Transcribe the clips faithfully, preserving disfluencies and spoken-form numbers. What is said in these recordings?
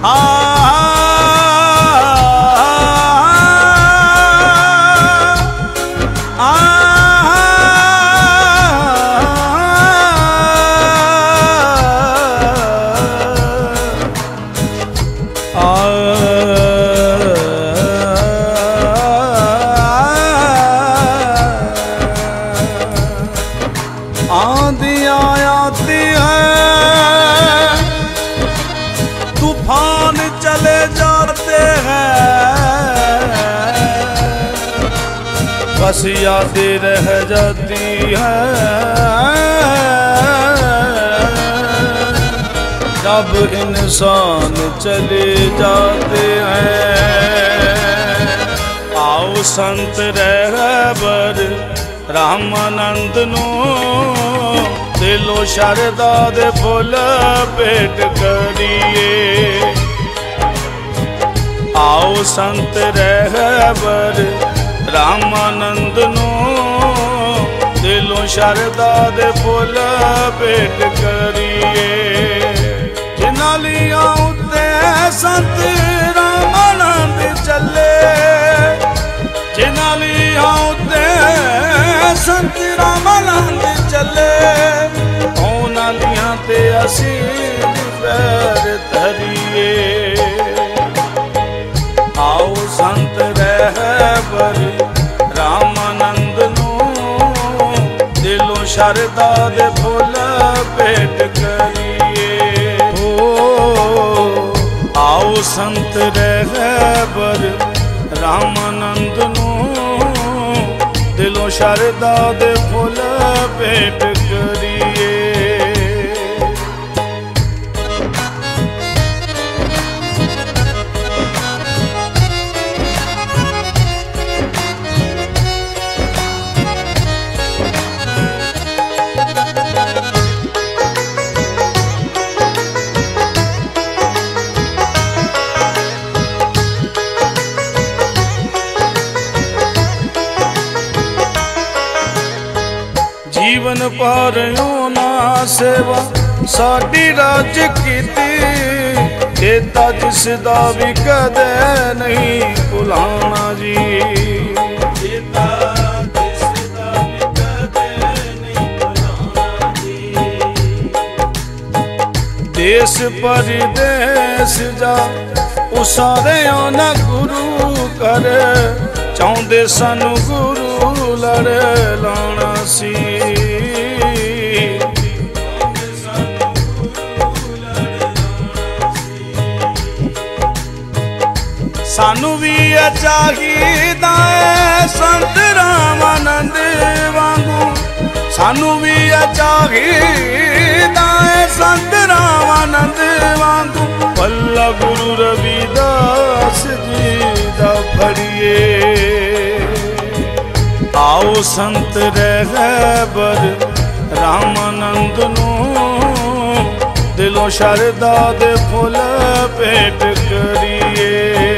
बस यादें रह जाती है जब इंसान चले जाते हैं। आओ संत रहबर रामानंद नो दिलो शरदा दे फुल भेंट करिए। आओ संत रहबर रामानंद नो दिलों शरदा दे फुल भेंट करिए। जिन्हां लिया उत्ते संत रामानंद चले, जिन्हां लिया उत्ते संत रामानंद चले, उन्हां लिया ते असीं पैर धरिए। आओ संत रहबर रामानंद नो दिलों शरदा दे फुल भेंट करिए। ओ आओ संत रहबर रामानंद नो दिलों शरदा दे फुल भेंट करिए। जीवन पारियों ना सेवा साडी राज कीती, चेता जिसदा भी कदे नहीं भुलाना जी। चेता जिसदा भी कदे नहीं भुलाना जी। देश परदेस जा उसारे ना गुरु कर, चाहुंदे सानू गुरु लड़ लाना सी। सानू भी चाहिदा है संत रामानंद वांगू, सानू भी चाहिदा है संत रामानंद वांगू। पल्ला गुरु रविदास जी दा फड़िए। आओ संत रहबर रामानंद नो दिलों शरदा दे फुल भेंट करिए।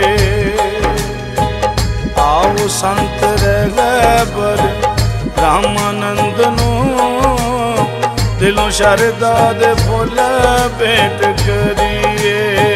आओ संत रहबर रामानंद नो दिलों शरदा दे फुल भेंट करिए।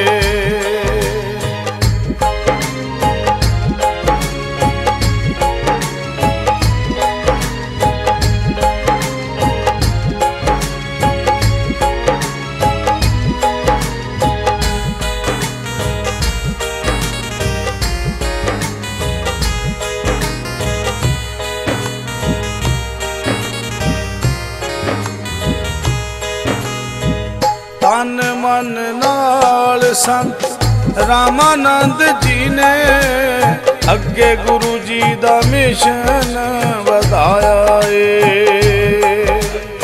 तन मन नाल संत रामानंद जी ने अगे गुरु जी दा मिशन वधाया है।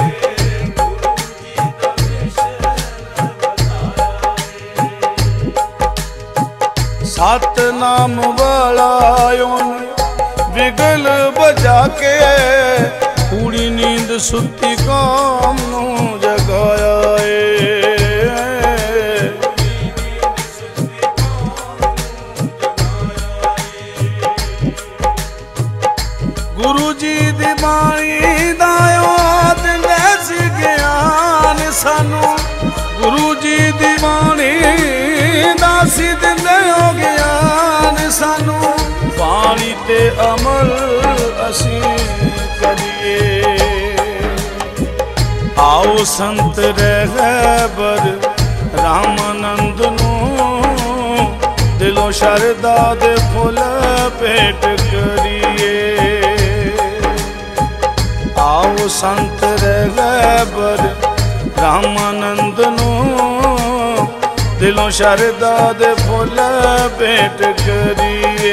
सतनाम वाला बिगल बजा के पूरी नींद सुती कौम नू जगाया है। गुरु जी दी बाणी दा याद नैस ज्ञान सानू, गुरु जी दी बाणी दा ते अमल असी करिए। आओ संत रहबर रामानंद नूं दिलों शरदा दे फुल भेंट करिए। आओ संत रहबर रामानंद नूं दिलों शरदा दे फुल भेंट करिए।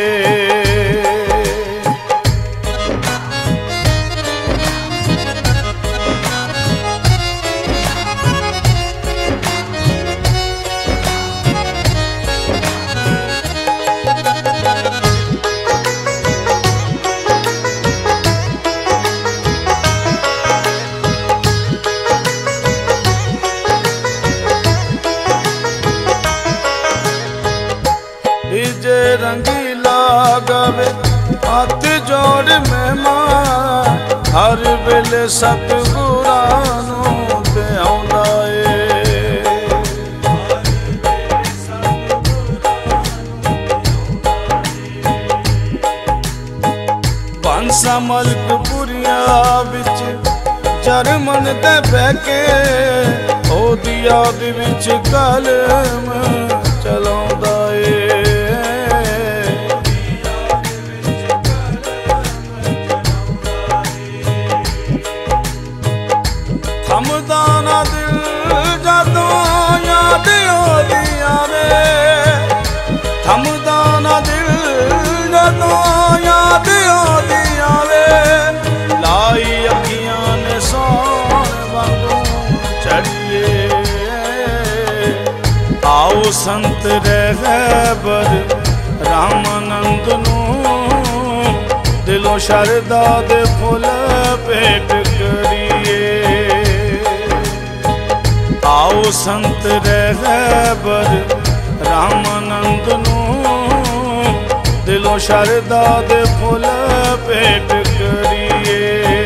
रंगीला गावे हाथ जोड़ मेहमान हर वेले सतगुरां नूं ते आउंदा ए। बांसा मलकपुरिया विच जरमन ते बैके ओदी याद विच कलम चलाउंदा ए। थमदा ना दिल जदों याद ओदी आवे, थमदा ना दिल जदों याद ओदी आवे। लाई अखियां ने सौण वांगू चढ़िए। आओ संत रहबर रामानंद नूं दिलों शरदा दे फुल भेंट करिए। आओ संत रहबर रामानंद नूं दिलों शरदा दे फुल भेंट करिए।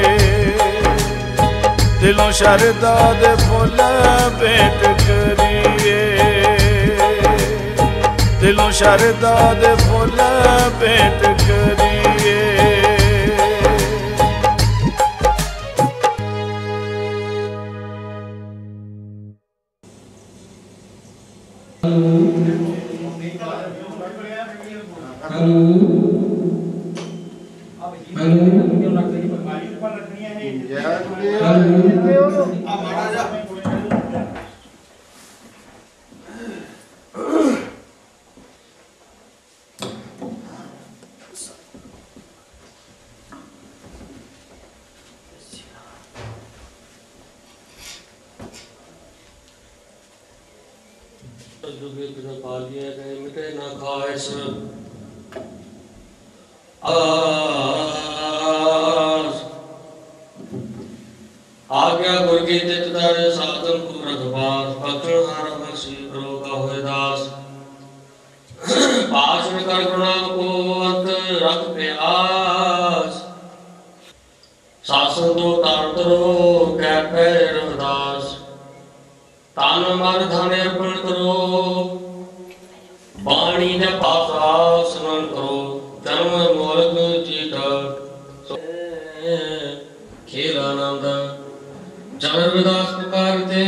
दिलों शरदा दे फुल भेंट करिए। दिलों शरदा दे फुल भेंट करिए। मिटे न खाइस आज्ञा गुर की तित दर साधन को रखवास भक्तन हार बख्शी करो का होए दास। पास में कर प्रणाम को अंत रख पे आस शासन दो तार करो कै पैर रविदास। तान मन धन अर्पण करो वाणी ने पासा स्मरण करो। जन्म मूलक जीत खेल आनंद जबर विदास पुकारते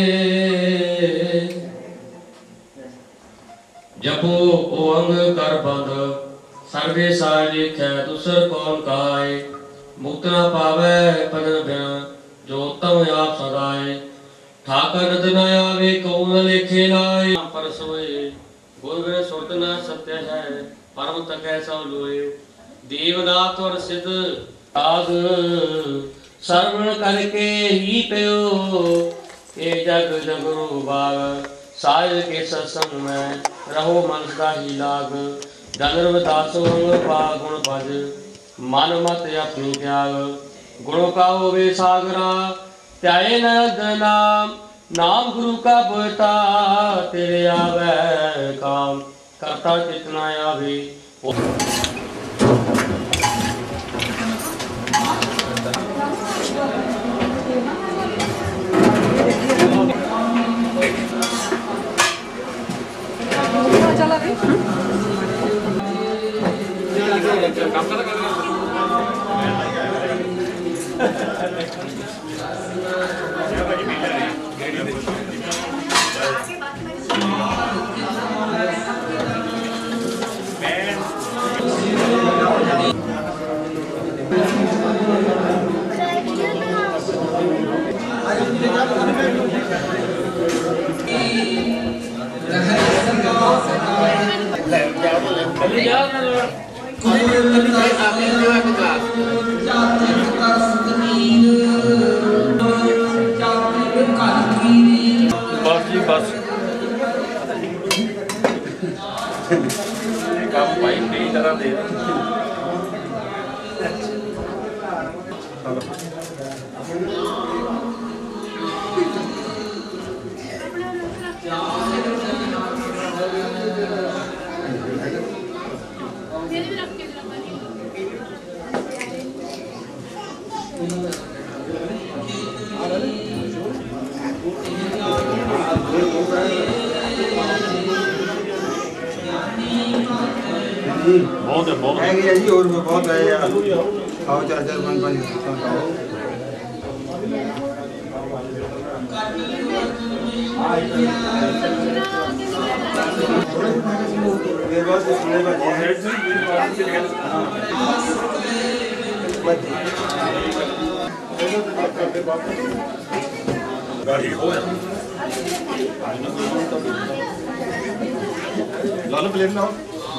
जपो ओंग कर बंद सर्वे साय लिखै दूसर कौन काय। मुक्त न पावे पदन बिन जो उत्तम आप सदाए। ठाकर नद न आवे कौ न लेखे लाए। पर सोए गुर बिन सुरत न सत्य है परम तकै सब लोए। देवदास और सिद्ध आग श्रवण करके ही पयो। ये जग जगरु बाग साय के सत्संग में रहो मन का ही लाग। धनर्व दासो अंग पा गुण भज मन मत अपनी त्याग। गुणों का होवे सागरा त्याए न नाम। नाम गुरु का बोता तेरे आवे काम। करता कितना आवे चला बस जी बस काम भाई कई तरह दे बहुत है बहुत है जी और बहुत है यार आओ चार चार पाँच पाँच ये बस सुने गाड़ी हो लाल प्लेट ना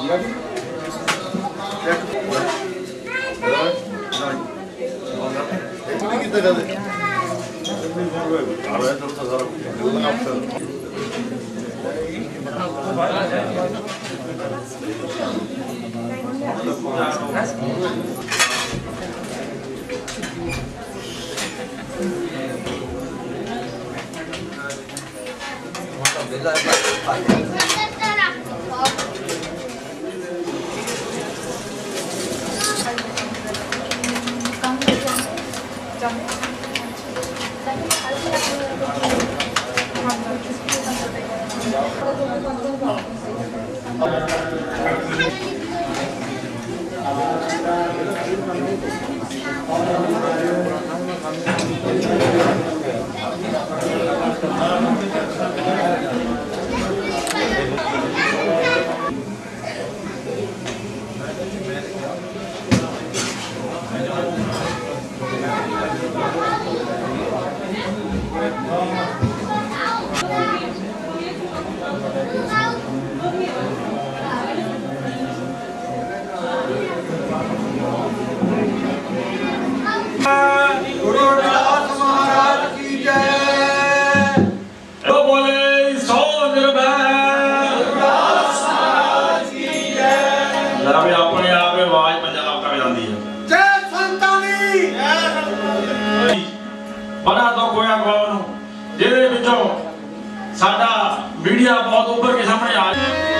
कितना कर दे आ रहा है तो सारा ऑप्शन बड़ा दुख होया गौर नूं जिहदे विचों साडा मीडिया बहुत उभर के सामने आ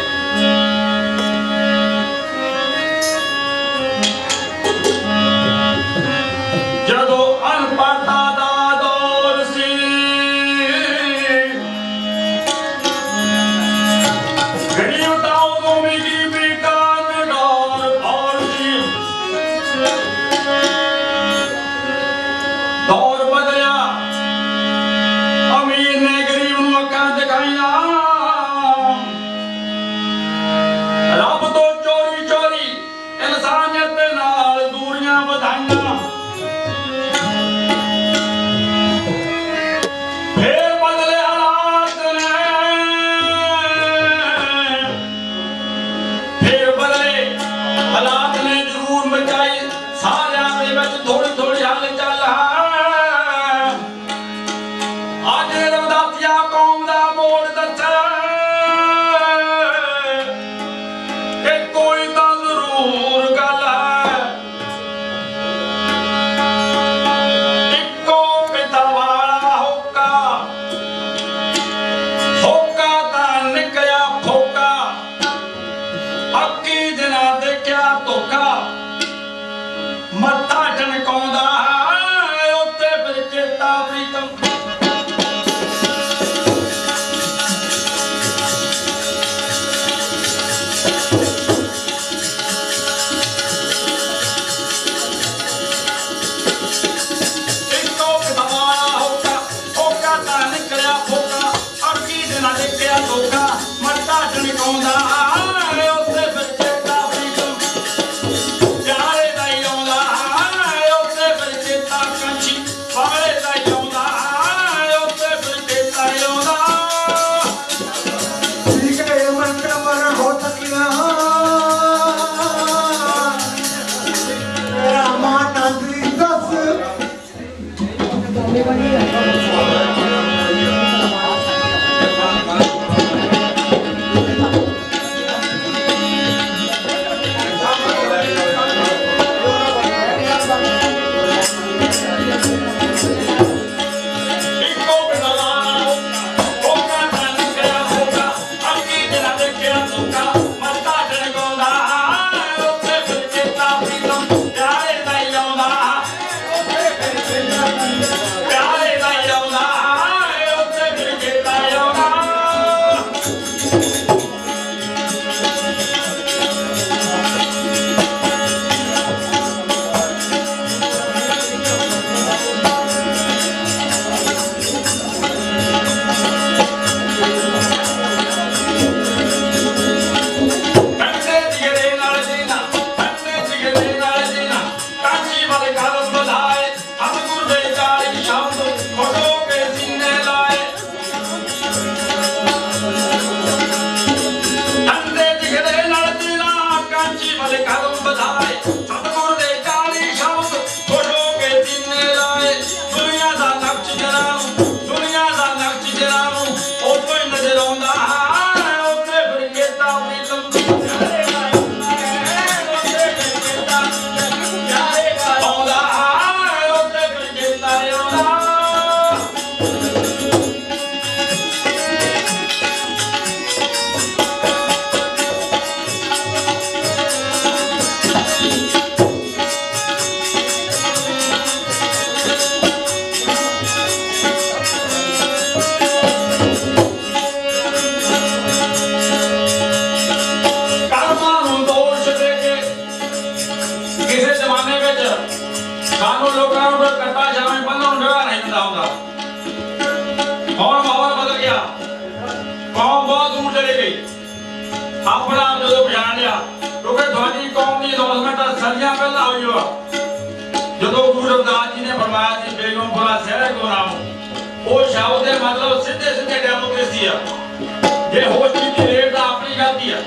जदों अनपढ़ता दा दौर सी गरीब दा उदों भी गरीबी का दौर और सी दौर बदलिया अमीर ने गरीब नूं अक्खां दिखाईयां रब तो चोरी चोरी इंसानियत दे नाल दूरियां वधाईयां फिर बदले हालात ने फिर बदले हालात ने जरूर मचाई सारियां दे विच थोड़ी थोड़ी हल चल आज रवदासिया कौम दा मोड़ दस्या कि कोई तां जरूर गल है इक्को पिता वाला होका होका तां निकलिया फोका अक्की जिना देखिया धोखा मत्था टनकाउंदा है उत्ते फिर चेता प्रीतम ਨੂੰ ਕੋਈ ਕੱਟਾ ਜਾਵੇਂ ਬੰਦਾ ਨੂੰ ਡਰਾ ਨਹੀਂ ਹੁੰਦਾ ਹੁੰਦਾ ਹੁਣ ਮਾਹੌਲ ਬਦਲ ਗਿਆ ਕੌਮ ਬਹੁਤ ਦੂਰ ਚਲੀ ਗਈ ਆਪਣਾ ਆਪ ਜਦੋਂ ਪਛਾਣ ਲਿਆ ਕਿਉਂਕਿ ਤੁਹਾਡੀ ਕੌਮ ਦੀ ਅਨਾਉਂਸਮੈਂਟ ਸਦੀਆਂ ਪਹਿਲਾਂ ਹੋਈ ਹੋ ਜਦੋਂ ਗੁਰੂ ਰਵਿਦਾਸ ਜੀ ਨੇ ਫਰਮਾਇਆ ਸੀ ਬੇਗਮਪੁਰਾ ਸ਼ਹਿਰ ਕੋ ਨਾਮ ਉਹ ਸ਼ਬਦ ਦੇ ਮਤਲਬ ਸਿੱਧੇ ਸਿੱਧੇ ਡੈਮੋਕ੍ਰੇਸੀ ਆ ਜੇ ਹੋਸ਼ ਦੀ ਰੇਟ ਤਾਂ ਆਪਣੀ ਗਲਤੀ ਆ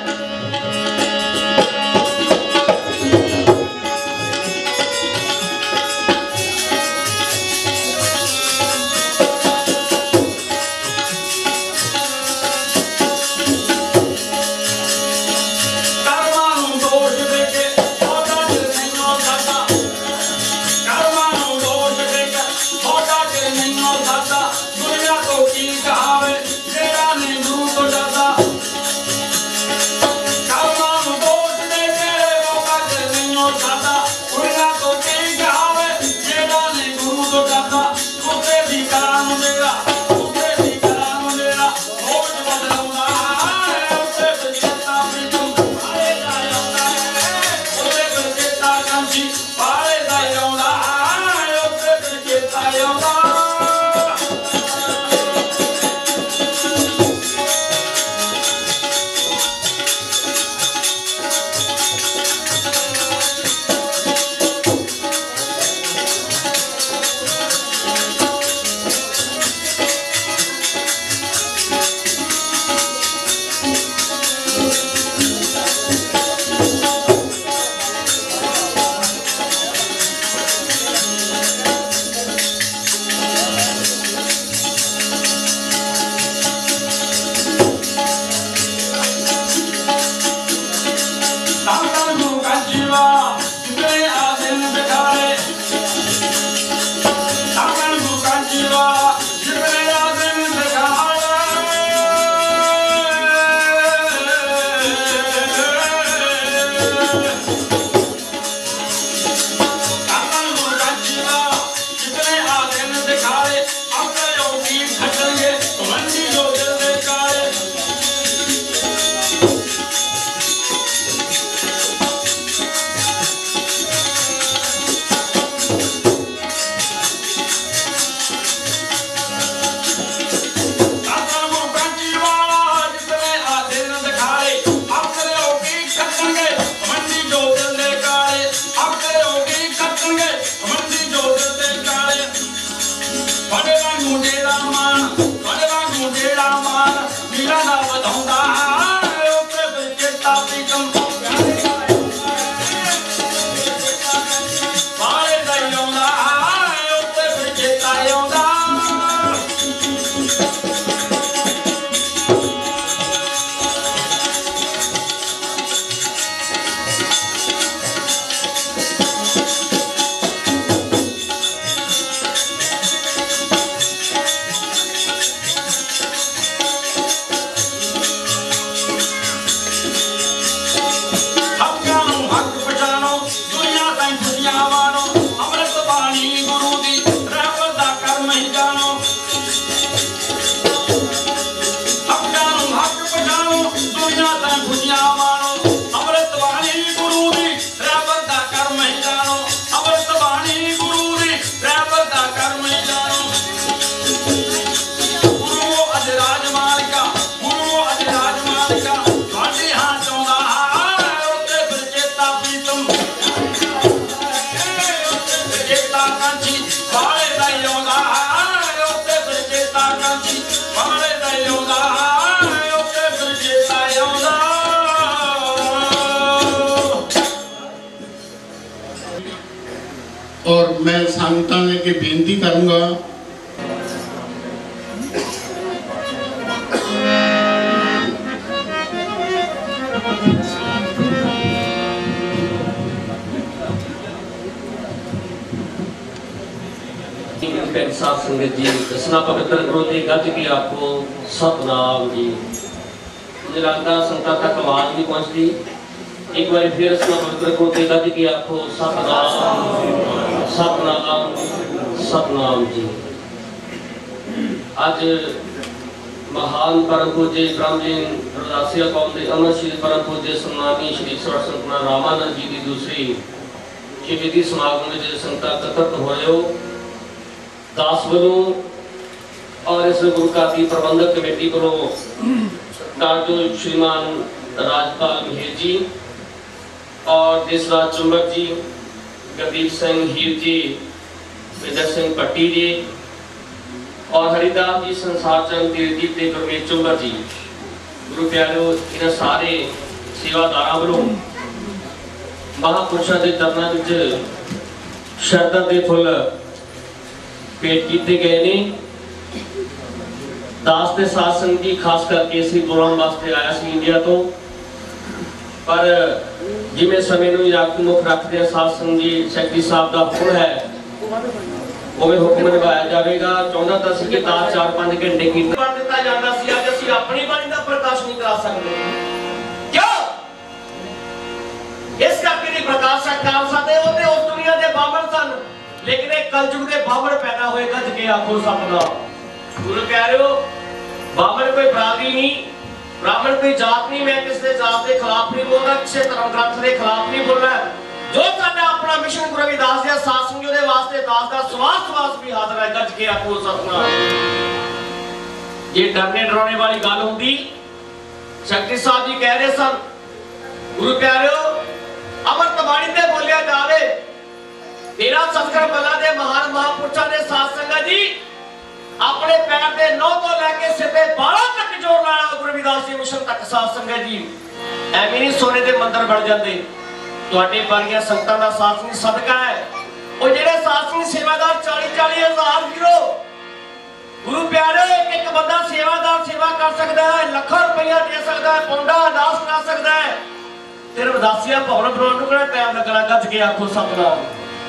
और मैं संगतां अगे बेनती करूँगा साथ संगत जी दसना पवित्र गुरु की गत की आपको सतनाम जी मुझे लगता संगत तक आवाज नहीं पहुंचती एक बार फिर दसना पवित्र गुरु की गत की आपको सतनाम सतनाम सतनाम जी। आज महान परम पूज्य ब्राह्मण रविदासिया कौम के अमर श्री परम पूज्य सन्मानी श्री ईश्वर संतना रामानंद जी की दूसरी ਸ਼ਹੀਦੀ ਸਮਾਗਮ ਵਿੱਚ ਸੰਗਤਾਂ ਇਕੱਤਰਤ ਹੋ ਰਹੇ ਹੋ। ਦਾਸ ਵੱਲੋਂ और इस गुरु का की प्रबंधक कमेटी को डॉक्टर श्रीमान राजपाल महेर जी और देसराज चुंबक जी, गुरदीप सिंह हीर जी, विजय सिंह पट्टी जी और हरिदास जी, संसार चंद तीरदीप के गुरमीत चुंबक जी, गुरु प्यारो इन सारे सेवादारां वालों महापुरुषों के चरणों में शरधा के फुल भेंट किए गए ने। दास के साथ संगत जी खास करके इसी प्रोग्राम वास्ते आया सी इंडिया तो, पर जिमें समय नूं याद मुख रखते हैं साथ संगत जी सैकटरी साहब का हुक्म है उवें हुक्म निभाया जाएगा। चाहुंदा तां सी कि दास चार पांच घंटे कीर्तन कर दिता जांदा सी, अज असीं अपनी बाणी दा प्रकाश नहीं करा सकते। क्यों? इस करके नहीं प्रकाश कर सकते। वो ते उस दुनिया दे बाबर सन, लेकिन एक कलयुग दे बाबर पैदा होए गज के आखो सतनाम। गुरु प्यारो, बाबर कोई बरादरी नहीं, ब्राह्मण कोई जात नहीं। मैं किसी जात के खिलाफ नहीं बोल रहा, किसी धर्म ग्रंथ के खिलाफ नहीं बोल रहा। जो साडा अपना मिशन गुरु रविदास जी साथ संगत दे वास्ते दास दा सवास सवास भी हाजिर है गज के आखो सतनाम। ये डरने डराने वाली गल होंदी, सैकटरी साहब जी कह रहे सन गुरु प्यारो अमृत बाणी ते बोलिया जावे, तेरा सत्संग बला दे महान महापुरुषों ने साथ संगत जी अपने पैर दे नौ तो लेके सिर दे बारह तक जोड़ लाया गुरु रविदास जी मिशन तक साथ संगत जी। एवें नहीं सोने दे मंदिर बन जाते, तुहाडे बारियां संगतां दा साथ नहीं सदका है। वो जेड़े साथ नहीं सेवादार चालीस चालीस हजार हीरो गुरु प्यारे, एक एक बंदा सेवादार सेवा कर सकता है, लाखों रुपया दे सकता है, पौंडा अरदास करा सकता है। तेरे उदासिया भवन बनाउण नूं किहड़ा टाइम लगना गज के आखो सतनाम।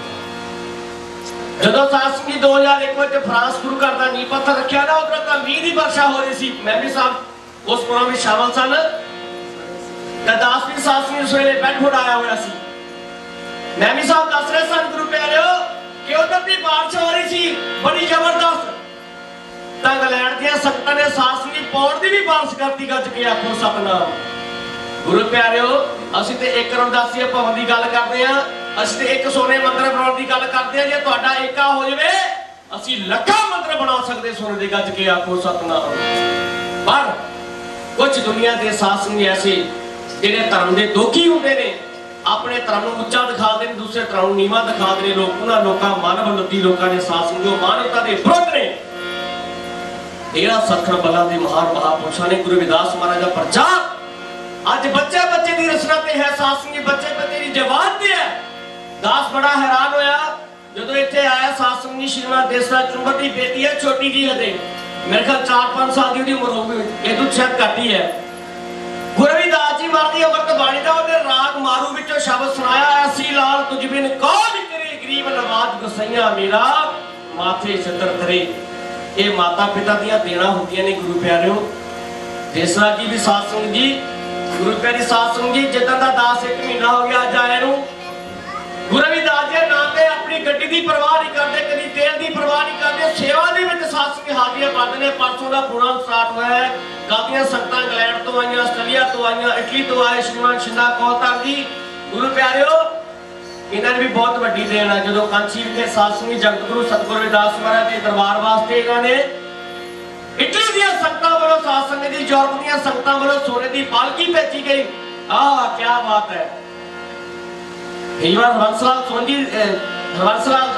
जदों सासंगी दो हज़ार एक में फ्रांस गुरु घर का नींह पत्थर रखा ना, उधर तो मीह की वर्षा हो रही थी। मैं भी साहब उस प्रोग्राम में शामिल सन। दास भी सासंगी उस वेले बेडफोर्ड आया हुआ सी। मैं भी साहब दस रहे सन गुरु प्यारे कि उधर की बारिश हो रही थी बड़ी जबरदस्त। तो इंग्लैंड दी संगतां ने सासंगी पौड़ की भी बारिश करती गज के आखो सतनाम। गुरु प्यारे असीं ते एक रमदासी भवन की गल करते हैं, ਅਸੀਂ एक सोने मंदिर बनाने की गल करते हैं। जे तुहाडा एका हो जाए ਅਸੀਂ ਲੱਖਾਂ मंदिर बना सकते सोने के गज के आखो सतनाम। पर कुछ दुनिया के साथ संग ऐसे जिहड़े धर्म के दोखी होंदे ने, अपने धर्म नूं उच्चा दिखाते हैं, दूसरे धर्म नूं नीवां दिखाते हैं। लोग उन्हां लोकां मानवलुद्धी लोकां ने साथ संग जो मानवता के विरुद्ध ने। तेरा सतखंड बला दे महान महापुरुषों ने गुरु रविदास महाराज का प्रचार अज बच्चे बच्चे की रचना ते है, साथ संग बच्चे बच्चे की जवान ते है। दास बड़ा हैरान होया जदों इत्थे आया साथ संगी श्रीमान देसराज चुंबक की बेटी है, छोटी जी है, मेरे ख्याल चार पांच साल की उम्र होगी, ये तो शायद घट ही है। गुरु रविदास जी महाराज दी अमृत बाणी दा उहने राग मारू विचों शब्द सुनाया, ऐसी लाल तुझ बिन कौन करे गरीब नवाज गुसैया मेरा माथे छतर धरे। ये माता पिता दियां देना होंदियां ने गुरु प्यारिओ। देसराज जी भी साथ संग जी गुरु प्यारी साथ संग जी जिद्दां दा दास एक महीना हो गया अज आए नूं। गुरु रविदास जी ना ते अपनी गड्डी की परवाह नहीं करते, कभी तेल की परवाह नहीं करते, सेवा दे विच साथ संग हाजिरियां पाते ने। परसों का प्रोग्राम स्टार्ट होया है, काफी संगतां इंग्लैंड तो आईयां, आस्ट्रेलिया तो आईयां, इटली तो आए श्रीमान शिंदा कौलतक जी। गुरु प्यारिओ इन्हां ने भी बहुत वड्डी देन है। जदों कांची विखे साथ संग जगत गुरु सतगुरु रविदास महाराज के दरबार वास्ते इन्हां ने इटली दी संगतां वालों साथ संग दी यूरोप दी संगतां वालों सोने की पालकी भेजी गई। आह क्या बात है। हरबंसलाल सोंधी हरबंसलाल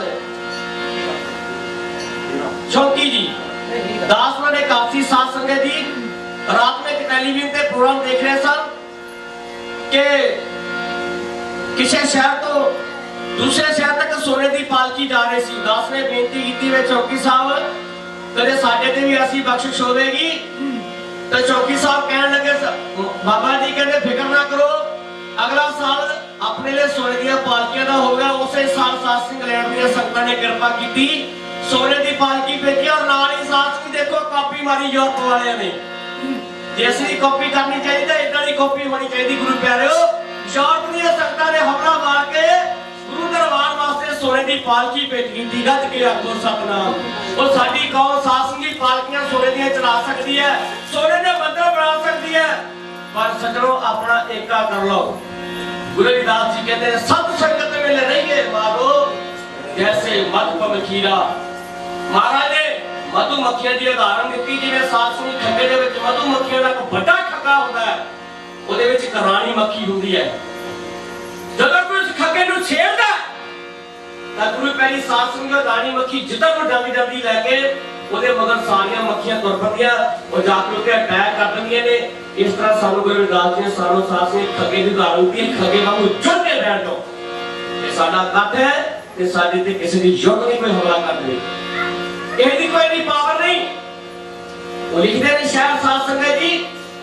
चौकी जी दास ने काफी साथ संगत जी रात में टेलीविजन पे प्रोग्राम देख रहे सन कि किसी शहर तो दूसरे शहर तक सोने की पालकी जा रही सी। दास ने बेनती की वे चौकी साहब कदे साडे ते भी ऐसी बख्शिश होवेगी। तो चौकी साहब कहने लगे बाबा जी कहते फिक्र ना करो, अगला साल अपने लिए सोने दी पालकियां दा होगा। उसे साल साथ सिंह इंग्लैंड दी संगतां ने कृपा की सोने की पालकी भेजी और नाल ही साथ भी देखो कॉपी मारी यूरोप वाले ने। जैसी कॉपी करनी चाहिए तो इदां दी कॉपी होनी चाहिए। गुरु प्यारिओ यूरोप दी संगतां ने हमला मार के गुरु दरबार वास्ते सोने की पालकी भेज की गज के आखो सतनाम। और साडी कौम साथ संगी पालकियां सोने दी चला सकती है, सोने दे मंदिर बना सकती है, पर सजणों अपना एका कर लो। गुरु रविदास जी कहते हैं सत संगत में वेले रहिए मारो जैसे मधुपम खीरा। महाराज ने मधुमक्खियां दी उदाहरण दी, जिवें सात संगी खग्गे दे विच मधुमक्खियां दा इक बड़ा खग्गा हुंदा है, ਉਹਦੇ ਵਿੱਚ ਇੱਕ ਰਾਣੀ ਮੱਖੀ ਹੁੰਦੀ ਹੈ। ਜਦੋਂ ਕੋਈ ਉਸ ਖੱਗੇ ਨੂੰ ਛੇੜਦਾ ਤਾਂ ਗੁਰੂ ਪਿਆਰੀ ਸਾਧ ਸੰਗਤ ਰਾਣੀ ਮੱਖੀ ਜਿੱਦਾਂ ਨੂੰ ਜਲਦੀ ਜਲਦੀ ਲੈ ਕੇ ਉਹਦੇ ਮਗਰ ਸਾਰੀਆਂ ਮੱਖੀਆਂ ਤੁਰ ਪੈਂਦੀਆਂ, ਉਹ ਜਾ ਕੇ ਉੱਤੇ ਅਟੈਕ ਕਰ ਦਿੰਦੀਆਂ ਨੇ। ਇਸ ਤਰ੍ਹਾਂ ਸਾਨੂੰ ਗੁਰੂ ਰਵਿਦਾਸ ਜੀ ਨੇ ਸਾਨੂੰ ਸਾਧ ਸੰਗਤ ਖੱਗੇ ਦੀ ਉਦਾਹਰਨ ਦਿੱਤੀ, ਖੱਗੇ ਵਾਂਗੂ ਜੁੜਦੇ ਰਹਿਣ ਤੋਂ ਇਹ ਸਾਡਾ ਕੱਟ ਹੈ ਤੇ ਸਾਡੇ ਤੇ ਕਿਸੇ ਦੀ ਯੁੱਧ ਨਹੀਂ ਕੋਈ ਹਮਲਾ ਕਰਦੇ, ਇਹਦੀ ਕੋਈ ਨਹੀਂ ਪਾਵਰ ਨਹੀਂ। ਉਹ ਲਿਖਦੇ ਨੇ ਸ਼ਾਇਰ ਸਾਧ संगत जी,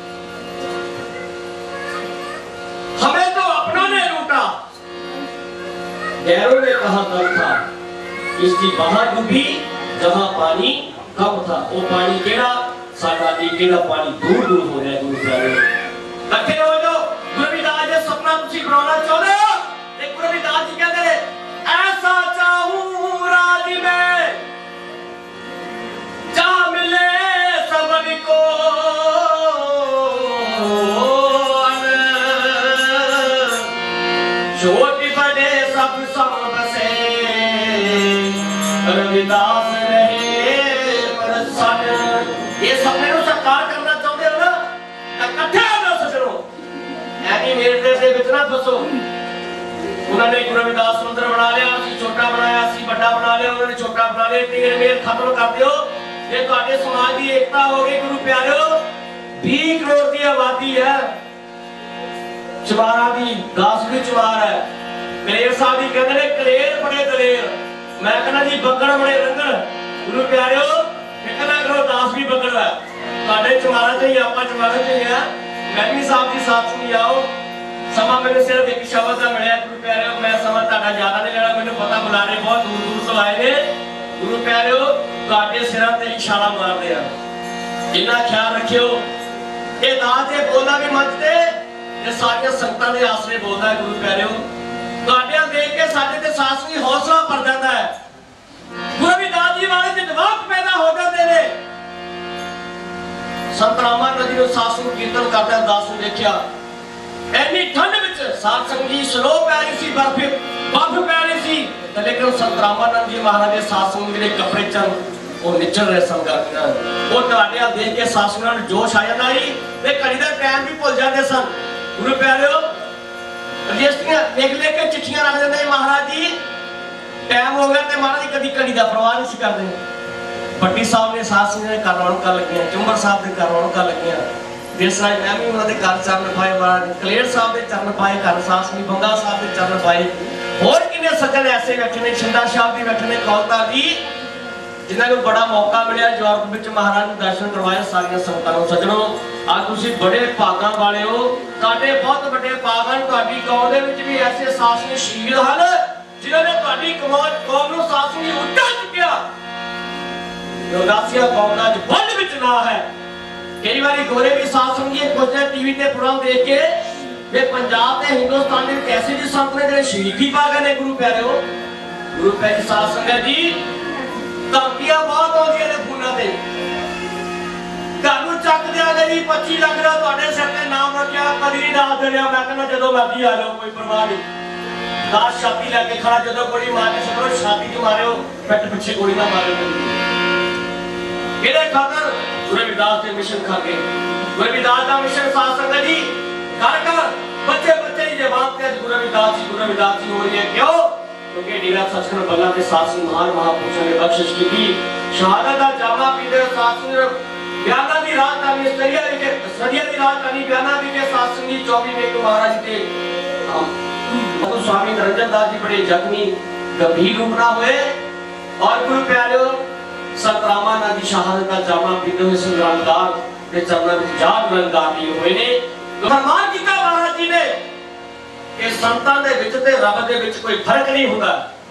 हमें तो अपनों ने लूटा, गैरों ने कहा कम था, इसकी बहा डूबी जहां पानी कम था। वो पानी केड़ा साडा जी केड़ा पानी दूर दूर हो रहा है। गुरु प्यारे इकट्ठे हो जाओ, गुरु रविदास जी सपना तुसी बनाना चाहते हो ते गुरु रविदास जी कहते हैं ऐसा चाहूं राज में जा मिले सबन को, छोटे बड़े सब सम बसे रविदास रहे प्रसन्न। ये सपने को साकार करना चाहते हो ना, इकट्ठे हो जाओ सजनो, ऐनी मेरे देश दे विच ना फसो। उन्होंने गुरु रविदास मंदिर बना लिया, असी छोटा बनाया, असी बड़ा बना लिया, उन्होंने छोटा बना लिया। तेरे मेल खत्म कर दियो, ये तुहाडे समाज की एकता हो गई। गुरु प्यारिओ बीस करोड़ की आबादी है, चमारा दी दस भी चमार है। कलेर साहब जी कहते हैं कलेर बड़े दलेर, मैं कहना जी बगड़ बड़े रंगड़। गुरु प्यारिओ कहना करो दस भी बगड़ है, तुहाडे चमारा च ही आपां चमारा च ही है। मैडमी साहब जी साथ सुनी आओ, समा मैंने सिर्फ एक शब्द का मिलिया। गुरु प्यारिओ मैं समा तुहाडा ज्यादा नहीं लेना, मैंने पता बुलाने बहुत दूर दूर तो आए ने। गुरु प्यारिओ तुहाडे सिरां ते ही छाला मारदे आ, इन्ना ख्याल रखियो। ये दास जे बोलदा भी मंच ते ये सारियां संगतां दे आसरे बोलदा है। गुरु प्यारिओ तुहाडे देख के साडे ते सासवी हौसला भर जाता है। गुरु रविदास जी वाले ते जवाब पैदा हो जाते ने। संत रामानंद जी नु सासू कीर्तन करदा दास नु देखिया, एनी ठंड विच साध संगत जी स्लो पै रही सी, बर्फ बर्फ पै रही सी, लेकिन संत रामानंद जी महाराज दे साध संगत दे कपड़े चन ਉਹ ਨਿਚਲ ਰਹੇ ਸੰਗਤਾਂ। ਉਹ ਤੁਹਾਡੇ ਆ ਦੇਖ ਕੇ ਸਾਸੂਆਂ ਨੂੰ ਜੋਸ਼ ਆ ਜਾਂਦਾ ਸੀ ਤੇ ਘੜੀ ਦਾ ਟਾਈਮ ਵੀ ਭੁੱਲ ਜਾਂਦੇ ਸਨ। ਗੁਰੂ ਪਿਆਰਿਓ ਰਜਿਸਟਰੀਆਂ ਲਿਖ ਲਿਖ ਕੇ ਚਿੱਠੀਆਂ ਰੱਖ ਦਿੰਦੇ ਮਹਾਰਾਜ ਜੀ, ਟਾਈਮ ਹੋ ਗਿਆ ਤੇ ਮਹਾਰਾਜ ਜੀ ਕਦੀ ਘੜੀ ਦਾ ਪ੍ਰਵਾਹ ਨਹੀਂ ਸੀ ਕਰਦੇ। ਭੱਟੀ ਸਾਹਿਬ ਨੇ ਸਾਸੂਆਂ ਦੇ ਘਰ ਰੌਣਕਾਂ ਲੱਗੀਆਂ, ਚੁੰਬਰ ਸਾਹਿਬ ਦੇ ਘਰ ਰੌਣਕਾਂ ਲੱਗੀਆਂ, ਦੇਸਰਾਜ ਮੈਂ ਵੀ ਉਹਨਾਂ ਦੇ ਘਰ ਚਰਨ ਪਾਏ, ਮਹਾਰਾਜ ਕਲੇਰ ਸਾਹਿਬ ਦੇ ਚਰਨ ਪਾਏ, ਘਰ ਸਾਸਨੀ ਬੰਗਾ ਸਾਹਿਬ ਦੇ ਚਰਨ ਪਾਏ। ਹੋਰ ਕਿੰਨੇ ਸੱਜਣ ਐਸੇ ਬੈਠੇ ਨੇ, ਛਿੰਦਾ ਸਾਹਿਬ ਦੀ ਬੈਠੇ ਨੇ, ਕੌਲਤਾਰ ਜੀ जिन्होंने बड़ा मौका मिला यूरोप में महाराज दर्शन करवाए सारिया संगतां। सज्जनों आज तुसीं बड़े भागां वाले हो, तुहाडे बहुत बड़े भाग हैं। तुहाडी कौम दे विच भी ऐसे सासनी शहीद हैं जिन्होंने तुहाडी कौम नूं सासनी उठा चुकिया। उदासिया कौम दा वंड विच ना है। कई बार गोरे भी साथ संगी पुछदे टीवी ते प्रोग्राम देख के वे पंजाब ते हिंदुस्तान दे कैसे जी संत ने जिहड़े शहीदी पा गए ने। गुरु प्यारिओ गुरु प्यारी साध संगत जी धमकियां बहुत आउंदियां ने फोनां ते, घरों चक दिया जी पच्चीस लाख का तुहाडे सिर ते नाम रखिया, कदी नहीं दास दे रहा। मैं कहना जदों मर्जी आ जाओ, कोई परवाह नहीं। दास छाती लैके खड़ा, जदों गोली मारनी सको छाती च मारिओ, पिठ पिछे गोली ना मारिओ। इहदे खातर गुरु रविदास दे मिशन खाके, गुरु रविदास दा मिशन साध संगत जी घर घर बच्चे बच्चे ही जवाब ते गुरु रविदास जी गुरु रविदास जी हो रही है। क्यों? क्योंकि डेरा सचखंड बल्ला के सासू महान महापुरुषों ने बख्शिश की थी। शहादत का जामा पीते सासू बयाना दी रात आनी सरिया के सरिया दी रात आनी बयाना दी के सासू जी चौबीस में महाराज थे। हम स्वामी निरंजन दास जी बड़े जख्मी गंभीर रूप ना हुए और गुरु प्यारे संत रामानंद जी शहादत का जामा पीते हुए संग्रामदार के चरणों में जाग रंगार लिए हुए ने। तो फरमान किया महाराज जी ने कि संतां दे विच ते रब दे विच कोई फर्क नहीं हुंदा।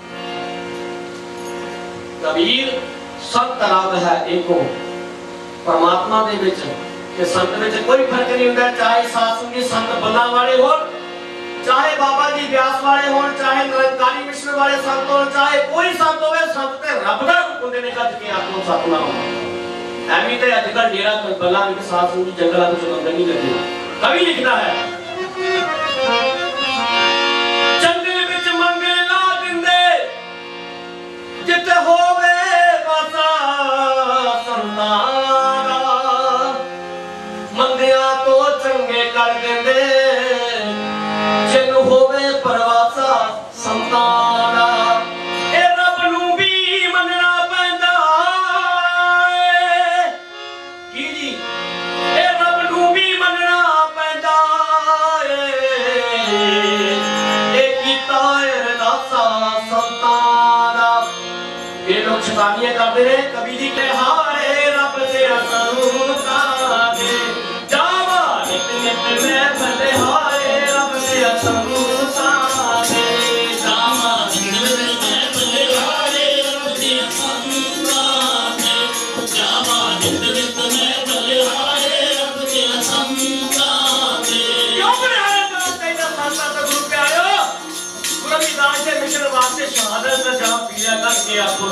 कबीर संत रब है एको, परमात्मा दे विच ते संत विच कोई फर्क नहीं हुंदा। चाहे सासुंगी संत बल्ला वाले होण, चाहे बाबा जी व्यास वाले होण, चाहे निरंकारी मिशन वाले संत होण, चाहे कोई संत होवे, संत ते रब दा रूप हुंदे ने। कद के आत्मा सतनाम एवी ते अजकल डेरा बल्ला विच सासुंगी जंगलां विच लंघण नहीं लगे। कवि लिखदा है जंगल विच मंगल शैतानियां करते हैं। कभी जी के हारे रब तेरा संता दे जावा नित नित मैं भले हारे रब तेरा संता दे जावा नित नित मैं भले हारे रब तेरा संता दे जावा नित नित मैं भले हारे रब तेरा संता दे क्यों बने हारे तो तेरा संता तो गुरु प्यारो रविदास के मिशन वास्ते शहादत का जाम पीला करके आपको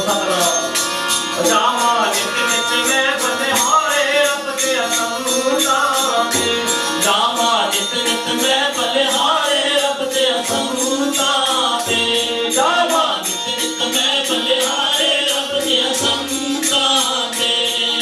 सतरा जामा नित नित में बने हारे रब के संता दे जामा नित नित में बने हारे रब के संता दे जामा नित नित में बने हारे रब के संता दे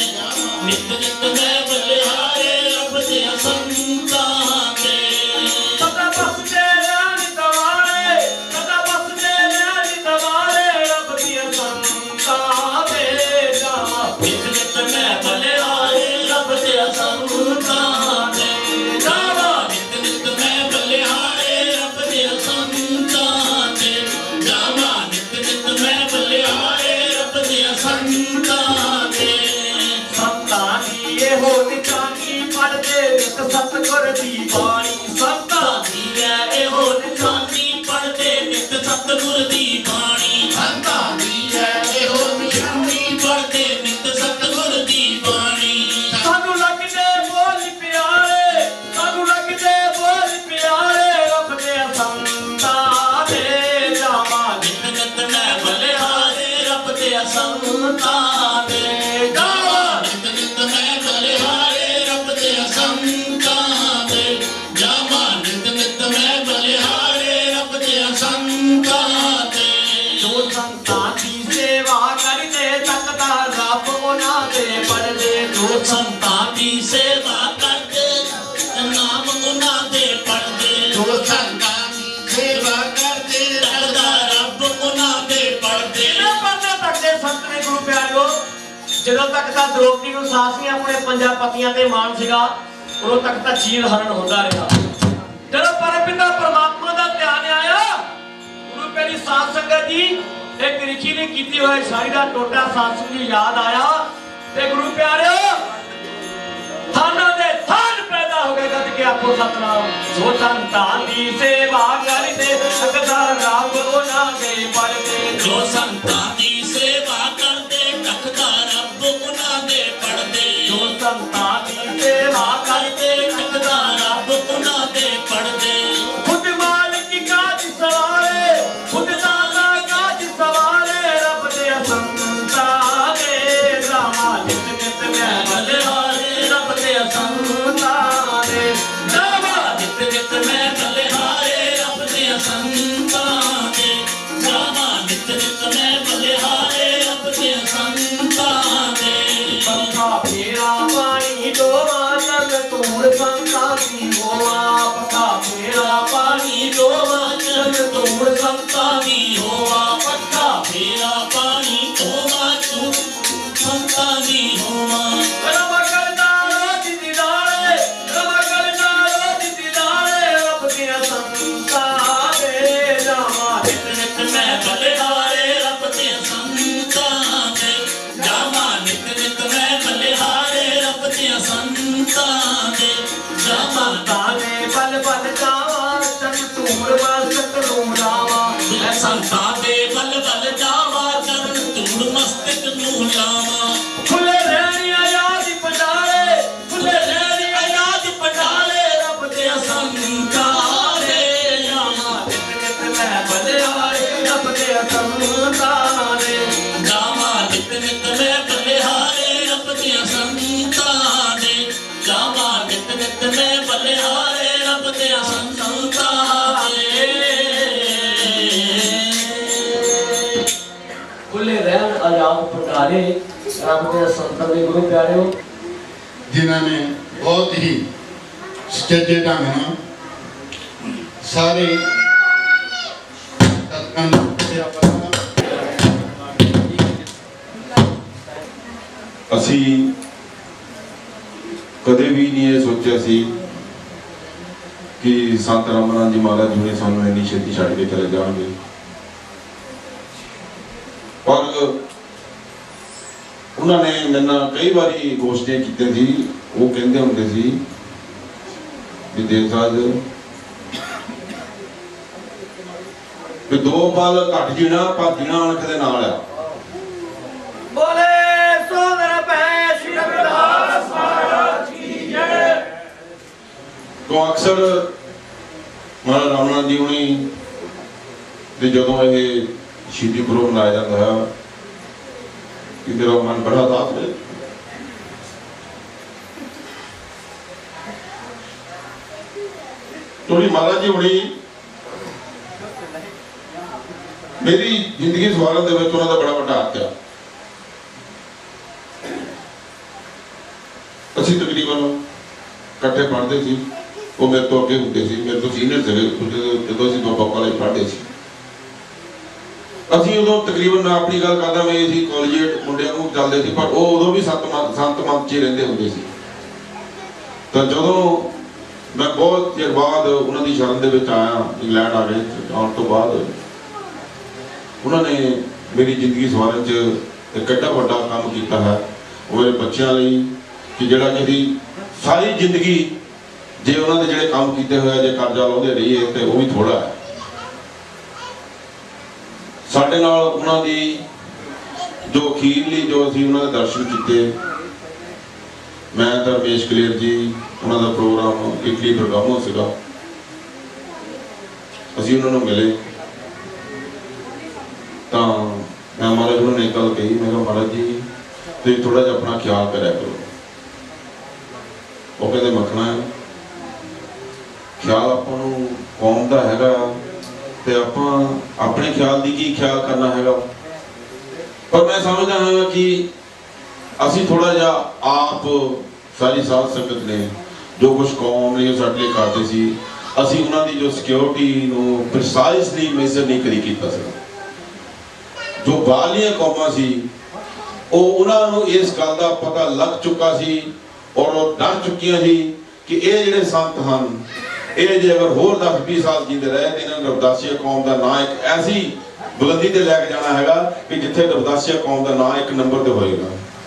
नित नित में बने हारे रब के संता दे सदा बस तेरा नितवारे सदा बस तेरा नितवारे रब की संता दे जामा नित नित में भले हारे रब के संता दे जामा नित नित में भले हारे रब के संता दे जामा नित नित में भले हारे रब के संता दे संता दी ये हो निचानी पढ़दे नित सतगुर दी बाणी संता दी ये हो निचानी पढ़दे नित सतगुर दी बाणी संता दी ये हो निचानी पढ़दे नित सतगुर दी बाणी सानू लगदे बोल प्यारे सानू लगदे बोल प्यारे रब दे संता दे जामा नित नित मैं भले हारे रब दे संता दे जामा नित नित मैं भले हारे रब दे संता दे जामा नित नित मैं भले हारे रब दे संता दे जो संता की सेवा करते तकदा रब उना दे पढ़दे जो संता की सेवा करते नाम उना दे पढ़दे जो संता की सेवा करते तकदा रब उना दे पढ़दे पढ़दे तकदे संत ने गुरु प्यारो ਜਦੋਂ ਤੱਕ ਤਾਂ ਦ੍ਰੋਪਦੀ ਨੂੰ ਸਾਸ ਨਹੀਂ ਆਪਣੇ ਪੰਜਾਂ ਪਤੀਆਂ ਤੇ ਮਾਣ ਸੀਗਾ ਉਦੋਂ ਤੱਕ ਤਾਂ ਚੀਰ ਹਰਨ ਹੁੰਦਾ ਰਿਹਾ ਜਦੋਂ ਪਰਮਪਿਤਾ ਪਰਮਾਤਮਾ ਦਾ ਧਿਆਨ ਆਇਆ ਗੁਰੂ ਪਿਆਰੀ ਸਾਧ ਸੰਗਤ ਜੀ ਇੱਕ ਰਿਖੀ ਨੇ ਕੀਤੀ ਹੋਏ ਸਾਰੀ ਦਾ ਟੋਟਾ ਸਾਧ ਸੰਗਤ ਜੀ ਯਾਦ ਆਇਆ ਤੇ ਗੁਰੂ ਪਿਆਰਿਓ ਥਾਨਾਂ ਦੇ ਥਾਨ ਪੈਦਾ ਹੋ ਗਏ ਗੱਜ ਕੇ ਆਪੋ ਸਤਨਾਮ ਜੋ ਸੰਤਾਂ ਦੀ ਸੇਵਾ ਕਰਦੇ ਸਕਦਾ ਰੱਬ ਉਹਨਾਂ ਦੇ ਪੜਦੇ ਜੋ ਸੰਤਾਂ ਦੀ ਸੇਵਾ ਕਰਦੇ ਤਖਦਾ ਰੱਬ ਉਹਨਾਂ ਦੇ ਪੜਦੇ ਜੋ ਸੰਤਾਂ ਦੀ ਸੇਵਾ ਕਰਦੇ ਤਖਦਾ ਰੱਬ ਉਹਨਾਂ ਦੇ ਪੜਦੇ ਖੁਦ ਮਾਲਿਕ ਕਾਜ ਸਵਾਰੇ ਖੁਦ ਦਾਤਾ ਕਾਜ ਸਵਾਰੇ ਰੱਬ ਦੇ ਸੰਤਾਂ ਦੇ ਰਾਮਾ ਨਿਤ ਨਿਤ ਮੈਂ ਭਲੇ ਹਾਰੇ ਰੱਬ ਦੇ ਸੰਤਾਂ ਦੇ ਰਾਮਾ ਨਿਤ ਨਿਤ ਮੈਂ ਭਲੇ ਹਾਰੇ ਰੱਬ ਦੇ ਸੰਤਾਂ ਦੇ ਰਾਮਾ ਨਿਤ ਨਿਤ ਮੈਂ ਭਲੇ ਹਾਰੇ ਰੱਬ ਦੇ ਸੰਤਾਂ ਦੇ ਪੱਖਾ ਫੇਰਾ ਪਾਣੀ ਡੋਵਾ ਜਗ ਤੂੜ ਸੰਤਾਂ ਦੀ ਹੋਵਾ ਪੱਖਾ ਫੇਰਾ ਪਾਣੀ ਡੋਵਾ ਜਗ ਤੂੜ ਸੰਤਾਂ ਦੀ ਹੋਵਾ ਪੱਖਾ ਫੇਰਾ ਪਾਣੀ ਡੋਵਾ ਤੂੜ ਸੰਤਾਂ ਦੀ ਹੋਵਾ ਰਬ ਕਰਦਾ ਰੋਜ ਦੀਦਾਰੇ ਰਬ ਕਰਦਾ ਰੋਜ ਦੀਦਾਰੇ ਰੱਬ ਦੀਆਂ ਸੰਤਾਂ ਦੇ ਜਾਵਾਂ ਨਿਤ ਨਿਤ ਮੈਂ ਭਲੇ ਹਾਰੇ ਰੱਬ ਦੀਆਂ ਸੰਤਾਂ ਦੇ ਜਾਵਾਂ ਨਿਤ ਨਿਤ ਮੈਂ ਭਲੇ ਹਾਰੇ ਰੱਬ ਦੀਆਂ ਸੰਤਾਂ ਦੇ ਜਾਵਾਂ ਤਾਲੇ ਬਲ ਬਲ ਜਾਵਾਂ ਤਨ ਧੂੜ ਮਸਤਕ ਨੂੰ ਲਾਵਾਂ ਮੈਂ ਸੰਤਾਂ ਦੇ ਬਲ ਬਲ ਜਾਵਾਂ ਤਨ ਧੂੜ ਮਸਤਕ ਨੂੰ ਲਾਵਾਂ ਖੁੱਲੇ ਰਹਿਣੀ ਆਜ਼ਾਦ ਪਟਾਲੇ ਖੁੱਲੇ ਰਹਿਣੀ ਆਜ਼ਾਦ ਪਟਾਲੇ ਰੱਬ ਦੇ ਸੰਤਾਂ ਦੇ ਜਾਵਾਂ ਨਿਤ ਨਿਤ ਮੈਂ ਭਲੇ ਹਾਰੇ ਰੱਬ ਦੇ ਸੰਤਾਂ ਦੇ ਜਾਵਾਂ ਨਿਤ ਨਿਤ ਮੈਂ ਭਲੇ ਹਾਰੇ ਰੱਬ ਦੇ ਸੰਤਾਂ ਦੇ ਜਾਵਾਂ ਨਿਤ ਨਿਤ ਮੈਂ ਭਲੇ ਹਾਰੇ ਰੱਬ ਦੇ ਸੰਤਾਂ ਦੇ ਖੁੱਲੇ ਰਹਿਣ ਆਜ਼ਾਦ ਪਟਾਲੇ ਰੱਬ ਦੇ ਸੰਤਾਂ ਦੇ ਗੁਰੂ ਪਿਆਰਿਓ ਜਿਨ੍ਹਾਂ ਨੇ ਬਹੁਤ ਹੀ ਸੁਚੱਜੇ ਢੰਗ ਨਾਲ ਸਾਰੇ ਤਤਕਾਂ ਨੂੰ ਤੇਰਾ ਪਤਾ ਅਸੀਂ ਕਦੇ ਵੀ ਨਹੀਂ ਇਹ ਸੋਚਿਆ ਸੀ ਕਿ ਸੰਤ ਰਾਮਨਾਥ ਜੀ ਮਹਾਰਾਜ ਜੀ ਨੇ ਸਾਨੂੰ ਇੰਨੀ ਛੇਤੀ ਛੱਡ ਕੇ ਚਲੇ ਜਾਣਗੇ। ਪਰ उन्होंने मेरे नाल कई बारी गोष्ठियां कीतियां सी। वो कहते होंदे सी भी देव साहब भी दो पल घट जीना पर जीना अणख दे नाल आ। बोले सोदर पै श्री रविदास महाराज की जय। तो अक्सर महाराज रामनाथ जी हुणी ते जदों ये शहीदी पुरब मनाया जाता है कि मेरा मन बड़ा उदास है। थोड़ी महाराज जी हुणी मेरी जिंदगी सवारन दे विच उन्हां दा बड़ा वड्डा हत्थ आ। असीं तकरीबन इकट्ठे पढ़ते सी। वो मेरे तो अगे होंदे सी, मेरे तो सीनियर थे जो असीं दोपा कॉलेज पढ़ते सी। असीं उदों तकरीबन मैं अपनी गल करदा मैं असीं कॉलेजिएट मुंडियां नूं चलदे सी, पर वो उदों भी संत संत मंच च रहिंदे हुंदे सी। तो जदों मैं बहुत चिर बाद उन्हां दी शरण दे विच आया, इंग्लैंड आ गए आउण तो बाद उन्होंने मेरी जिंदगी सवारन च एक एड्डा वड्डा काम किया है वो मेरे बच्चों लई कि जिहड़ा कि सारी जिंदगी जे उन्होंने जिहड़े काम किए हुए जे कर्जा लाउंदे रहिए तो वो भी थोड़ा है। साडे नाल उन्हां दी जो अखीरली जो असीं उन्हां दे दर्शन किए, मैं तो रमेश कलेर जी उन्हां दा प्रोग्राम इटली प्रोग्रामो सीगा, असीं उन्हां नूं मिले तो मैं महाराज उन्होंने एक गल कही, मैं महाराज जी तुम थोड़ा जिहा अपना ख्याल करा करो। वो कहते मखना है ख्याल आपां नूं कौम दा हैगा ते आपां अपने ख्याल दी की ख्याल करना हैगा। पर मैं समझदा हां कि असीं थोड़ा जिहा आप सारी साध संगत ने जो कुछ कौम ने साडे लई करदे सी, असीं उन्हां दी जो सिक्योरिटी नूं प्रिसाइसली मेजर नहीं करी कीता सी। जो बाहरलियां कौमां सी उन्होंने इस गल का पता लग चुका सी और वो डर चुकियां सी कि ये जिहड़े संत हैं ये जे अगर होर दस बीस साल जीते रहे तो इन्होंने रविदासिया कौम का नाम एक ऐसी बुलंदी ते लैके जाना हैगा कि जिथे रविदासिया कौम का नाम एक नंबर ते होएगा।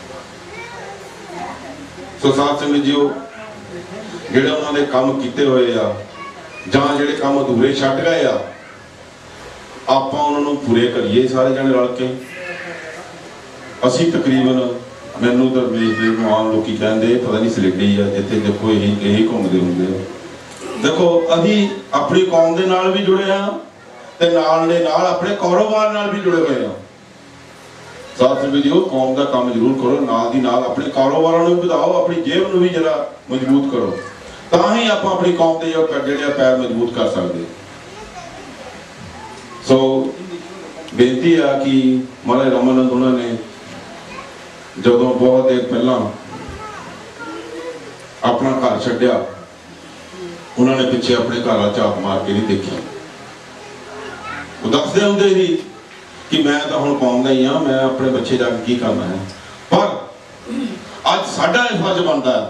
सो साध संगत जीओ जिहड़े उन्होंने काम कीते हुए आ जां जिहड़े काम अधूरे छड्ड गए आ आपां उन्होंने पूरे करिए सारे जने रल के। असीं तकरीबन मैनू तो रमेश जी आम लोग कहते पता नहीं सलेडी है जिथे देखो यही यही घूमते होंगे। देखो असीं अपनी कौम के नाल भी जुड़े हाँ ते नाल ने नाल अपने कारोबार नाल भी जुड़े हुए हैं। साथ संगत जी कौम का काम जरूर करो, नाल दी नाल अपने कारोबार नूं वधाओ, अपनी जेब नूं भी जरा मजबूत करो, तां ही आपां अपनी कौम के जो जिहड़े पैर मजबूत कर सकते। सो बेनती है कि महाराज रामानंद उन्होंने जदों बहुत देर पहला अपना घर छड्डिया उन्होंने पिछे अपने घर झात मार के नहीं देखा। वो दसदे होंदे सी कि मैं तो हुण कौम दा ही हाँ, मैं अपने बच्चे जाके की करना है। पर अज साडा यह फर्ज बनता है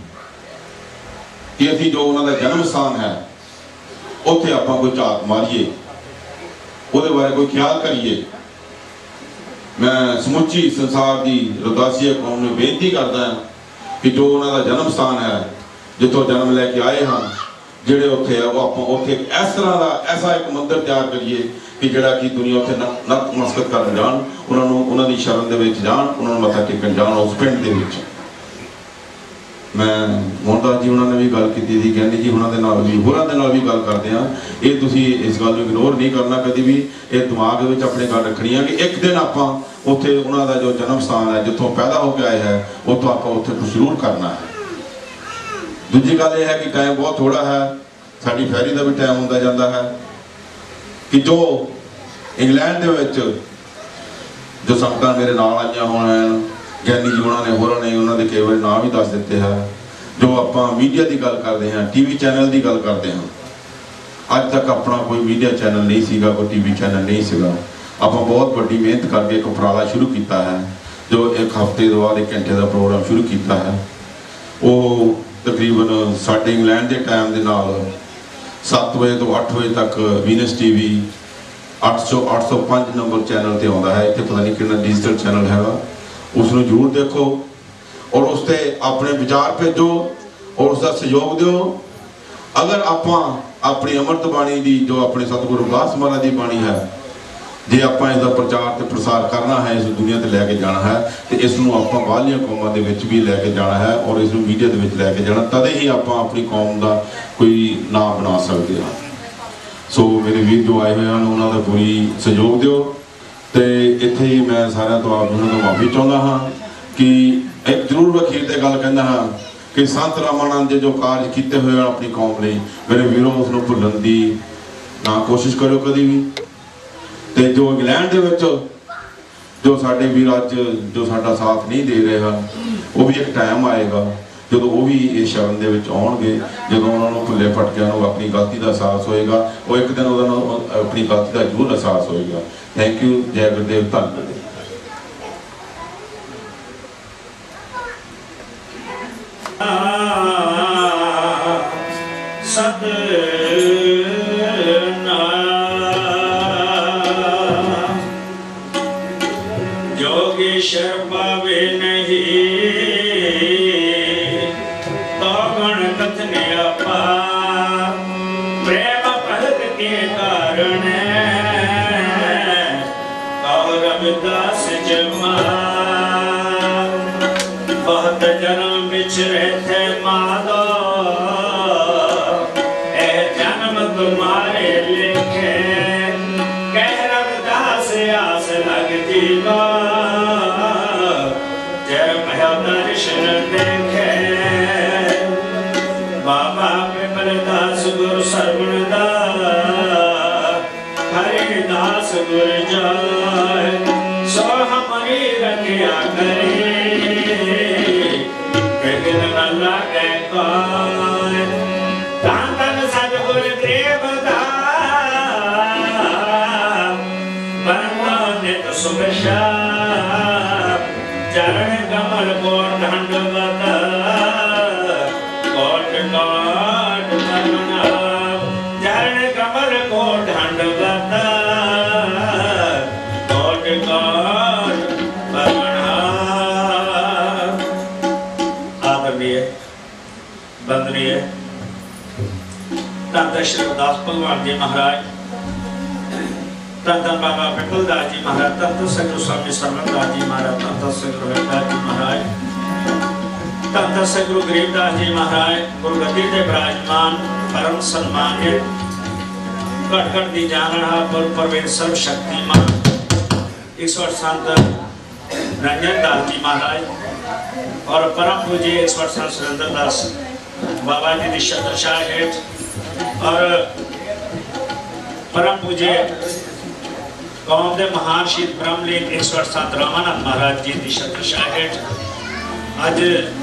कि असीं जो उन्होंने जन्म स्थान है उत्थे आपां कोई झात मारीए, ਉਹਦੇ बारे कोई ख्याल करिए। मैं समुची संसार की रविदासिया कौम में बेनती करता है कि जो उन्होंने जन्म स्थान है जितों जन्म लैके आए हैं जिहड़े उत्थे है वो आपां उत्थे इस तरह का ऐसा एक मंदिर तैयार करिए कि जिहड़ा कि दुनिया उत्थे नतमस्तक करन जाण, उन्होंने उन्हां दी शरण दे विच जाण, उन्होंने मत्था टेकण जाण उस पिंड दे विच। मैं मोहनदास जी उन्होंने भी गल की थी, कहने जी उन्होंने नाल भी होरां दे नाल भी गल करते हैं। ये तुसीं इस गल नूं इग्नोर नहीं करना कभी भी, ये दिमाग में अपने गल रखनी है कि एक दिन आपां उत्थे उन्हां दा जो जन्म स्थान है जिथों पैदा होकर आए हैं उत्थों आपां उत्थे कुछ जरूर करना है। दूजी गल यह है कि टाइम बहुत थोड़ा है, साडी फैरी का भी टाइम होंदा जांदा है कि जो इंग्लैंड दे विच जो संगतां मेरे नाल आईयां होण ज्ञानी जी उन्होंने होरां ने उन्होंने कई बार नाम भी दस दिते हैं। जो आपां मीडिया की गल करते हैं, टीवी चैनल की गल करते हैं, अज तक अपना कोई मीडिया चैनल नहीं सीगा, कोई टीवी चैनल नहीं सीगा। आपां बहुत बड़ी मेहनत करके एक उपराला शुरू किया है जो एक हफ्ते के बाद एक घंटे का प्रोग्राम शुरू किया है। वो तकरीबन साढ़े इंग्लैंड के टाइम के नाल सत्त बजे तो अठ बजे तक वीनस टीवी अठ सौ अठ सौ पाँच नंबर चैनल पर आता है। इतने पता नहीं कि डिजिटल चैनल है उसनूं जरूर देखो और उस ते अपने विचार भेजो और उसका सहयोग दो। अगर आपां अपनी अमृत बाणी की जो अपने सतगुरु रविदास महाराज की बाणी है जे आपां इसका प्रचार ते प्रसार करना है, इस दुनिया ते लैके जाना है, तो इसनूं आपां बाहरलियां कौमां दे विच भी लैके जाना है और इसनूं मीडिया दे विच लैके जाना, तद ही आपां अपनी कौम का कोई नाम बना सकते हैं। सो मेरे वीर जो आए हुए हैं उन्होंने पूरी सहयोग दिओ। तो इत्थे ही मैं सारे तो आप दोनों को माफ़ी चाहता हाँ कि एक जरूर अखीर ते गल कहना हाँ कि संत रामानंद जी जो कार्य किए हुए हैं अपनी कौम लिए, मेरे वीरों उसनूं भुल्लण दी ना कोशिश करो कभी भी। तो जो इंग्लैंड दे विच जो साडे वीर अज जो साडा साथ नहीं दे रहे हैं, वो भी एक टाइम आएगा जो वो भी इस शरण दे विच आउणगे, जो उन्होंने भुल्ले फटकियां नूं अपनी गलती का एहसास होएगा, वो एक दिन उन्होंने अपनी गलती का जरूर एहसास होएगा। Thank you. जय गुरुदेव। धन्यवाद। जोगेश्वर पावे नहीं तो गण कथने अपा प्रेम भगत के कारण और रविदास जमा बहुत जन्म बिछड़े थे माधो ए जन्म तुम्हारे लिखे कह रविदास आस लगती गो जय महा दर्शन देखे बाबा विमलदास गुरु सरवणदास हरिदास गुरु जाय सो हमारी रखिया करे बिगड़ न लागे कोई धन धन सतगुरु देवदास बंदो नित सुबशा चरण कमल को दंडवत कोट कोट प्रणाम चरण कमल को दंडवत कोट कोट प्रणाम। आदरणीय वंदनीय धन श्री रविदास भगवान जी महाराज, धन धन बाबा विपुलदास जी महाराज, धन सतगुरु स्वामी सरवणदास जी महाराज, धन सतगुरु रविदास जी महाराज, धन सतगुरु गरीबदास जी महाराज गुरगद्दी ते विराजमान परम सम्मान्य घट घट दी जानहा पुर परवेर सर्व शक्तिमान ईश्वर संत रंजन दास जी महाराज और परम पूज्य ईश्वर संत सुरेंद्र दास बाबा जी की छत्रछाया हेठ और परम पूज्य कौम के महान शहीद ब्रह्मलीन ईश्वर संत रामानंद महाराज जी की छत्रछाया हेठ अज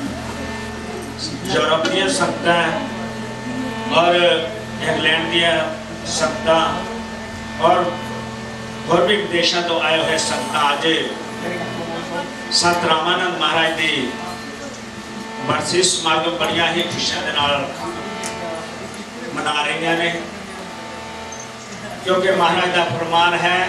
यूरोपीय संगतां और इंग्लैंड दी संगतां और होर भी विदेशों तो आए हुए संगतां अज संत रामानंद महाराज की बरसी समागम बड़िया ही खुशियों के नाल मना रही ने, क्योंकि महाराज का फरमान है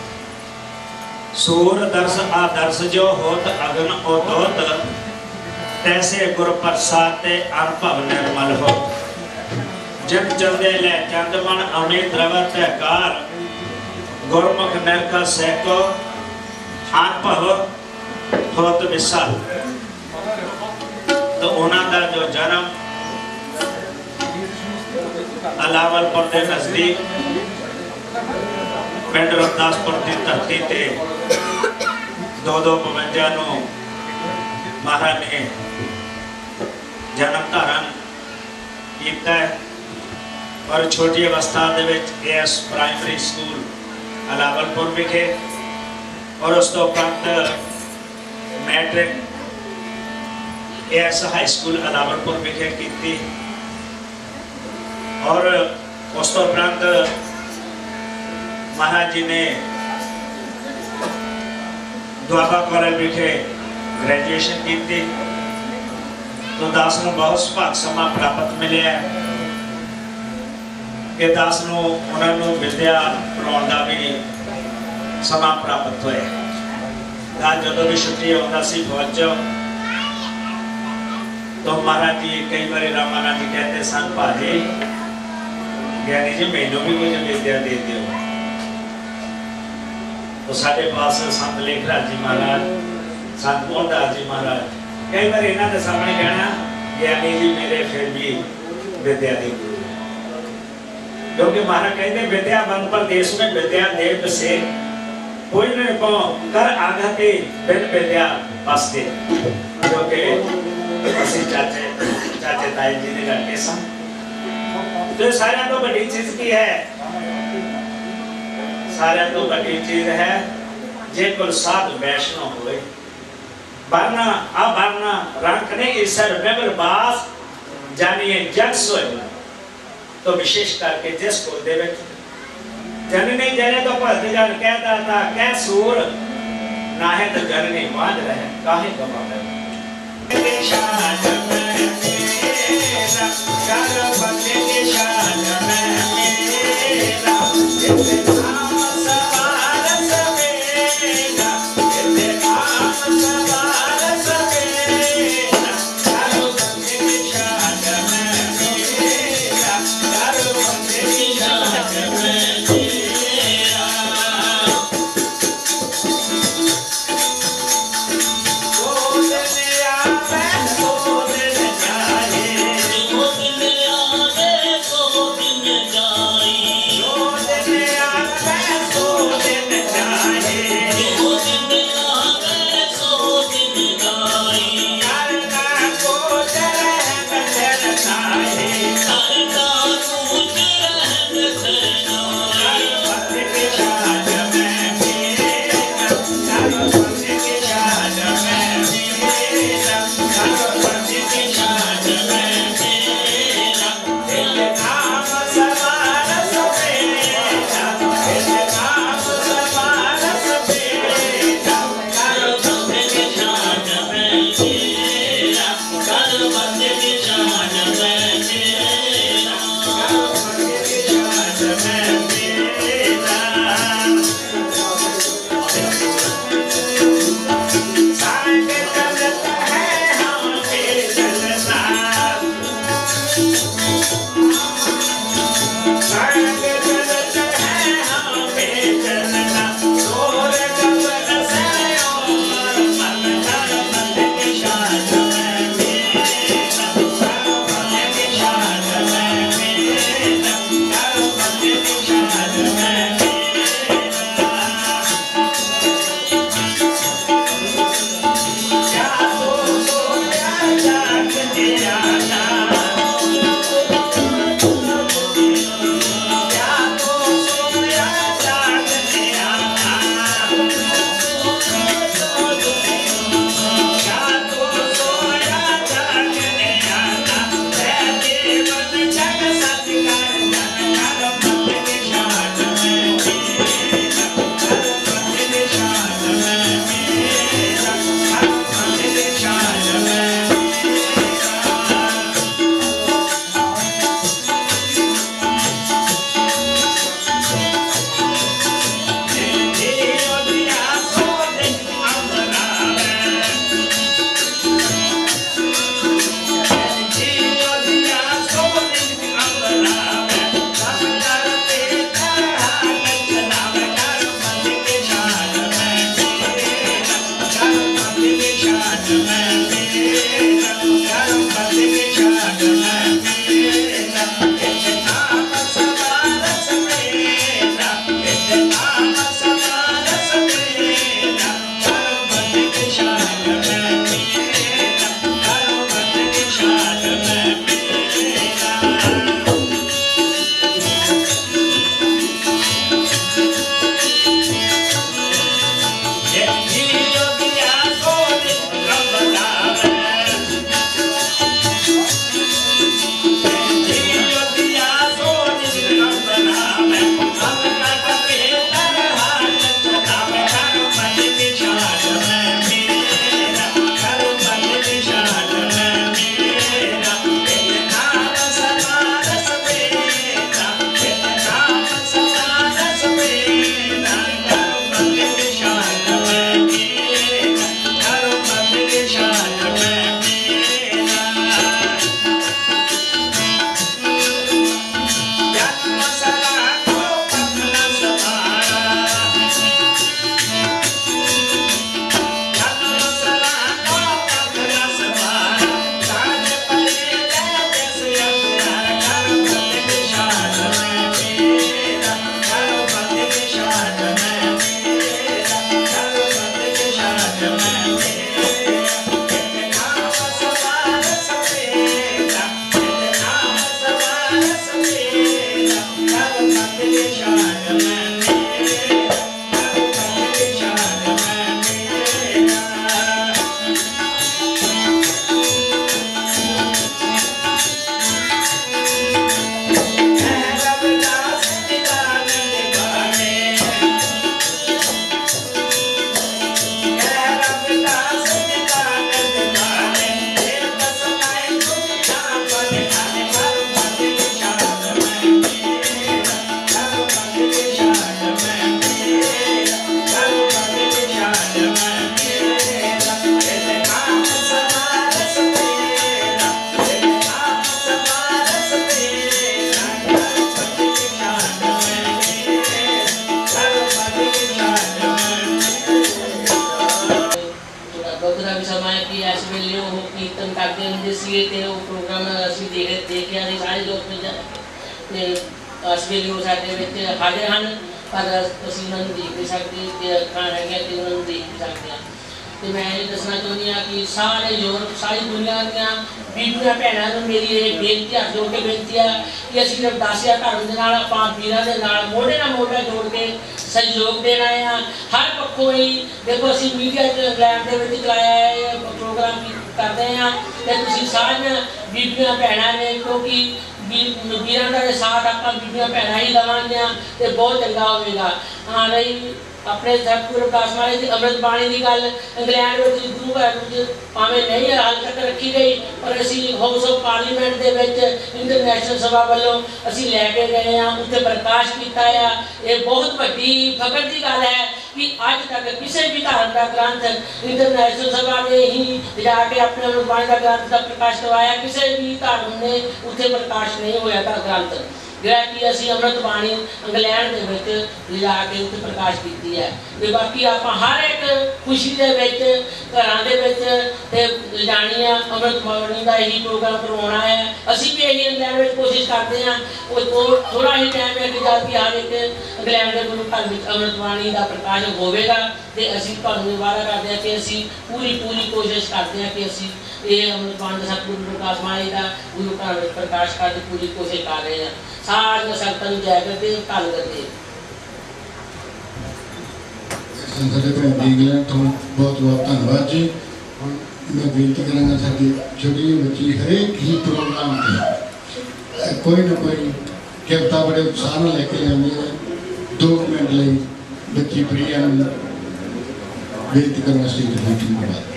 सूर दर्श आदर्श जो होत अगन ओतोत तैसे गुर प्रसाद ते अनुभव निर्मल हो जन चंदे ले चंदमन अमित द्रवत कार गुरमुख नरका सैको अनुभव होत विशाल। तो उन्होंने जो जन्म अलावलपुर के नजदीक पिंड रविदासपुर की धरती ते दो दो बवंजा नूं महाराज ने जन्म धारण किया और छोटी अवस्था दे विच एस प्राइमरी स्कूल अलावलपुर विखे और उस तो उपरंत मैट्रिक एस हाई स्कूल अलावलपुर विखे की और उस तो उपरंत महाराज जी ने दुआबा कॉलेज विखे ग्रेजुएशन की। तो दास नूं बहुत सुभाग समा प्राप्त मिले कि दास नूं उन्हां नूं विद्या पढ़ाउण दा भी समा प्राप्त होया। जो भी छुट्टी आता सी फौज तो महाराज जी कई बार रामाराज जी कहते सन भाजी ज्ञानी जी मैनू भी कुछ विद्या दे दो। तो साढ़े पास संत लेखराज जी महाराज, संत मोहनदास जी महाराज कई बार इन्हों के सामने कहना ज्ञानी जी मेरे फिर भी विद्या दे दो, क्योंकि महाराज कहते विद्या बन प्रदेश में विद्या देव से कोई नहीं को कर आगते बिन विद्या पासते, क्योंकि असि चाचे चाचे ताई जी ने करके सन तो सारे तो बड़ी चीज की है, सारे तो बड़ी चीज है जे कुल साध वैष्णव हुए वरना अवरना रंग ने ईश्वर बेबल बास जानिए जग सोए। तो विशेष करके जिसको देवे जननी जने तो भक्त जन कहता था कह सूर ना है तो जननी बांध रहे काहे गवा में शान में मेरा कर बंदे के शान में मेरा जितने नाम सवार सवेरा जितने नाम सवार सवेरा कर बंदे के शान में मेरा कर बंदे के शान में Oh, सहयोग देना है हर पक्षों ही देखो असं मीडिया इंग्लैंड के चलाया है प्रोग्राम करते हैं तो सारिया बीबियां भैनों ने क्योंकि वीरों का साथ आप बीबियां भैनों ही देवांगे तो बहुत चंगा होगा। हाँ रही अपने सतगुरु रविदास महाराज की अमृत बाणी की गल इंग्लैंड में गुरु घर भावें नहीं हाल तक रखी गई पर असी हाउस ऑफ पार्लीमेंट के इंटरनेशनल सभा वालों असी लैके गए हैं उत्थे प्रकाश किया है। ये बहुत बड़ी फखर की गल है कि अज तक किसी भी धर्म का ग्रंथ इंटरनेशनल सभा ने ही जाके अपने अमृत बाणी का ग्रंथ का प्रकाश करवाया, किसी भी धर्म ने उत्थे प्रकाश नहीं होया था ग्रंथ ਜਿਹੜਾ ਕਿ ਅਸੀਂ ਅੰਮ੍ਰਿਤ ਬਾਣੀ ਇੰਗਲੈਂਡ ਦੇ ਵਿੱਚ ਲਿਜਾ ਕੇ ਉੱਥੇ ਪ੍ਰਕਾਸ਼ ਕੀਤੀ ਹੈ। ਤੇ ਬਾਕੀ ਆਪਾਂ ਹਰ ਇੱਕ ਖੁਸ਼ੀ ਦੇ ਵਿੱਚ ਘਰਾਂ ਦੇ ਵਿੱਚ ਤੇ ਲਿਜਾਣੀ ਆ ਅੰਮ੍ਰਿਤ ਬਾਣੀ ਦਾ ਇਹੀ ਪ੍ਰੋਗਰਾਮ ਕਰਵਾਉਣਾ ਹੈ। ਅਸੀਂ ਵੀ ਇਹੀ ਇੰਗਲੈਂਡ ਵਿੱਚ ਕੋਸ਼ਿਸ਼ ਕਰਦੇ ਹਾਂ ਉਹ ਥੋੜਾ ਹੀ ਟਾਈਮ ਹੈ ਕਿ ਜਦ ਕਿ ਹਰ ਇੱਕ ਇੰਗਲੈਂਡ ਦੇ ਗੁਰੂ ਘਰ ਵਿੱਚ ਅੰਮ੍ਰਿਤ ਬਾਣੀ ਦਾ ਪ੍ਰਕਾਸ਼ ਹੋਵੇਗਾ ਤੇ ਅਸੀਂ ਤੁਹਾਨੂੰ ਵਾਅਦਾ ਕਰਦੇ ਹਾਂ ਕਿ ਅਸੀਂ ਪੂਰੀ ਪੂਰੀ ਕੋਸ਼ਿਸ਼ ਕਰਦੇ ਹਾਂ ਕਿ ਅਸੀਂ ਇਹ ਅੰਮ੍ਰਿਤ ਬਾਣੀ ਦਾ ਸਤਿਗੁਰੂ ਰਵਿਦਾਸ महाराज ਦਾ ਗੁਰੂ ਘਰ ਵਿੱਚ ਪ੍ਰਕਾਸ਼ ਕਰਨ ਦੀ ਪੂਰੀ ਕੋਸ਼ਿਸ਼ ਕਰ ਰਹੇ ਹਾਂ। सारिया संगतां नूं जय करदे धन करदे संसद इंग्लैंड तो बहुत बहुत धन्यवाद जी। मैं बेनती करांगा साडी छोटी बच्ची हरेक ही प्रोग्राम ते कोई ना कोई कविता बड़े उत्साह नाल लेके आंदी है। दो मिनट लई बच्ची प्रिया नूं बेनती करना स्टेज ते धन्यवाद।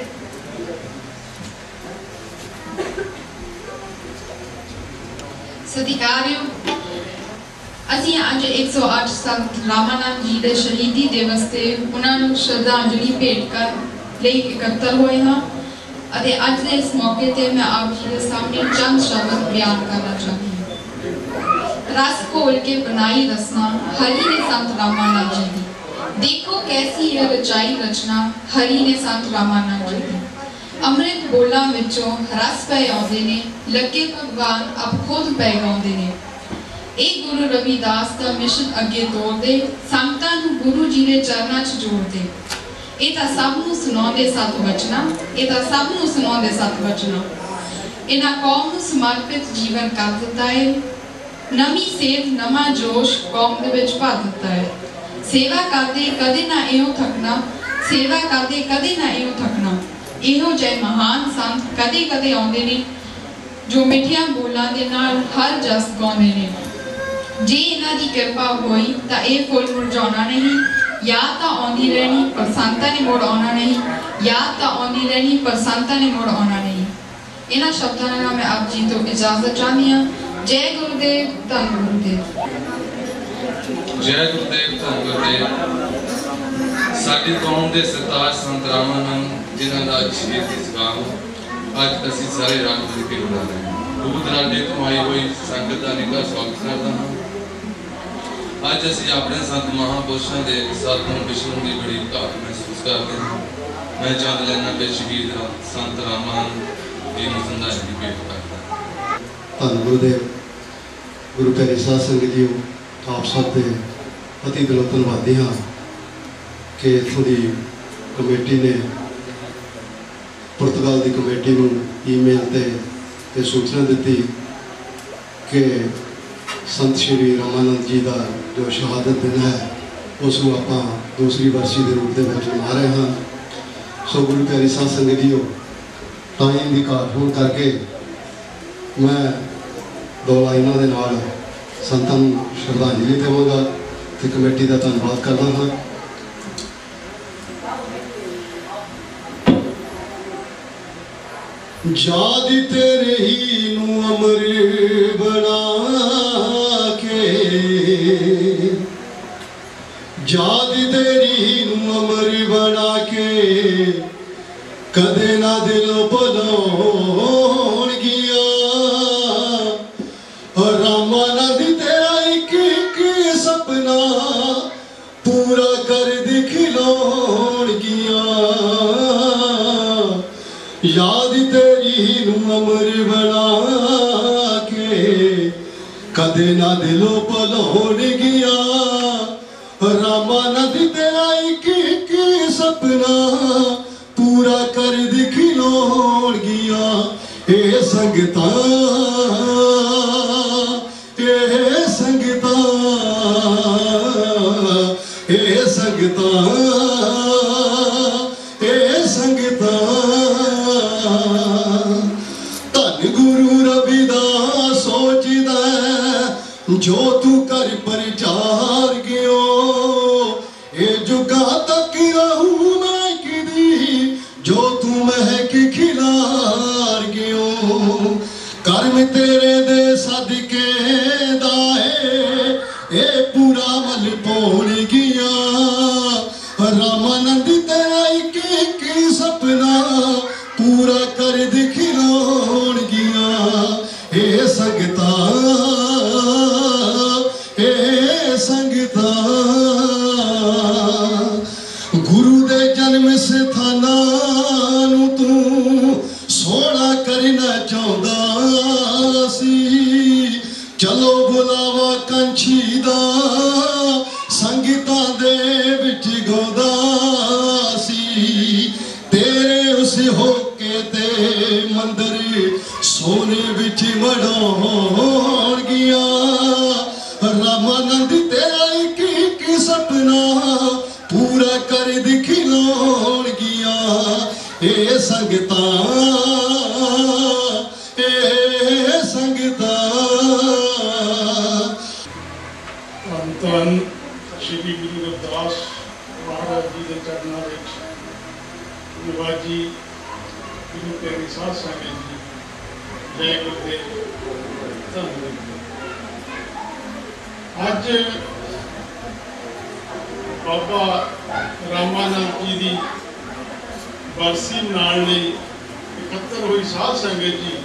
सत्कारियों ਅਸੀਂ ਅੱਜ एक सौ आठ संत रामानंद जी ਦੇ ਸ਼ਹੀਦੀ ਦਿਵਸ ਤੇ ਉਹਨਾਂ ਨੂੰ ਸ਼ਰਧਾਂਜਲੀ ਭੇਟ ਕਰਨ ਲਈ ਇਕੱਤਰ ਹੋਏ ਹਾਂ ਅਤੇ ਅੱਜ ਦੇ ਇਸ ਮੌਕੇ ਤੇ ਮੈਂ ਆਪ ਜੀ ਦੇ ਸਾਹਮਣੇ ਚੰਦ ਸ਼ਬਦ ਬਿਆਨ ਕਰਨਾ ਚਾਹੁੰਦੀ ਹਾਂ। रस घोल के बनाई रचना हरि ने संत रामानंद जी दी, देखो कैसी है रचाई रचना हरि ने संत रामानंद जी दी। अमृत बोलां विचों रस पै आउंदे ने, लगे भगवान अब खुद पै गाउंदे ने। ਇਹ ਗੁਰੂ ਰਵਿਦਾਸ ਦਾ ਮਿਸ਼ਨ ਅੱਗੇ ਤੋਰਦੇ ਸੰਗਤਾਂ ਨੂੰ ਗੁਰੂ ਜੀ ਦੇ ਚਰਨਾਂ 'ਚ ਜੋੜਦੇ। ਇਹ ਤਾਂ ਸਭ ਨੂੰ ਸੁਣਾਉਂਦੇ ਸਤ ਵਚਨਾਂ, ਇਹ ਤਾਂ ਸਭ ਨੂੰ ਸੁਣਾਉਂਦੇ ਸਤ ਵਚਨਾਂ। ਇਹਨਾਂ ਕੌਮ ਨੂੰ ਸਮਰਪਿਤ ਜੀਵਨ ਕਰ ਦਿੱਤਾ ਹੈ, ਨਵੀਂ ਸੇਧ ਨਵਾਂ ਜੋਸ਼ ਕੌਮ ਦੇ ਵਿੱਚ ਭਰ ਦਿੱਤਾ ਹੈ। ਸੇਵਾ ਕਰਦੇ ਕਦੇ ਨਾ ਇਹੋ ਥਕਣਾ, ਸੇਵਾ ਕਰਦੇ ਕਦੇ ਨਾ ਇਹੋ ਥਕਣਾ। ਇਹੋ ਜਿਹੇ ਮਹਾਨ ਸੰਤ ਕਦੇ ਕਦੇ ਆਉਂਦੇ ਨੇ ਜੋ ਮਿੱਠੀਆਂ ਬੋਲਾਂ ਦੇ ਨਾਲ ਹਰ ਜਸ ਗਾਉਂਦੇ ਨੇ। जे इन्हां दी कृपा होई तां इह फुल मुरझाउणा नहीं, याद तां आउंदी रहनी पर संतां ने मुड़ आउणा नहीं, याद तां आउंदी रहनी पर संतां ने मुड़ आउणा नहीं। इन्हां शब्दां नाल मैं आप जी तो इजाजत चाहती हां। जय गुरुदेव, धन गुरुदेव। जय गुरुदेव, धन गुरुदेव। साडी कौम दे सरताज संत रामानंद जिन्हां दा शहीदी सगाम अज असीं सारे रंग मिल के मना रहे हैं। खूब दराजे तो आई हुई संगत का निघा स्वागत करता हाँ। अज असीं अपने संत महापुरुषों के सतगुण विष्णु की बड़ी घाट महसूस करते हैं। मैं चंद लाइनां पे शहीद संत रामानंद जी नूं श्रद्धांजलि भेंट करदा। धन गुरुदेव। गुरु प्यारे साध संगत जीओ, आप सब के अति दिलों धन्नवादी हाँ कि इत्थों की कमेटी ने पुर्तगाल की कमेटी नूं ईमेल ते ते सूचना दी कि संत श्री रामानंद जी का जो शहादत दिन है उसको आप दूसरी वर्षी के रूप में मना रहे हैं। सो गुरु प्यारी साध संगत जीओ, टाइम की घाट होने करके मैं दो लाइनों के नाल संतां नूं श्रद्धांजलि देवांगा तो कमेटी का धन्यवाद करना हाँ। याद तेरे ही नूं अमर बना के, याद तेरी ही नूं अमर बना के, कदे ना दिलों भुलाउण गिया। रामानंद तेरा एक एक सपना पूरा कर दिखलाउण गिया। याद तेरी नूं अमर बना के, कदे ना दिलों भुलाउण गिया। रामानंद तेरा एक एक सपना पूरा कर दिखलाउण गिया। ए संगतां ए संगतां ए संगतां ए संगतां, धन गुरु रविदास सोचदा जो तू कर प्रचार गयो। ए जुगा तक रहूं मैं किदी जो तू महक खिलार गयो। कर्म तेरे दे सदके दाए ए पूरा मल पौड़ गया। रामानंद तेरा एक एक सपना पूरा कर दिखलाउण गया। ए संगतां ए संगतां, गुरु दे जन्म स्थाना नूं तू सोहना करना चाहुंदा सी। चलो बुलावा कंछी दा संगतां दे विच गाउंदा सी। तेरे उस होके ते मंदिर सोने विच मढ़ाउण गया। रामानंद तेरा एक एक सपना पूरा कर दिखलाउण गया। ए संगतां ए संगतां, धन धन श्री गुरु रविदास महाराज जी के चरणों में गुरुवार जी, गुरु प्यारी साध संगत जी, जय गुरुदेव। धन्यवाद। अज बाबा रामानंद जी की बरसी मनाने लई इकट्ठा हुई साध संगत जी,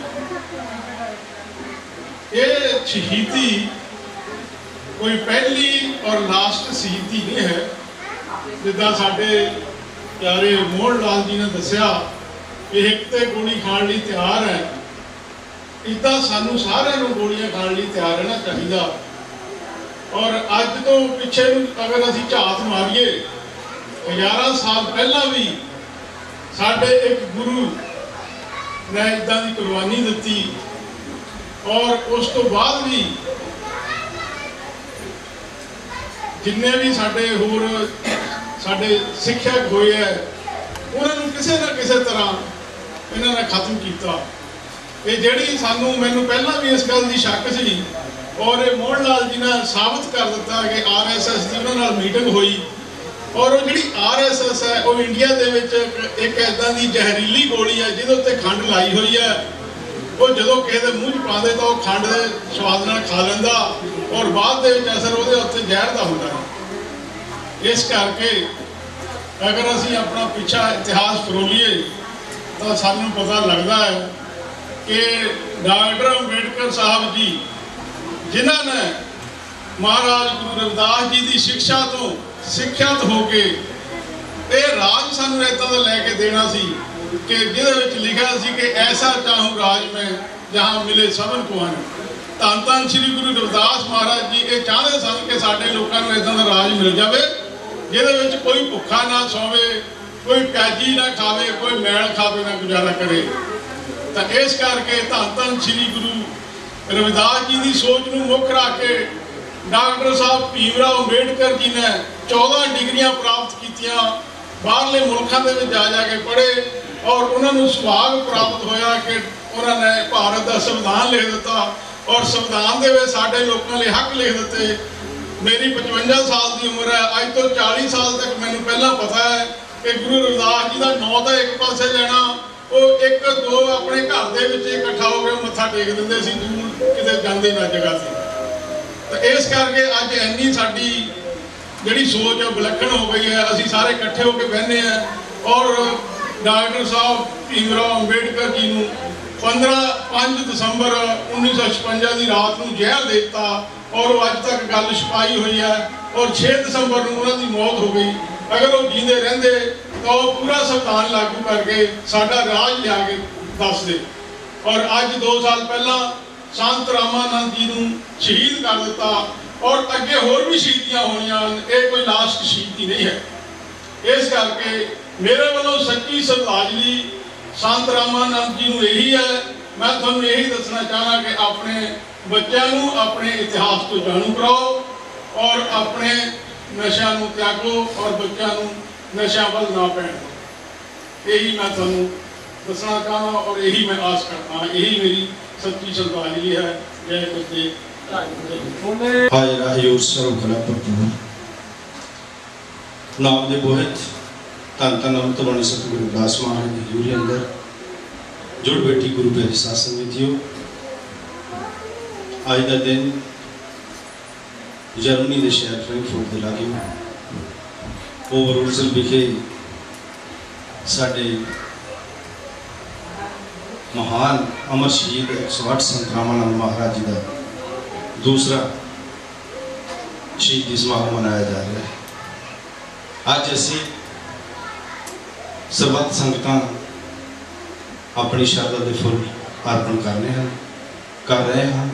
ये शहीदी कोई पहली और लास्ट शहीदी नहीं है। जिदा साडे प्यारे मोहन लाल जी ने दसिया कि एक तो गोली खाण लई तैयार है, इदा सानू सारिਆਂ ਨੂੰ गोलियां खाण लई तैयार रहना चाहिए। और अज तो पिछे अगर असी झात मारिए हज़ारां साल पहला भी साडे एक गुरु ने इदां दी कुर्बानी दिती। और उस तो बाद भी जिन्ने भी साडे होर साडे सिक्खियक होए है उन्होंने किसी ना किसी तरह इन्होंने खत्म किया। ये जिहड़ी सानू मैनू पहला भी इस गल की शक सी और मोहन लाल जी ने साबित कर दिता कि आर एस एस की उन्होंने मीटिंग हुई। और वो जी आर एस एस है वो इंडिया के एक इदा की जहरीली गोली है जिहदे उत्ते खंड लाई हुई है। वो जो किसी मूँह च पाते तो खंड के स्वाद नाल खा लेंदा और बाद दे विच असर वो उत्ते जहर का होंदा है। इस करके अगर असी अपना पिछा इतिहास फरोलीए तो सानू पता लगता है कि डॉक्टर अंबेडकर साहब जी जिन्होंने महाराज गुरु रविदास जी की शिक्षा तो सिक्ख्यात होके ये राज सानू इदां दा लैके देना सी कि जिहदे विच लिखा सी कि ऐसा चाहूँ राज में जहाँ मिले सबन को अन। धन धन श्री गुरु रविदास महाराज जी ये चाहते सन कि साडे लोकां नूं इदां दा राज मिल जाए जिहदे विच कोई भुखा ना सोवे, कोई प्याजी ना खावे, कोई मैल खावे ना गुजारा करे। तो इस करके धन धन श्री गुरु रविदास जी की सोच को मुख रख के डॉक्टर साहब भीमराव अंबेडकर जी ने चौदह डिग्रियां प्राप्त कीतियां, बाहरले मुल्कों के जा जाके पढ़े और उन्होंने सुभाग प्राप्त होया कि उन्होंने भारत का संविधान लिख दिता और संविधान के वे साढ़े लोगों लिए हक लिख दिते। मेरी पचवंजा साल की उम्र है, अज तो चालीस साल तक मैंने पहला पता है कि गुरु रविदास जी का नौ तो एक पासे लेना, वो एक दो अपने घर के इकट्ठा हो गए मत्था टेक देंगे सी, दूर किते जांदे ना जगह से। तो इस करके अज इन्नी साडी जिहड़ी सोच है विलक्षण हो गई है, असी सारे इकट्ठे होकर बहने हैं और डॉक्टर साहब भीमराव अंबेडकर जी को पंद्रह पाँच दिसंबर उन्नीस सौ छपंजा की रात को जहर देता और वो अज तक गल छुपाई हुई है और छे दिसंबर को उन्होंने मौत हो गई। अगर वो जींदे रहंदे तो पूरा संविधान लागू करके साडा राज लिया के दस दे। और अज दो साल पहला संत रामानंद जी को शहीद कर दिता और अगे होर भी शहीदियां होनियां, ये कोई लास्ट शहीदी नहीं है। इस करके मेरे वालों सच्ची श्रद्धांजलि संत रामानंद जी को यही है। मैं तुहानूं यही दसना चाहना कि अपने बच्चों को अपने इतिहास तो जाणू कराओ और अपने नशा को त्यागो और बच्चों को नशा वाल ना पैण दो। यही मैं तुहानूं दसना चाहना और यही मैं आस करता हाँ, यही मेरी सच्ची श्रद्धांजलि है। जय गुरुदेव। हाय राहयूर सर्व कला प्रभु नाम दे बोहित धन धन अमृत बाणी सतगुरु रविदास महाराज की हजूरी अंदर जुड़ बैठी गुरु प्यारी साध संगतियों, आज का दिन जर्मनी के शहर फ्रैंकफर्ट के लागे ओवरउल्सल विखे साडे महान अमर शहीद एक सौ आठ संत रामानंद महाराज जी का दूसरा शहीदी समारोह मनाया जा रहा है। आज असी सर्बत संगतां अपनी श्रद्धा के फुल अर्पण करने हैं कर रहे हैं।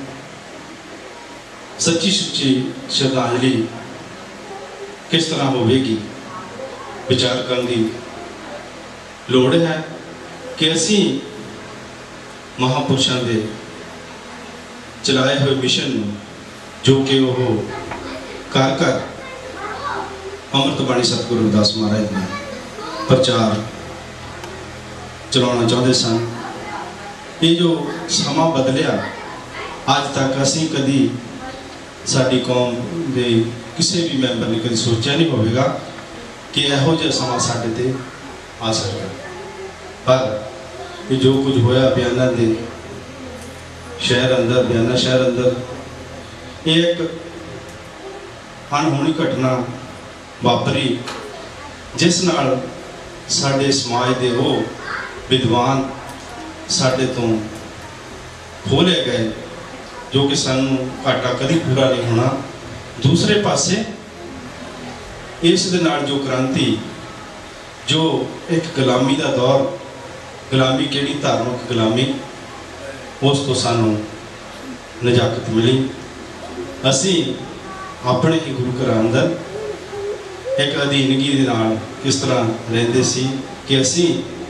सच्ची सुच्ची श्रद्धांजलि किस तरह होगी विचार करने की लोड़ है कि असी महापुरुषों के चलाए हुए मिशन जो कि वह कर कर अमृत बाणी सतगुरु रविदास महाराज ने प्रचार चलाना चाहते सन। ये जो समा बदलिया अज तक असी कभी साडी कौम के किसी भी मैंबर ने कभी सोचा नहीं होगा कि यहो जिहा समा साडे ते आ सकता। पर ये जो कुछ होया बयाना दे शहर अंदर बयाना शहर अंदर एक अनहोनी घटना वापरी जिस नाल साडे समाज के वो विद्वान साडे तो खोले गए जो कि सानू घाटा कभी पूरा नहीं होना। दूसरे पासे इस दे नाल जो क्रांति जो एक गुलामी का दौर गुलामी केड़ी धार्मिक गुलामी उस तो सानू नजाकत मिली। असी अपने ही गुरु घर अंदर एक अधीनगी दे नाल किस तरह रहंदे सी कि असी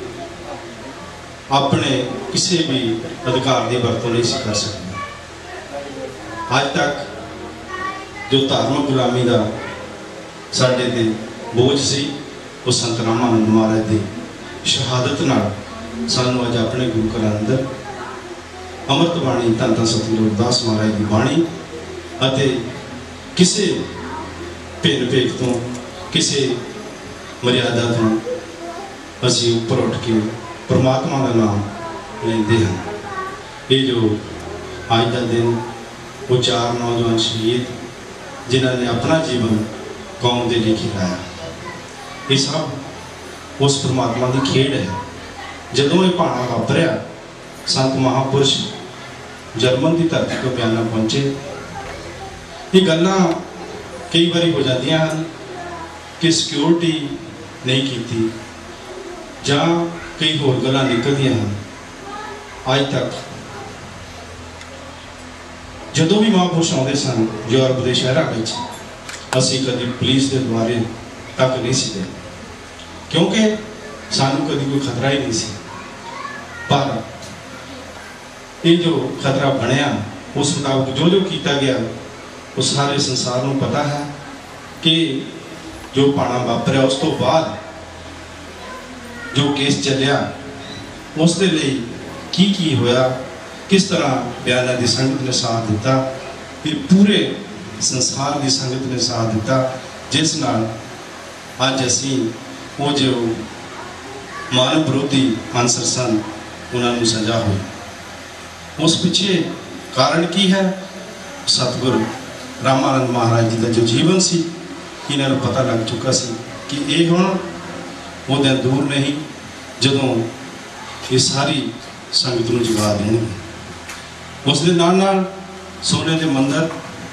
अपने किसी भी अधिकार की वरतों नहीं कर सकते। आज तक जो धार्मिक गुलामी का साडे ते बोझ सी वो संत रामानंद महाराज की शहादत नाल सानू अज अपने गुरु घर अंदर अमृत बाणी धन धन सतगुरु रविदास महाराज की बाणी अते किसी भेद भेद तो किसी मर्यादा तो असी उपर उठ के परमात्मा का नाम लेंदे हैं। ये जो आज का दिन वो चार नौजवान शहीद जिन्होंने अपना जीवन कौम के लिए खिलाया, ये सब उस परमात्मा की खेड़ है। जदों ये भाना वापरिया संत महापुरुष जर्मन की धरती को बयाना पहुंचे। ये गल्लां कई बार हो जाती हैं कि सिक्योरिटी नहीं की जां कई होर गल्लां निकलदियां हैं। अज तक जदों भी महापुरुष आते सन यूरोप के शहरों में असी कभी पुलिस के द्वारे तक नहीं सी गए क्योंकि सानू कभी कोई खतरा ही नहीं सी। पर ये जो खतरा बनया उस मुताबिक जो जो किया गया वो सारे संसार को पता है कि जो पाना वापरिया उस तो बाद जो केस चलिया उस दे लई की की होया, किस तरह बयाना की संगत ने साथ दिता, ये पूरे संसार की संगत ने साथ दिता, जिस नाल अज असी वो जो मानव विरोधी आंसर सन उन्होंने सजा हुई। उस पिछे कारण की है? सतगुरु रामानंद महाराज जी का जो जीवन सी इन्होंने पता लग चुका सी कि ये हुण वो दिन दूर नहीं जदों ये सारी संगत को जगा देंगे। उस दे नाल नाल सोने के मंदिर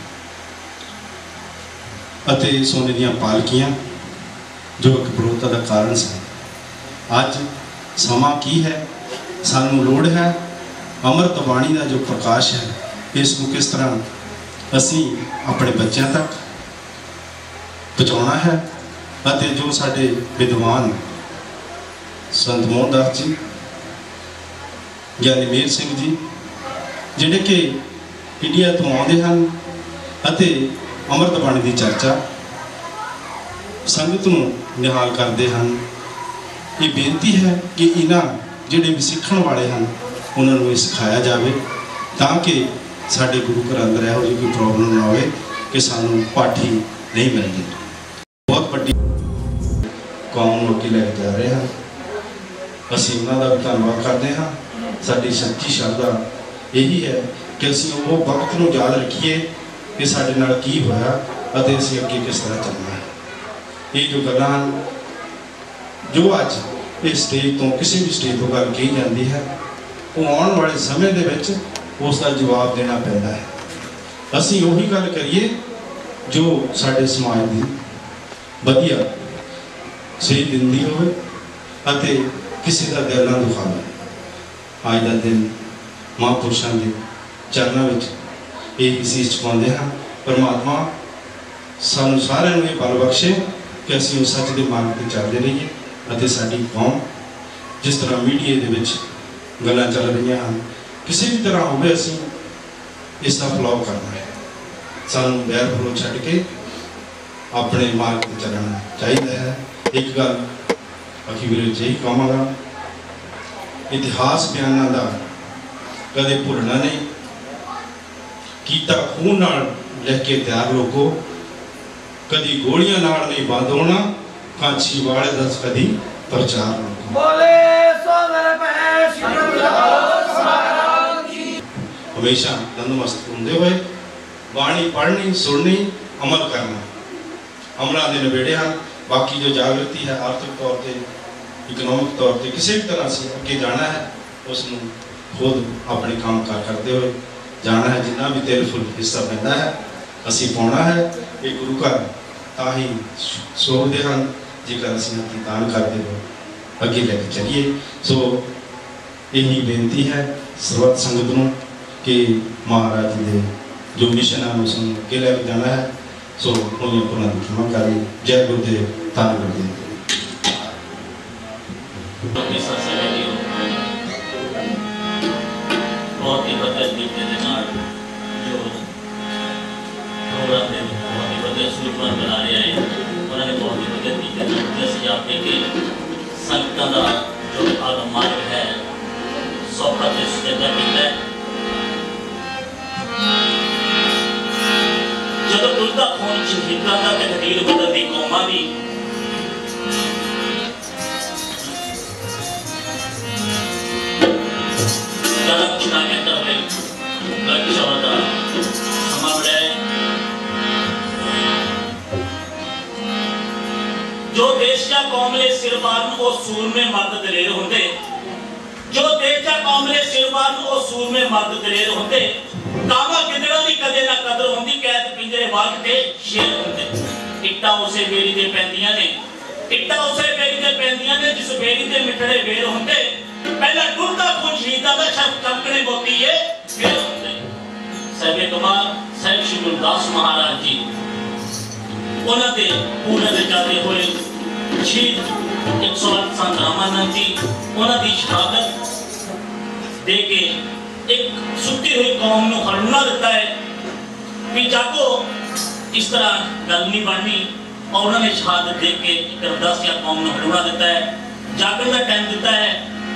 अते सोने दियां पालकियां जो एक विरोधता का कारण सन। अज समा की है, सानू लोड़ है अमृत बाणी का जो प्रकाश है इसको किस तरह असी अपने बच्चों तक पहुँचाना है। अते जो साडे विद्वान संत मोहनदास जी, ज्ञानी मेहर सिंह जी जिहड़े कि इंडिया तो आउंदे हन अते अमृत बाणी की चर्चा संगत नूं निहाल करते हैं। ये बेनती है कि इन्हां जिहड़े भी सीखण वाले हैं उन्होंने सिखाया जाए ताकि साडे गुरु घर अंदर इहो जी कोई प्रॉब्लम ना होए कि सानू पाठी नहीं मिलती। बहुत बड़ी कौम नूं अगे लैके जा रहे हैं, असीं उन्हां दा भी धन्नवाद करते हैं। साडी सच्ची श्रद्धा यही है कि असीं वो वक्त नूं याद रखिए कि साडे नाल की होया अते असीं अगे किस तरह चलना है। ये जो गल्लां जो अज इस स्टेज तो किसी भी स्टेज तो गल कही जाती है वो आने वाले समय दे विच उसका जवाब देना पैंदा है। असीं उही गल करिए जो साडे समाज की वधिया सही दिंदी होवे अते किसी का दिल ना दुखावे। अज का दिन महापुरुषों के चरणों में यही शीश चुकाते हैं। परमात्मा सानू सारिਆਂ ਨੂੰ ਇਹ बल बख्शे कि असीं उस सच के मार्ग पर चलते रहिए अते साडी कौम जिस तरह मीडिया दे विच गल्लां चल रही हैं किसी भी तरह होवे असीं इसका फलॉ करना है। सानू बैर फलो छड्ड के अपने मार्ग पर चलना चाहिए है। एक गल अखीर यही कहांगा, इतिहास बयानां दा कदे भुलना नहीं, कीता खून नाल लिख के तैयार लोगो, कदी गोलियां नाल नहीं बंद होना, कांची वाले दस कदी प्रचार बोले हमेशा तंदुरुस्त होंदे हुए बाणी पढ़नी सुननी अमल करना अमलों के नवेड़े हैं। बाकी जो जागृति है आर्थिक तौर पर इकनॉमिक तौर पर किसी भी तरह से अगे जाना है उसनूं खुद अपने काम कार करते हुए जाना है। जिन्ना भी तेल फुल हिस्सा पैंदा है असी पाउणा है। ये गुरु घर तां ही सोचते हैं जेकर असीं अपनी दान करते हो अगे लेके चलिए। सो यही बेनती है सर्वत संगत नूं कि महाराज जी के जो मिशन है उसनूं अगे लेके जाना है। सो उन्हें पुनः क्षमा करें। जय गुरुदेव, धन गुरुदेव। बहुत ही बढ़िया तरीके के नाल जो प्रोग्राम ने बहुत ही बढ़िया सूचना बना रहे हैं उन्होंने बहुत ही बढ़िया तरीके से दस जाते कि संगतां दा जो आगम मार्ग है सौ प्रतिशत किया है। जब दुर्दा खून शहीदां दा तकदीर बदलदी कौमां दी जो देश का कौमले सिरबान वो सूर में मर्द दलेर होंदे, जो देश का कौमले सिरबान वो सूर में मर्द दलेर होंदे, कामा गिदड़ा दी कदे ना कदर होंदी, कैद पिंजरे वाग के शेर होंदे। इट्टा उसे बेरी दे पैंदियां ने, इट्टा उसे बेरी दे पैंदियां ने जिस बेरी दे मिठड़े बेर होंदे, पहला टुरदा खून शहीदां दा शब्द कंकणे मोती है फिर होंदे। सबे कमाल साहिब श्री गुरदास महाराज जी उन्हां दे पूरे दे जाते हुए शहीद एक सौ आठ संत रामानंद जी उन्हां दी शहादत दे के एक सुती हुई कौम को हड़ूना दिता है कि जागो, इस तरह गल नहीं बननी। और उन्होंने शहादत दे के एक रमदासिया कौम को हड़ूना दिता है, जागने का टाइम दिता है।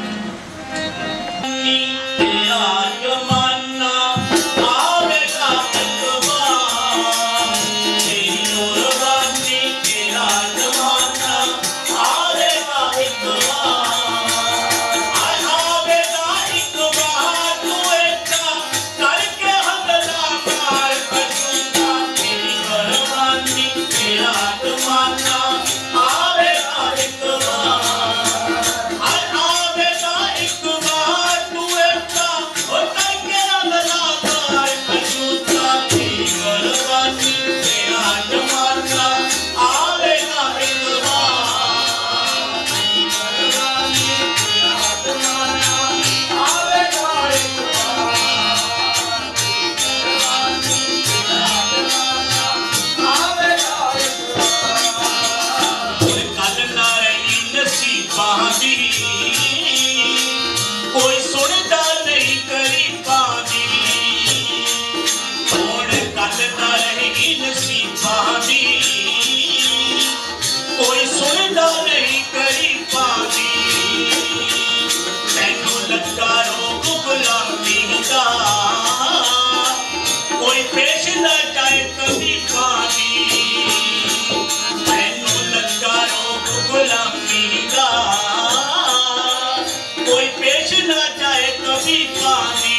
तेरा जमाना आवेगा एक बार, तेरी कुर्बानी तेरा जमाना आवेगा एक बार, आवेगा एक बार तू ऐसा करके हमला मार करूंगा, तेरी कुर्बानी तेरा जमाना आवेगा एक बार, आवेगा एक बार तू ऐसा करके हमला मार करूंगा, तेरी कुर्बानी तेरा जमाना आवेगा एक बार, कुर्बानी तेरा जमाना आवेगा एक बार, कुर्बानी तेरा जमाना आवेगा एक बार। कोई कल ना रही नसीबां दी, कोई सुनदा नहीं गरीबां दी, हुण कल ना रही नसीबां दी, कोई सुनदा नहीं गरीबां दी, तैनू लगा रोग गुलामी दा, कोई पेश ना जाए कभी पानी, तैनू लगा रोग गुलामी दा, कोई पेश ना जाए कभी पानी।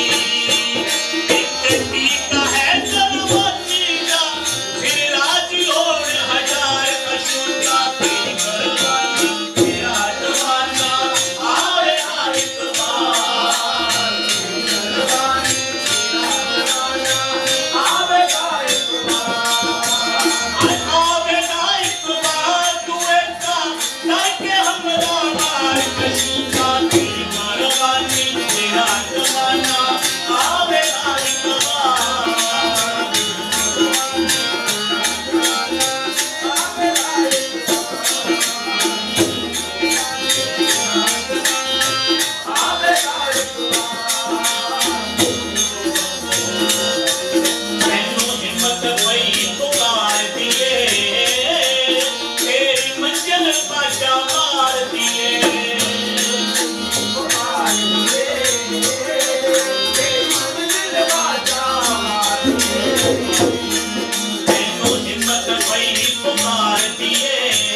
एक टीका है करवाती का, फिर राजी और हजार कशूता, तेरी कुर्बानी तेरा जमाना आवेगा एक बार, कुर्बानी तेरा जमाना आवेगा एक बार, आवेगा एक बार तू ऐसा करके हमला मार कशूता, तेरी कुर्बानी तेरा जमाना आवेगा एक बार, तैनू हिम्मत पई पुकार दिए, तेरी मंजिल बाजा मार दिए, पुकार दिए, तेरी मंजिल बाजा मार दिए, तैनू हिम्मत पई पुकार दिए,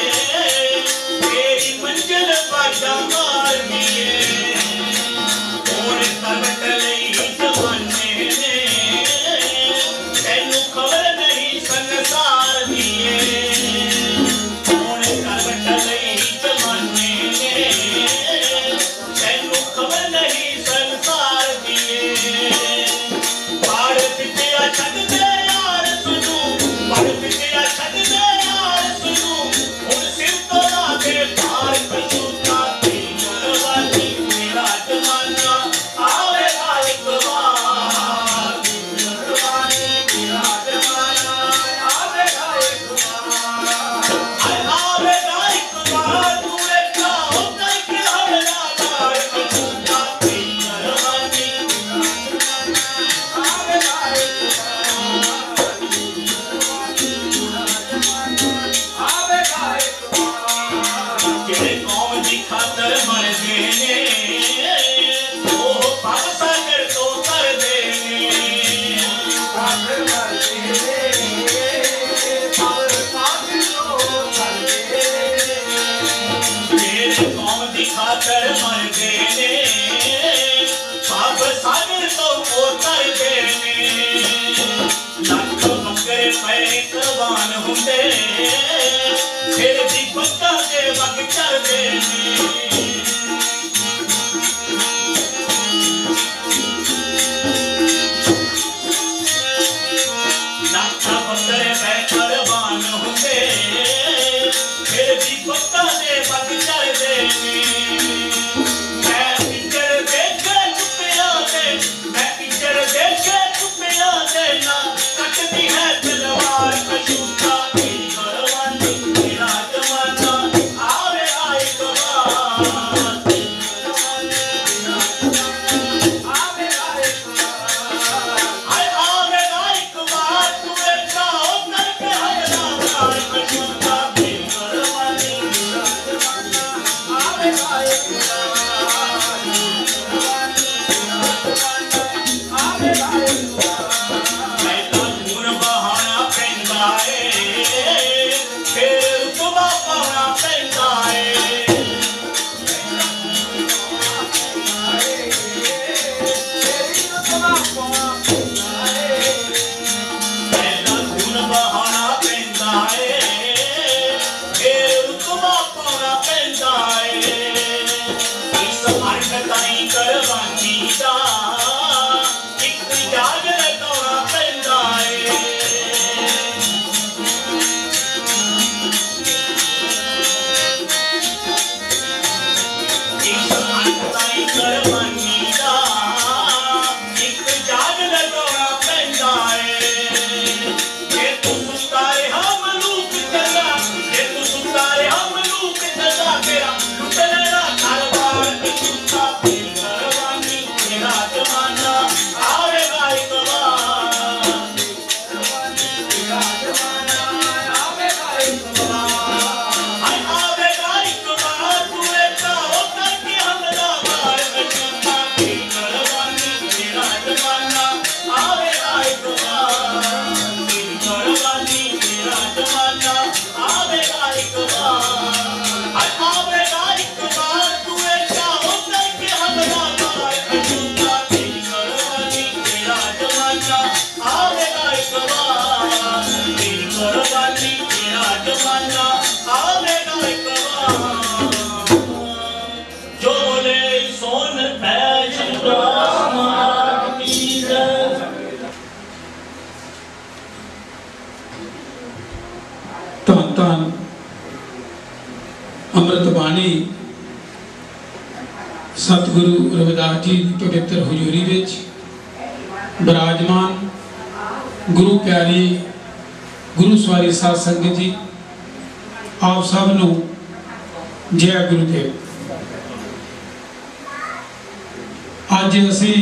तेरी मंजिल बाजा मार दिए, हुण करवट लई जमाने ने, तैनू खबर नहीं संसार दिए, हुण करवट लई जमाने ने, तैनू खबर नहीं संसार दिए, पाड़ दित्या छड्ड दे यार सुनू, पाड़ दित्या छड्ड दे यार सुनू, हुण सिर तो ला के पार कशूता, तेरी कुर्बानी तेरा जमाना आवेगा एक बार, कुर्बानी तेरा जमाना आवेगा एक बार, आवेगा एक बार तू ऐसा करके हमला मार कशूता, तेरी कुर्बानी आवेगा एक बार, आवेगा एक बार। जेड़े कौम दी खातर मर गए ने, ओह पाप सागर तो कर देने, खातर मर गए ने, पाप सागर तो कर देने, जेड़े कौम दी खातर मर गए ने, पाप सागर तो वो कर देने, लख बकरे पे कुर्बान हुंदे, फिर भी पक्का दे वग कर देने, लख बकरे पे कुर्बान हुंदे, फिर भी पक्का दे वग कर देने, मैं पिक्चर देख के चुपिया दे, मैं पिक्चर देख के चुपिया देना, कटती है तलवार कशूता, तेरी कुर्बानी तेरा जमाना आवेगा एक बार, ਸਥਾਨ ਅੰਮ੍ਰਿਤ ਬਾਣੀ ਸਤਿਗੁਰੂ ਰਵਿਦਾਸ ਜੀ ਦੀ ਪਵਿੱਤਰ ਹਜ਼ੂਰੀ ਵਿੱਚ ਵਿਰਾਜਮਾਨ ਗੁਰੂ ਪਿਆਰੀ ਗੁਰੂ ਸਵਾਰੀ ਸਾਧ ਸੰਗਤ ਜੀ, ਆਪ ਸਭ ਨੂੰ ਜੈ ਗੁਰੂਦੇਵ। ਅੱਜ ਅਸੀਂ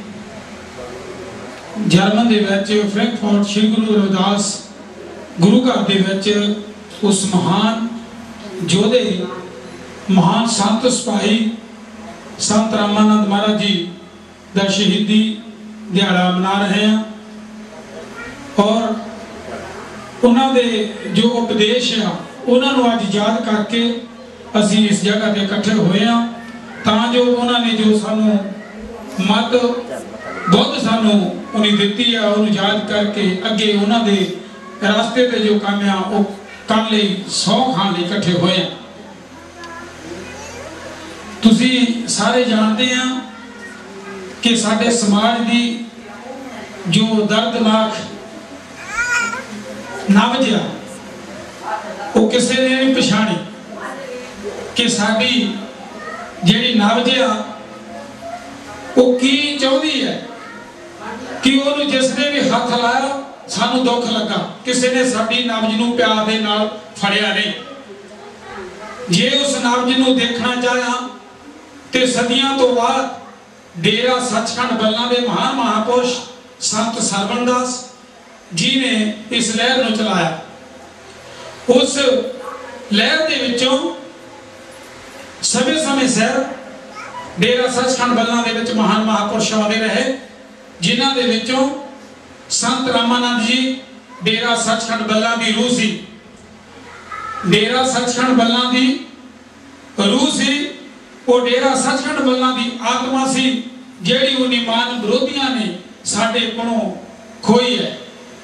ਜਰਮਨ ਦੇ ਵਿੱਚ ਫ੍ਰੈਂਕਫਰਟ ਸ੍ਰੀ ਗੁਰੂ ਰਵਿਦਾਸ ਗੁਰੂ ਘਰ ਦੇ ਵਿੱਚ ਉਸ ਮਹਾਨ ਯੋਧੇ, ਮਹਾਨ ਸੰਤ ਸਿਪਾਹੀ ਸੰਤ ਰਾਮਾਨੰਦ ਮਹਾਰਾਜ ਜੀ ਦਾ ਸ਼ਹੀਦੀ ਦਿਹਾੜਾ ਮਨਾ ਰਹੇ ਹਾਂ ਔਰ ਉਹਨਾਂ ਦੇ ਜੋ ਉਪਦੇਸ਼ ਆ ਉਹਨਾਂ ਨੂੰ ਅੱਜ ਯਾਦ ਕਰਕੇ ਅਸੀਂ ਇਸ ਜਗ੍ਹਾ ਤੇ ਇਕੱਠੇ ਹੋਏ ਹਾਂ ਤਾਂ ਜੋ ਉਹਨਾਂ ਨੇ ਜੋ ਸਾਨੂੰ ਮੱਤ ਬਹੁਤ ਸਾਨੂੰ ਉਹਨੇ ਦਿੱਤੀ ਆ ਉਹਨੂੰ ਯਾਦ ਕਰਕੇ ਅੱਗੇ ਉਹਨਾਂ ਦੇ ਰਸਤੇ ਤੇ ਜੋ ਕੰਮ ਆ ਉਹ ਕਰਨ ਲਈ ਸੌ ਖਾਣ ਲਈ ਇਕੱਠੇ ਹੋਏ ਆ। ਤੁਸੀਂ ਸਾਰੇ ਜਾਣਦੇ ਆ ਕਿ ਸਾਡੇ ਸਮਾਜ ਦੀ ਜੋ ਦਰਦਨਾਕ ਨਬਜ਼ ਆ ਉਹ ਕਿਸੇ ਨੇ ਨਹੀਂ ਪਛਾਣੀ ਕਿ ਸਾਡੀ ਜਿਹੜੀ ਨਬਜ਼ ਆ ਉਹ ਕੀ ਚਾਹੁੰਦੀ ਹੈ ਕਿ ਉਹਨੂੰ ਜਿਸ ਨੇ ਵੀ ਹੱਥ ਲਾਇਆ ਸਾਨੂੰ ਦੁੱਖ ਲੱਗਾ, ਕਿਸੇ ਨੇ ਸਾਡੀ ਨਬਜ਼ ਨੂੰ ਪਿਆਰ ਦੇ ਨਾਲ ਫੜਿਆ ਨਹੀਂ। ਜੇ ਉਸ ਨਬਜ਼ ਨੂੰ ਦੇਖਣਾ ਚਾਹਿਆ ਤੇ ਸਦੀਆਂ ਤੋਂ ਬਾਅਦ ਡੇਰਾ ਸੱਚਖੰਡ ਬੱਲਾ ਦੇ ਮਹਾਨ ਮਹਾਪੁਰਸ਼ ਸੰਤ ਸਰਵਣਦਾਸ ਜੀ ਨੇ ਇਸ ਲਹਿਰ ਨੂੰ ਚਲਾਇਆ। ਉਸ ਲਹਿਰ ਦੇ ਵਿੱਚੋਂ ਸਮੇਂ ਸਮੇਂ ਸਿਰ ਡੇਰਾ ਸੱਚਖੰਡ ਬੱਲਾ ਦੇ ਵਿੱਚ ਮਹਾਨ ਮਹਾਪੁਰਸ਼ ਆਉਂਦੇ ਰਹੇ, ਜਿਨ੍ਹਾਂ ਦੇ ਵਿੱਚੋਂ ਸੰਤ ਰਾਮਾਨੰਦ ਜੀ ਡੇਰਾ ਸੱਚਖੰਡ ਬੱਲਾ ਦੀ ਰੂਹ ਸੀ। ਡੇਰਾ ਸੱਚਖੰਡ ਬੱਲਾ ਦੀ ਰੂਹ ਸੀ, ਉਹ ਡੇਰਾ ਸੱਚਖੰਡ ਬੱਲਾ ਦੀ ਆਤਮਾ ਸੀ ਜਿਹੜੀ ਉਹ ਨਿਮਾਨ ਵਿਰੋਧੀਆਂ ਨੇ ਸਾਡੇ ਕੋਲੋਂ ਖੋਈ ਹੈ।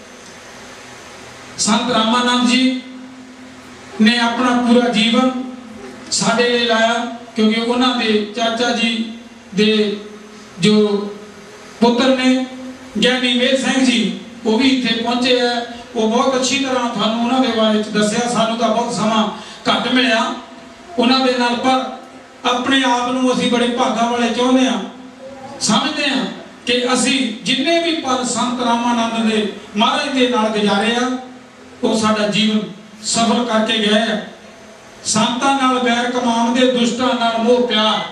ਸੰਤ ਰਾਮਾਨੰਦ ਜੀ ਨੇ ਆਪਣਾ ਪੂਰਾ ਜੀਵਨ ਸਾਡੇ ਲਈ ਲਾਇਆ ਕਿਉਂਕਿ ਉਹਨਾਂ ਦੇ ਚਾਚਾ ਜੀ ਦੇ ਜੋ ਪੁੱਤਰ ਨੇ ਗਿਆਨੀ ਮੇਰ ਸਿੰਘ ਜੀ ਉਹ ਵੀ ਇੱਥੇ ਪਹੁੰਚੇ ਹੈ। ਉਹ ਬਹੁਤ ਅੱਛੀ ਤਰ੍ਹਾਂ ਤੁਹਾਨੂੰ ਉਹਨਾਂ ਦੇ ਬਾਰੇ ਚ ਦੱਸਿਆ, ਸਾਨੂੰ ਤਾਂ ਬਹੁਤ ਸਮਾਂ ਘੱਟ ਮਿਲਿਆ ਉਹਨਾਂ ਦੇ ਨਾਲ, ਪਰ ਆਪਣੇ ਆਪ ਨੂੰ ਅਸੀਂ ਬੜੇ ਭਾਗਾਂ ਵਾਲੇ ਚਾਹੁੰਦੇ ਹਾਂ, ਸਮਝਦੇ ਹਾਂ ਕਿ ਅਸੀਂ ਜਿੰਨੇ ਵੀ ਪਲ ਸੰਤ ਰਾਮਾਨੰਦ ਦੇ ਮਹਾਰਾਜ ਦੇ ਨਾਲ ਗੁਜ਼ਾਰੇ ਆ ਉਹ ਸਾਡਾ ਜੀਵਨ ਸਫਲ ਕਰਕੇ ਗਏ ਆ। ਸੰਤਾਂ ਨਾਲ ਵੈਰ ਕਮਾਉਂਦੇ, ਦੁਸ਼ਟਾਂ ਨਾਲ ਮੋਹ ਪਿਆਰ।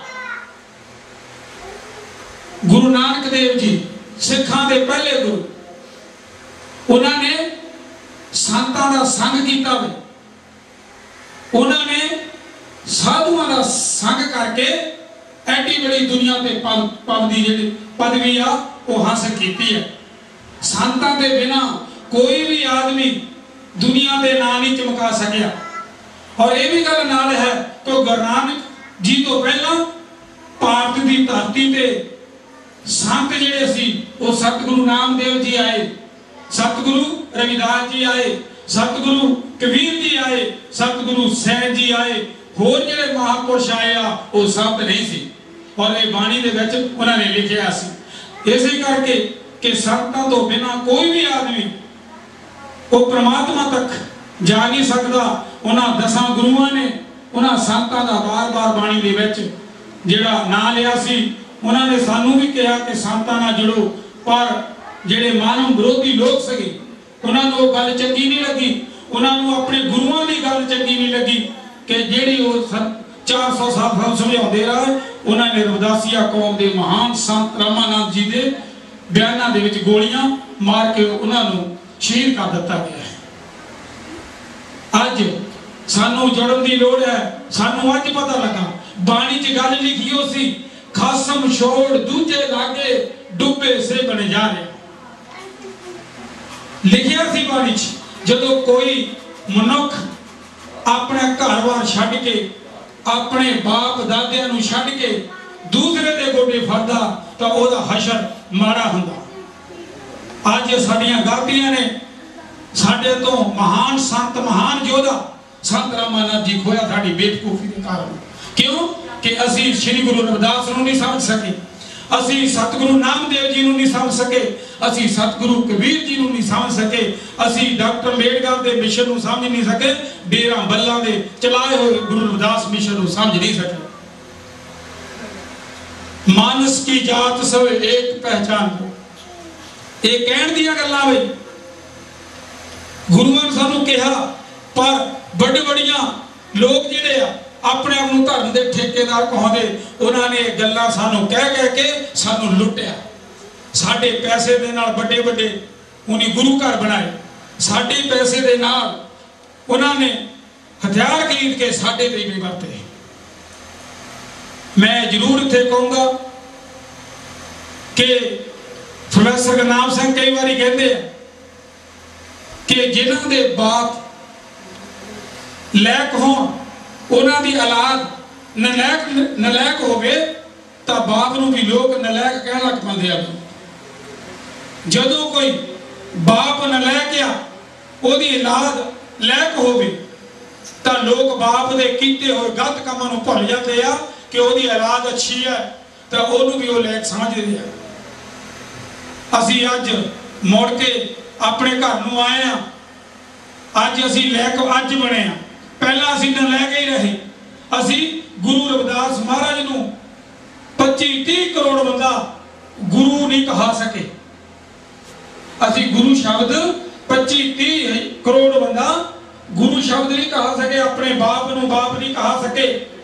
ਗੁਰੂ ਨਾਨਕ ਦੇਵ ਜੀ ਸਿੱਖਾਂ ਦੇ ਪਹਿਲੇ ਗੁਰੂ, ਉਹਨਾਂ ਨੇ ਸੰਤਾਂ ਦਾ ਸੰਗ ਕੀਤਾ ਵੇ, ਉਹਨਾਂ ਨੇ ਸਾਧੂਆਂ ਦਾ ਸੰਗ ਕਰਕੇ ਐਡੀ ਬੜੀ ਦੁਨੀਆ ਤੇ ਪਦ ਦੀ ਜਿਹੜੀ ਪਦਵੀ ਆ ਉਹ ਹਾਸਲ ਕੀਤੀ ਹੈ। ਸੰਤਾਂ ਦੇ ਬਿਨਾ ਕੋਈ ਵੀ ਆਦਮੀ ਦੁਨੀਆ ਦੇ ਨਾਂ ਨਹੀਂ ਚਮਕਾ ਸਕਿਆ। ਔਰ ਇਹ ਵੀ ਗੱਲ ਨਾਲ ਹੈ ਕਿ ਗੁਰੂ ਨਾਨਕ ਜੀ ਤੋਂ ਪਹਿਲਾਂ ਭਾਰਤ ਦੀ ਧਰਤੀ ਤੇ ਸੰਤ ਜਿਹੜੇ ਸੀ ਉਹ ਸਤਿਗੁਰੂ ਨਾਮਦੇਵ ਜੀ ਆਏ, ਸਤਿਗੁਰੂ ਰਵਿਦਾਸ ਜੀ ਆਏ, ਸਤਿਗੁਰੂ ਕਬੀਰ ਜੀ ਆਏ, ਸਤਿਗੁਰੂ ਸੈਨ ਜੀ ਆਏ, ਹੋਰ ਜਿਹੜੇ ਮਹਾਪੁਰਸ਼ ਆਏ ਆ ਉਹ ਸੰਤ ਨਹੀਂ ਸੀ। ਔਰ ਇਹ ਬਾਣੀ ਦੇ ਵਿੱਚ ਉਹਨਾਂ ਨੇ ਲਿਖਿਆ ਸੀ ਇਸੇ ਕਰਕੇ ਕਿ ਸੰਤਾਂ ਤੋਂ ਬਿਨਾਂ ਕੋਈ ਵੀ ਆਦਮੀ ਉਹ ਪ੍ਰਮਾਤਮਾ ਤੱਕ ਜਾ ਨਹੀਂ ਸਕਦਾ। ਉਹਨਾਂ ਦਸਾਂ ਗੁਰੂਆਂ ਨੇ ਉਹਨਾਂ ਸੰਤਾਂ ਦਾ ਬਾਰ-ਬਾਰ ਬਾਣੀ ਦੇ ਵਿੱਚ ਜਿਹੜਾ ਨਾਂ ਲਿਆ ਸੀ। ਉਹਨਾਂ ਨੇ ਸਾਨੂੰ ਵੀ ਕਿਹਾ ਕਿ ਸੰਤਾਂ ਨਾਲ ਜੁੜੋ, ਪਰ ਜਿਹੜੇ ਮਾਨਵ ਵਿਰੋਧੀ ਲੋਕ ਸੀਗੇ ਉਹਨਾਂ ਨੂੰ ਉਹ ਗੱਲ ਚੰਗੀ ਨਹੀਂ ਲੱਗੀ, ਉਹਨਾਂ ਨੂੰ ਆਪਣੇ ਗੁਰੂਆਂ ਦੀ ਗੱਲ ਚੰਗੀ ਨਹੀਂ ਲੱਗੀ ਕਿ ਜਿਹੜੀ ਉਹ ਚਾਰ ਸੌ ਸਾਲ ਸਮਝਾਉਂਦੇ ਰਹੇ। ਉਹਨਾਂ ਨੇ ਰਵਿਦਾਸੀਆ ਕੌਮ ਦੇ ਮਹਾਨ ਸੰਤ ਰਾਮਾਨੰਦ ਜੀ ਦੇ ਬਿਆਨਾਂ ਦੇ ਵਿੱਚ ਗੋਲੀਆਂ ਮਾਰ ਕੇ ਉਹਨਾਂ ਨੂੰ ਸ਼ਹੀਦ ਕਰ ਦਿੱਤਾ ਗਿਆ ਹੈ। ਅੱਜ ਸਾਨੂੰ ਜੁੜਨ ਦੀ ਲੋੜ ਹੈ। ਸਾਨੂੰ ਅੱਜ ਪਤਾ ਲੱਗਾ ਬਾਣੀ 'ਚ ਗੱਲ ਲਿਖੀ ਹੋ ਸੀ, ਖਾਸਮ ਛੋੜ ਦੂਜੇ ਲਾਗੇ ਡੁੱਬੇ ਸੇ ਬਣੇ ਜਾ ਰਹੇ। ਲਿਖਿਆ ਸੀ ਬਾਣੀ 'ਚ ਜਦੋਂ ਕੋਈ ਮਨੁੱਖ ਆਪਣਾ ਘਰ-ਬਾਰ ਛੱਡ ਕੇ, ਆਪਣੇ ਬਾਪ ਦਾਦਿਆਂ ਨੂੰ ਛੱਡ ਕੇ ਦੂਸਰੇ ਦੇ ਗੋਡੇ ਫੜਦਾ ਤਾਂ ਉਹਦਾ ਹਸ਼ਰ ਮਾੜਾ ਹੁੰਦਾ। ਅੱਜ ਸਾਡੀਆਂ ਗਲਤੀਆਂ ਨੇ, ਸਾਡੇ ਤੋਂ ਮਹਾਨ ਸੰਤ, ਮਹਾਨ ਯੋਧਾ ਸੰਤ ਰਾਮਾਨੰਦ ਜੀ ਖੋਇਆ ਸਾਡੀ ਬੇਵਕੂਫੀ ਦੇ ਕਾਰਨ। ਕਿਉਂ ਕਿ ਅਸੀਂ ਸ੍ਰੀ ਗੁਰੂ ਰਵਿਦਾਸ ਨੂੰ ਨਹੀਂ ਸਮਝ ਸਕੇ। ਅਸੀਂ ਸਤਿਗੁਰੂ ਨਾਮਦੇਵ ਜੀ ਨੂੰ ਨਹੀਂ ਸਮਝ ਸਕੇ, ਅਸੀਂ ਸਤਿਗੁਰੂ ਕਬੀਰ ਜੀ ਨੂੰ ਨਹੀਂ ਸਮਝ ਸਕੇ, ਅਸੀਂ ਡਾਕਟਰ ਅੰਬੇਡਕਰ ਦੇ ਮਿਸ਼ਨ ਨੂੰ ਸਮਝ ਨਹੀਂ ਸਕੇ, ਡੇਰਾ ਬੱਲਾ ਦੇ ਚਲਾਏ ਹੋਏ ਗੁਰੂ ਰਵਿਦਾਸ ਮਿਸ਼ਨ ਨੂੰ ਸਮਝ ਨਹੀਂ ਸਕੇ। ਮਾਨਸ ਕੀ ਜਾਤ ਸਭ ਇੱਕ ਪਹਿਚਾਨ, ਇਹ ਕਹਿਣ ਦੀਆਂ ਗੱਲਾਂ ਵੇ ਗੁਰੂਆਂ ਨੇ ਸਾਨੂੰ ਕਿਹਾ, ਪਰ ਵੱਡੇ ਵੱਡੀਆਂ ਲੋਕ ਜਿਹੜੇ ਆ ਆਪਣੇ ਆਪ ਨੂੰ ਧਰਮ ਦੇ ਠੇਕੇਦਾਰ ਕਹਾਉਂਦੇ, ਉਹਨਾਂ ਨੇ ਗੱਲਾਂ ਸਾਨੂੰ ਕਹਿ ਕਹਿ ਕੇ ਸਾਨੂੰ ਲੁੱਟਿਆ। ਸਾਡੇ ਪੈਸੇ ਦੇ ਨਾਲ ਵੱਡੇ ਵੱਡੇ ਉਹਨੇ ਗੁਰੂ ਘਰ ਬਣਾਏ, ਸਾਡੇ ਪੈਸੇ ਦੇ ਨਾਲ ਉਹਨਾਂ ਨੇ ਹਥਿਆਰ ਖਰੀਦ ਕੇ ਸਾਡੇ ਤੇ ਵੀ ਵਰਤੇ। ਮੈਂ ਜ਼ਰੂਰ ਇੱਥੇ ਕਹੂੰਗਾ ਕਿ ਪ੍ਰੋਫੈਸਰ ਗੁਰਨਾਮ ਸਿੰਘ ਕਈ ਵਾਰੀ ਕਹਿੰਦੇ ਆ ਕਿ ਜਿਨ੍ਹਾਂ ਦੇ ਬਾਪ ਲੈਕ ਹੋਣ, ਉਹਨਾਂ ਦੀ ਔਲਾਦ ਨਲਾਇਕ ਨਲਾਇਕ ਹੋਵੇ ਤਾਂ ਬਾਪ ਨੂੰ ਵੀ ਲੋਕ ਨਲਾਇਕ ਕਹਿਣ ਲੱਗ ਪੈਂਦੇ ਆ। ਜਦੋਂ ਕੋਈ ਬਾਪ ਨਲਾਇਕ ਆ, ਉਹਦੀ ਔਲਾਦ ਲਾਇਕ ਹੋਵੇ ਤਾਂ ਲੋਕ ਬਾਪ ਦੇ ਕੀਤੇ ਹੋਏ ਗਲਤ ਕੰਮਾਂ ਨੂੰ ਭੁੱਲ ਜਾਂਦੇ ਆ ਕਿ ਉਹਦੀ ਔਲਾਦ ਅੱਛੀ ਹੈ ਤਾਂ ਉਹਨੂੰ ਵੀ ਉਹ ਲਾਇਕ ਸਮਝਦੇ ਆ। ਅਸੀਂ ਅੱਜ ਮੁੜ ਕੇ ਆਪਣੇ ਘਰ ਨੂੰ ਆਏ ਆ, ਅੱਜ ਅਸੀਂ ਲਾਇਕ ਅੱਜ ਬਣੇ ਆ, ਪਹਿਲਾਂ ਅਸੀਂ ਨਲਾਇਕ ਹੀ ਰਹੇ। ਅਸੀਂ ਗੁਰੂ ਰਵਿਦਾਸ ਮਹਾਰਾਜ ਨੂੰ ਪੱਚੀ ਤੀਹ ਕਰੋੜ ਬੰਦਾ ਗੁਰੂ ਨਹੀਂ ਕਹਾ ਸਕੇ। ਅਸੀਂ ਗੁਰੂ ਸ਼ਬਦ ਪੱਚੀ ਤੀਹ ਕਰੋੜ ਬੰਦਾ ਗੁਰੂ ਸ਼ਬਦ ਨਹੀਂ ਕਹਾ ਸਕੇ, ਆਪਣੇ ਬਾਪ ਨੂੰ ਬਾਪ ਨਹੀਂ ਕਹਾ ਸਕੇ।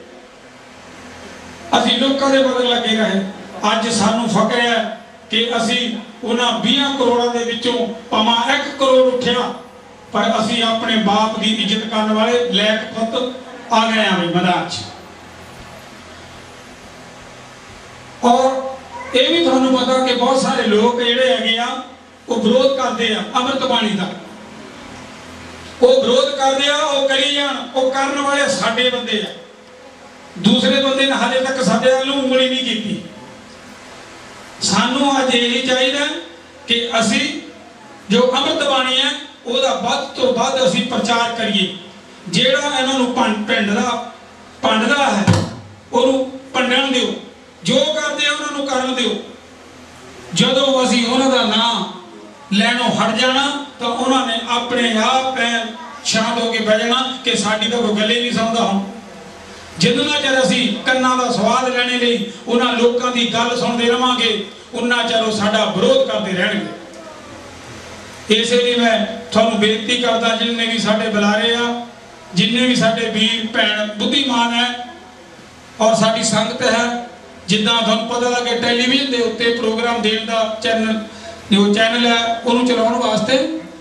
ਅਸੀਂ ਲੋਕਾਂ ਦੇ ਮਗਰ ਲੱਗੇ ਰਹੇ। ਅੱਜ ਸਾਨੂੰ ਫਕਰ ਹੈ ਕਿ ਅਸੀਂ ਉਹਨਾਂ ਵੀਹ ਕਰੋੜਾਂ ਦੇ ਵਿੱਚੋਂ ਭਾਵੇਂ ਇੱਕ ਕਰੋੜ ਉੱਠਿਆ, ਪਰ ਅਸੀਂ ਆਪਣੇ ਬਾਪ ਦੀ ਇੱਜ਼ਤ ਕਰਨ ਵਾਲੇ ਲਾਇਕ ਪੁੱਤ ਆ ਗਏ ਆ ਮੈਦਾਨ 'ਚ। ਔਰ ਇਹ ਵੀ ਤੁਹਾਨੂੰ ਪਤਾ ਕਿ ਬਹੁਤ ਸਾਰੇ ਲੋਕ ਜਿਹੜੇ ਹੈਗੇ ਆ ਉਹ ਵਿਰੋਧ ਕਰਦੇ ਆ ਅੰਮ੍ਰਿਤ ਬਾਣੀ ਦਾ, ਉਹ ਵਿਰੋਧ ਕਰਦੇ ਆ, ਉਹ ਕਰੀ ਜਾਣ, ਉਹ ਕਰਨ ਵਾਲੇ ਸਾਡੇ ਬੰਦੇ ਆ। ਦੂਸਰੇ ਬੰਦੇ ਨੇ ਹਾਲੇ ਤੱਕ ਸਾਡੇ ਵੱਲ ਨੂੰ ਉਂਗਲੀ ਨਹੀਂ ਕੀਤੀ। ਸਾਨੂੰ ਅੱਜ ਇਹ ਚਾਹੀਦਾ ਕਿ ਅਸੀਂ ਜੋ ਅੰਮ੍ਰਿਤ ਬਾਣੀ ਹੈ ਉਹਦਾ ਵੱਧ ਤੋਂ ਵੱਧ ਅਸੀਂ ਪ੍ਰਚਾਰ ਕਰੀਏ। ਜਿਹੜਾ ਇਹਨਾਂ ਨੂੰ ਪਿੰਡ ਦਾ ਪੰਡਦਾ ਹੈ ਉਹਨੂੰ ਪੰਡਣ ਦਿਓ, ਜੋ ਕਰਦੇ ਆ ਉਹਨਾਂ ਨੂੰ ਕਰਨ ਦਿਓ। ਜਦੋਂ ਅਸੀਂ ਉਹਨਾਂ ਦਾ ਨਾਮ ਲੈਣੋਂ ਹਟ ਜਾਣਾ ਤਾਂ ਉਹਨਾਂ ਨੇ ਆਪਣੇ ਆਪ ਸ਼ਾਂਤ ਹੋ ਕੇ ਬਹਿ ਜਾਣਾ ਕਿ ਸਾਡੀ ਤਾਂ ਕੋਈ ਗੱਲ ਹੀ ਨਹੀਂ ਸਮਝਦਾ। ਹੁਣ ਜਿੰਨਾ ਚਿਰ ਅਸੀਂ ਕੰਨਾਂ ਦਾ ਸਵਾਦ ਲੈਣੇ ਲਈ ਉਹਨਾਂ ਲੋਕਾਂ ਦੀ ਗੱਲ ਸੁਣਦੇ ਰਵਾਂਗੇ, ਉਹਨਾਂ ਚਿਰ ਉਹ ਸਾਡਾ ਵਿਰੋਧ ਕਰਦੇ ਰਹਿਣਗੇ। ਇਸੇ ਲਈ ਮੈਂ ਤੁਹਾਨੂੰ ਬੇਨਤੀ ਕਰਦਾ, ਜਿੰਨੇ ਵੀ ਸਾਡੇ ਬੁਲਾਰੇ ਆ, ਜਿੰਨੇ ਵੀ ਸਾਡੇ ਵੀਰ ਭੈਣ ਬੁੱਧੀਮਾਨ ਹੈ ਔਰ ਸਾਡੀ ਸੰਗਤ ਹੈ, ਜਿੱਦਾਂ ਤੁਹਾਨੂੰ ਪਤਾ ਲੱਗੇ ਟੈਲੀਵਿਜ਼ਨ ਦੇ ਉੱਤੇ ਪ੍ਰੋਗਰਾਮ ਦੇਣ ਦਾ ਚੈਨਲ ਜੋ ਚੈਨਲ ਹੈ ਉਹਨੂੰ ਚਲਾਉਣ ਵਾਸਤੇ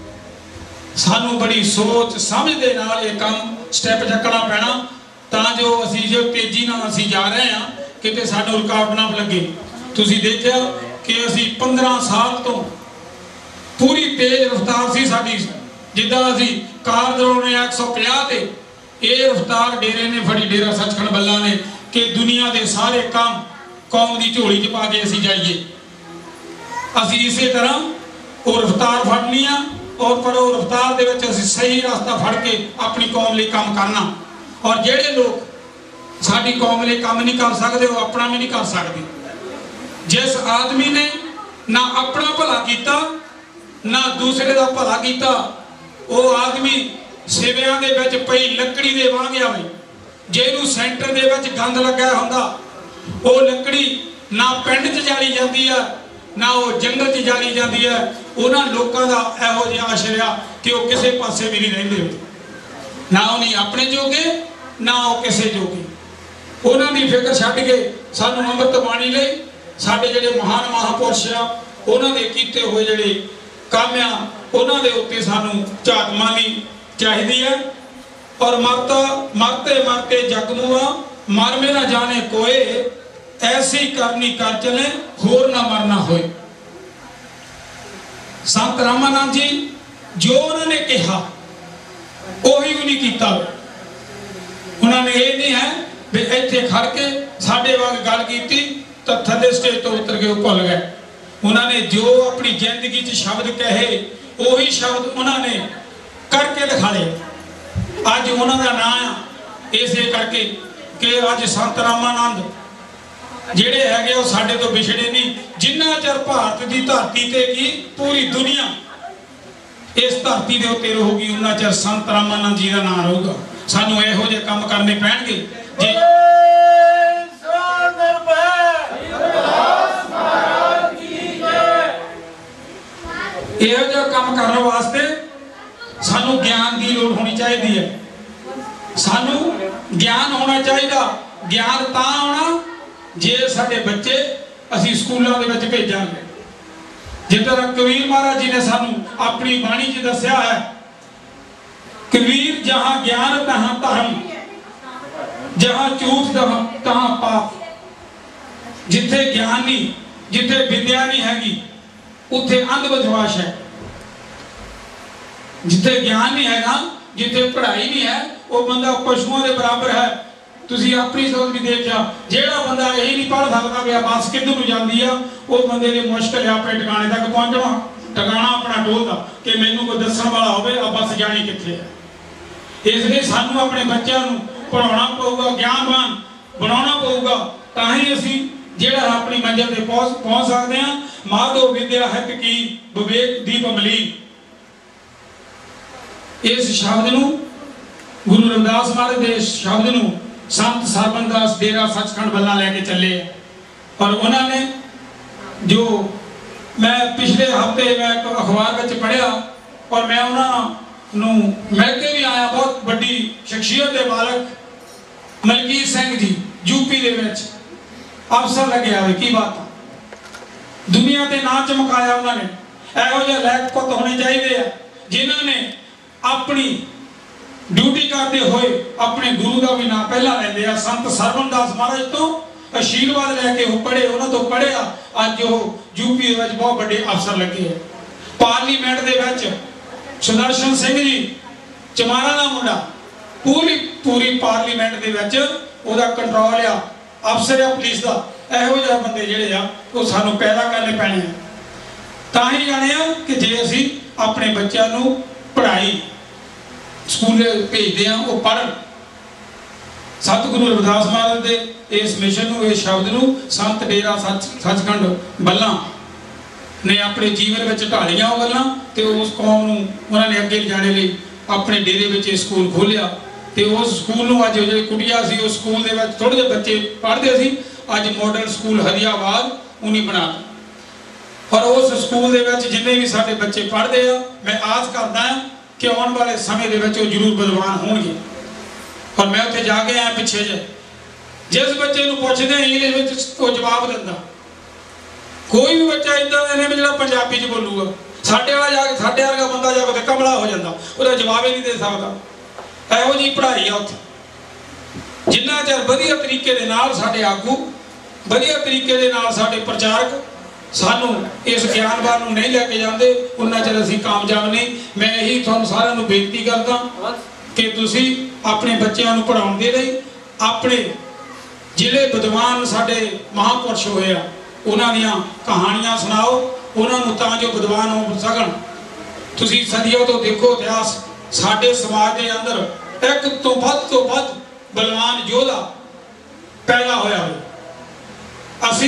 ਸਾਨੂੰ ਬੜੀ ਸੋਚ ਸਮਝ ਦੇ ਨਾਲ ਇਹ ਕੰਮ ਸਟੈਪ ਚੱਕਣਾ ਪੈਣਾ, ਤਾਂ ਜੋ ਅਸੀਂ ਜੋ ਤੇਜ਼ੀ ਨਾਲ ਅਸੀਂ ਜਾ ਰਹੇ ਹਾਂ ਕਿਤੇ ਸਾਨੂੰ ਰੁਕਾਵਟ ਨਾ ਲੱਗੇ। ਤੁਸੀਂ ਦੇਖਿਆ ਕਿ ਅਸੀਂ ਪੰਦਰਾਂ ਸਾਲ ਤੋਂ ਪੂਰੀ ਤੇਜ਼ ਰਫ਼ਤਾਰ ਸੀ ਸਾਡੀ, ਜਿੱਦਾਂ ਅਸੀਂ ਕਾਰ ਦੌੜਾਉਣੇ ਇੱਕ ਸੌ ਪੰਜਾਹ ਤੇ, ਇਹ ਰਫ਼ਤਾਰ ਡੇਰੇ ਨੇ ਫੜੀ, ਡੇਰਾ ਸੱਚਖੰਡ ਬੱਲਾ ਨੇ, ਕਿ ਦੁਨੀਆ ਦੇ ਸਾਰੇ ਕੰਮ ਕੌਮ ਦੀ ਝੋਲੀ 'ਚ ਪਾ ਕੇ ਅਸੀਂ ਜਾਈਏ। ਅਸੀਂ ਇਸੇ ਤਰ੍ਹਾਂ ਉਹ ਰਫ਼ਤਾਰ ਫੜਨੀ ਆ ਔਰ ਪਰ ਉਹ ਰਫ਼ਤਾਰ ਦੇ ਵਿੱਚ ਅਸੀਂ ਸਹੀ ਰਸਤਾ ਫੜ ਕੇ ਆਪਣੀ ਕੌਮ ਲਈ ਕੰਮ ਕਰਨਾ। ਔਰ ਜਿਹੜੇ ਲੋਕ ਸਾਡੀ ਕੌਮ ਲਈ ਕੰਮ ਨਹੀਂ ਕਰ ਸਕਦੇ ਉਹ ਆਪਣਾ ਵੀ ਨਹੀਂ ਕਰ ਸਕਦੇ। ਜਿਸ ਆਦਮੀ ਨੇ ਨਾ ਆਪਣਾ ਭਲਾ ਕੀਤਾ ਨਾ ਦੂਸਰੇ ਦਾ ਭਲਾ ਕੀਤਾ, ਉਹ ਆਦਮੀ ਸਿਵਿਆਂ ਦੇ ਵਿੱਚ ਪਈ ਲੱਕੜੀ ਦੇ ਵਾਂਗ ਆਵੇ। ਜੇ ਇਹਨੂੰ ਸੈਂਟਰ ਦੇ ਵਿੱਚ ਗੰਦ ਲੱਗਾ ਹੁੰਦਾ, ਉਹ ਲੱਕੜੀ ਨਾ ਪਿੰਡ 'ਚ ਜਾਲੀ ਜਾਂਦੀ ਆ ਨਾ ਉਹ ਜੰਗਲ 'ਚ ਜਾਲੀ ਜਾਂਦੀ ਹੈ। ਉਹਨਾਂ ਲੋਕਾਂ ਦਾ ਇਹੋ ਜਿਹਾ ਆਸ਼ਰਿਆ ਕਿ ਉਹ ਕਿਸੇ ਪਾਸੇ ਵੀ ਨਹੀਂ ਰਹਿੰਦੇ, ਨਾ ਉਹ ਨਹੀਂ ਆਪਣੇ ਜੋਗੇ ਨਾ ਉਹ ਕਿਸੇ ਜੋਗੇ। ਉਹਨਾਂ ਦੀ ਫਿਕਰ ਛੱਡ ਕੇ ਸਾਨੂੰ ਅੰਮ੍ਰਿਤ ਬਾਣੀ ਲਈ ਸਾਡੇ ਜਿਹੜੇ ਮਹਾਨ ਮਹਾਂਪੁਰਸ਼ ਆ ਉਹਨਾਂ ਦੇ ਕੀਤੇ ਹੋਏ ਜਿਹੜੇ ਕੰਮ ਆ ਉਹਨਾਂ ਦੇ ਉੱਤੇ ਸਾਨੂੰ ਝਾਤ ਮਾਰਨੀ ਚਾਹੀਦੀ ਹੈ। ਔਰ ਮਰਤਾ ਮਰਤੇ ਮਰਤੇ ਜਗ ਮੁਆ ਮਰ ਮੇ ਨਾ ਜਾਣੇ ਕੋਏ, ਐਸੀ ਕਰਨੀ ਕਰ ਚਲੇ ਹੋਰ ਨਾ ਮਰਨਾ ਹੋਏ। ਸੰਤ ਰਾਮਾਨੰਦ ਜੀ ਜੋ ਉਹਨਾਂ ਨੇ ਕਿਹਾ ਉਹੀ ਵੀ ਨਹੀਂ ਕੀਤਾ। ਉਹਨਾਂ ਨੇ ਇਹ ਨਹੀਂ ਹੈ ਵੀ ਇੱਥੇ ਖੜ ਕੇ ਸਾਡੇ ਵਾਂਗ ਗੱਲ ਕੀਤੀ ਤਾਂ ਥੱਲੇ ਸਟੇਜ ਤੋਂ ਉਤਰ ਕੇ ਉਹ ਭੁੱਲ ਗਏ। ਉਹਨਾਂ ਨੇ ਜੋ ਆਪਣੀ ਜ਼ਿੰਦਗੀ 'ਚ ਸ਼ਬਦ ਕਹੇ ਉਹੀ ਸ਼ਬਦ ਉਹਨਾਂ ਨੇ ਕਰਕੇ ਦਿਖਾਏ। ਅੱਜ ਉਹਨਾਂ ਦਾ ਨਾਂ ਆ ਇਸੇ ਕਰਕੇ ਕਿ ਅੱਜ ਸੰਤ ਰਾਮਾਨੰਦ ਜਿਹੜੇ ਹੈਗੇ ਉਹ ਸਾਡੇ ਤੋਂ ਵਿਛੜੇ ਨਹੀਂ। ਜਿੰਨਾ ਚਿਰ ਭਾਰਤ ਦੀ ਧਰਤੀ ਤੇ ਕੀ ਪੂਰੀ ਦੁਨੀਆ ਇਸ ਧਰਤੀ ਦੇ ਉੱਤੇ ਰਹੂਗੀ, ਉਹਨਾਂ ਚਿਰ ਸੰਤ ਰਾਮਾਨੰਦ ਜੀ ਦਾ ਨਾਮ ਰਹੂਗਾ। ਸਾਨੂੰ ਇਹੋ ਜਿਹੇ ਕੰਮ ਕਰਨੇ ਪੈਣਗੇ। ਜੇ ਇਹੋ ਜਿਹਾ ਕੰਮ ਕਰਨ ਵਾਸਤੇ ਸਾਨੂੰ ਗਿਆਨ ਦੀ ਲੋੜ ਹੋਣੀ ਚਾਹੀਦੀ ਹੈ। ਸਾਨੂੰ ਗਿਆਨ ਹੋਣਾ ਚਾਹੀਦਾ। ਗਿਆਨ ਤਾਂ ਆਉਣਾ ਜੇ ਸਾਡੇ ਬੱਚੇ ਅਸੀਂ ਸਕੂਲਾਂ ਦੇ ਵਿੱਚ ਭੇਜਾਂਗੇ। ਜਿੱਦਾਂ ਕਬੀਰ ਮਹਾਰਾਜ ਜੀ ਨੇ ਸਾਨੂੰ ਆਪਣੀ ਬਾਣੀ 'ਚ ਦੱਸਿਆ ਹੈ, ਕਬੀਰ ਜਹਾਂ ਗਿਆਨ ਤਹਾਂ ਧਰਮ, ਜਹਾਂ ਝੂਠ ਤਹਾਂ ਪਾਪ। ਜਿੱਥੇ ਗਿਆਨ ਨਹੀਂ, ਜਿੱਥੇ ਵਿਦਿਆ ਨਹੀਂ ਹੈਗੀ, ਉੱਥੇ ਅੰਧ ਵਿਸ਼ਵਾਸ ਹੈ। ਜਿੱਥੇ ਗਿਆਨ ਨਹੀਂ ਹੈਗਾ, ਜਿੱਥੇ ਪੜ੍ਹਾਈ ਨਹੀਂ ਹੈ, ਉਹ ਬੰਦਾ ਪਸ਼ੂਆਂ ਦੇ ਬਰਾਬਰ ਹੈ। ਤੁਸੀਂ ਆਪਣੀ ਸੋਚ ਵੀ ਦੇਖਿਆ, ਜਿਹੜਾ ਬੰਦਾ ਇਹ ਨਹੀਂ ਪੜ੍ਹ ਸਕਦਾ ਵੀ ਬੱਸ ਕਿੱਧਰ ਨੂੰ ਜਾਂਦੀ ਆ, ਉਹ ਬੰਦੇ ਦੀ ਮੁਸ਼ਕਲ ਹੈ ਆਪਣੇ ਟਿਕਾਣੇ ਤੱਕ ਪਹੁੰਚਣਾ। ਟਿਕਾਣਾ ਆਪਣਾ ਡੋਲਦਾ ਕਿ ਮੈਨੂੰ ਕੋਈ ਦੱਸਣ ਵਾਲਾ ਹੋਵੇ ਆ ਬੱਸ ਜਾਣੀ ਕਿੱਥੇ ਹੈ। ਇਸ ਲਈ ਸਾਨੂੰ ਆਪਣੇ ਬੱਚਿਆਂ ਨੂੰ ਪੜ੍ਹਾਉਣਾ ਪਊਗਾ, ਗਿਆਨਵਾਨ ਬਣਾਉਣਾ ਪਊਗਾ, ਤਾਂ ਹੀ ਅਸੀਂ ਜਿਹੜਾ ਆਪਣੀ ਮੰਜ਼ਿਲ ਤੇ ਪਹੁੰਚ ਪਹੁੰਚ ਸਕਦੇ ਹਾਂ। ਮਾਧੋ ਵਿਦਿਆ ਹਿਤ ਕੀ ਵਿਵੇਕ ਦੀਪ ਅਮਲੀ, ਇਸ ਸ਼ਬਦ ਨੂੰ ਗੁਰੂ ਰਵਿਦਾਸ ਮਹਾਰਾਜ ਦੇ ਸ਼ਬਦ ਨੂੰ ਸੰਤ ਸਰਬਨਦਾਸ ਡੇਰਾ ਸੱਚਖੰਡ ਬੱਲਾ ਲੈ ਕੇ ਚੱਲੇ। ਔਰ ਉਹਨਾਂ ਨੇ ਜੋ ਮੈਂ ਪਿਛਲੇ ਹਫ਼ਤੇ ਮੈਂ ਇੱਕ ਅਖਬਾਰ ਵਿੱਚ ਪੜ੍ਹਿਆ ਔਰ ਮੈਂ ਉਹਨਾਂ ਨੂੰ ਮਿਲ ਕੇ ਵੀ ਆਇਆ। ਬਹੁਤ ਵੱਡੀ ਸ਼ਖਸੀਅਤ ਦੇ ਮਾਲਕ ਮਲਕੀਤ ਸਿੰਘ ਜੀ ਯੂਪੀ ਦੇ ਵਿੱਚ ਅਫਸਰ ਲੱਗਿਆ ਹੋਵੇ। ਕੀ ਬਾਤ ਆ, ਦੁਨੀਆ ਤੇ ਨਾਂ ਚਮਕਾਇਆ ਉਹਨਾਂ ਨੇ। ਇਹੋ ਜਿਹੇ ਲੈਕ ਪੁੱਤ ਹੋਣੇ ਚਾਹੀਦੇ ਆ ਜਿਨ੍ਹਾਂ ਨੇ ਆਪਣੀ ਡਿਊਟੀ ਕਰਦੇ ਹੋਏ ਆਪਣੇ ਗੁਰੂ ਦਾ ਵੀ ਨਾਮ ਪਹਿਲਾਂ ਲੈਂਦੇ ਆ। ਸੰਤ ਸਰਬਨਦਾਸ ਮਹਾਰਾਜ ਤੋਂ ਆਸ਼ੀਰਵਾਦ ਲੈ ਕੇ ਉਹ ਪੜ੍ਹੇ, ਉਹਨਾਂ ਤੋਂ ਪੜ੍ਹਿਆ, ਅੱਜ ਉਹ ਯੂਪੀ ਦੇ ਵਿੱਚ ਬਹੁਤ ਵੱਡੇ ਅਫਸਰ ਲੱਗੇ ਆ। ਪਾਰਲੀਮੈਂਟ ਦੇ ਵਿੱਚ ਸੁਦਰਸ਼ਨ ਸਿੰਘ ਜੀ ਚਮਾਰਾ ਦਾ ਮੁੰਡਾ, ਪੂਰੀ ਪੂਰੀ ਪਾਰਲੀਮੈਂਟ ਦੇ ਵਿੱਚ ਉਹਦਾ ਕੰਟਰੋਲ ਆ, ਅਫਸਰ ਆ ਪੁਲਿਸ ਦਾ। ਇਹੋ ਜਿਹੇ ਬੰਦੇ ਜਿਹੜੇ ਆ ਉਹ ਸਾਨੂੰ ਪੈਦਾ ਕਰਨੇ ਪੈਣੇ ਆ। ਤਾਂ ਹੀ ਜਾਣੇ ਆ ਕਿ ਜੇ ਅਸੀਂ ਆਪਣੇ ਬੱਚਿਆਂ ਨੂੰ ਪੜ੍ਹਾਈ ਸਕੂਲੇ ਭੇਜਦੇ ਆ, ਉਹ ਪੜ੍ਹਨ। ਸਤਿਗੁਰੂ ਰਵਿਦਾਸ ਮਹਾਰਾਜ ਦੇ ਇਸ ਮਿਸ਼ਨ ਨੂੰ, ਇਸ ਸ਼ਬਦ ਨੂੰ ਸੰਤ ਡੇਰਾ ਸੱਚ ਸੱਚਖੰਡ ਬੱਲਾ ਨੇ ਆਪਣੇ ਜੀਵਨ ਵਿੱਚ ਢਾਲੀਆਂ ਉਹ ਗੱਲਾਂ, ਤੇ ਉਸ ਕੌਮ ਨੂੰ ਉਹਨਾਂ ਨੇ ਅੱਗੇ ਲਿਜਾਣੇ ਲਈ ਆਪਣੇ ਡੇਰੇ ਵਿੱਚ ਇਹ ਸਕੂਲ ਖੋਲ੍ਹਿਆ। ਤੇ ਉਸ ਸਕੂਲ ਨੂੰ ਅੱਜ ਜਿਹੜੀ ਕੁਟੀਆ ਸੀ, ਉਸ ਸਕੂਲ ਦੇ ਵਿੱਚ ਥੋੜ੍ਹੇ ਜਿਹੇ ਬੱਚੇ ਪੜ੍ਹਦੇ ਸੀ, ਅੱਜ ਮਾਡਲ ਸਕੂਲ ਹਰੀਆਬਾਦ ਉਹਨੇ ਬਣਾ। ਔਰ ਉਸ ਸਕੂਲ ਦੇ ਵਿੱਚ ਜਿੰਨੇ ਵੀ ਸਾਡੇ ਬੱਚੇ ਪੜ੍ਹਦੇ ਆ, ਮੈਂ ਆਸ ਕਰਦਾ ਹਾਂ ਕਿ ਆਉਣ ਵਾਲੇ ਸਮੇਂ ਦੇ ਵਿੱਚ ਉਹ ਜ਼ਰੂਰ ਵਿਦਵਾਨ ਹੋਣਗੇ। ਔਰ ਮੈਂ ਉੱਥੇ ਜਾ ਕੇ ਆਇਆ ਪਿੱਛੇ ਜੇ, ਜਿਸ ਬੱਚੇ ਨੂੰ ਪੁੱਛਦੇ ਇੰਗਲਿਸ਼ ਵਿੱਚ ਉਹ ਜਵਾਬ ਦਿੰਦਾ। ਕੋਈ ਵੀ ਬੱਚਾ ਇੱਦਾਂ ਦਾ ਨਹੀਂ ਵੀ ਜਿਹੜਾ ਪੰਜਾਬੀ 'ਚ ਬੋਲੂਗਾ। ਸਾਡੇ ਵਾਲਾ ਜਾ ਕੇ ਸਾਡੇ ਵਰਗਾ ਬੰਦਾ ਜਾ ਕੇ ਕਮਲਾ ਹੋ ਜਾਂਦਾ, ਉਹਦਾ ਜਵਾਬ ਹੀ ਨਹੀਂ ਦੇ ਸਕਦਾ। ਇਹੋ ਜਿਹੀ ਪੜ੍ਹਾਈ ਆ ਉੱਥੇ। ਜਿੰਨਾ ਚਿਰ ਵਧੀਆ ਤਰੀਕੇ ਦੇ ਨਾਲ ਸਾਡੇ ਆਗੂ, ਵਧੀਆ ਤਰੀਕੇ ਦੇ ਨਾਲ ਸਾਡੇ ਪ੍ਰਚਾਰਕ ਸਾਨੂੰ ਇਸ ਗਿਆਨਵਾਨ ਨੂੰ ਨਹੀਂ ਲੈ ਕੇ ਜਾਂਦੇ, ਉਹਨਾਂ ਚਿਰ ਅਸੀਂ ਕਾਮਯਾਬ ਨਹੀਂ। ਮੈਂ ਇਹੀ ਤੁਹਾਨੂੰ ਸਾਰਿਆਂ ਨੂੰ ਬੇਨਤੀ ਕਰਦਾ ਕਿ ਤੁਸੀਂ ਆਪਣੇ ਬੱਚਿਆਂ ਨੂੰ ਪੜ੍ਹਾਉਣ ਦੇ ਲਈ ਆਪਣੇ ਜਿਹੜੇ ਵਿਦਵਾਨ ਸਾਡੇ ਮਹਾਂਪੁਰਸ਼ ਹੋਏ ਆ, ਉਹਨਾਂ ਦੀਆਂ ਕਹਾਣੀਆਂ ਸੁਣਾਓ ਉਹਨਾਂ ਨੂੰ, ਤਾਂ ਜੋ ਵਿਦਵਾਨ ਹੋ ਸਕਣ। ਤੁਸੀਂ ਸਦੀਆਂ ਤੋਂ ਦੇਖੋ ਇਤਿਹਾਸ, ਸਾਡੇ ਸਮਾਜ ਦੇ ਅੰਦਰ ਇੱਕ ਤੋਂ ਵੱਧ ਤੋਂ ਵੱਧ ਬਲਵਾਨ ਯੋਧਾ ਪੈਦਾ ਹੋਇਆ ਹੋਇਆ। ਅਸੀਂ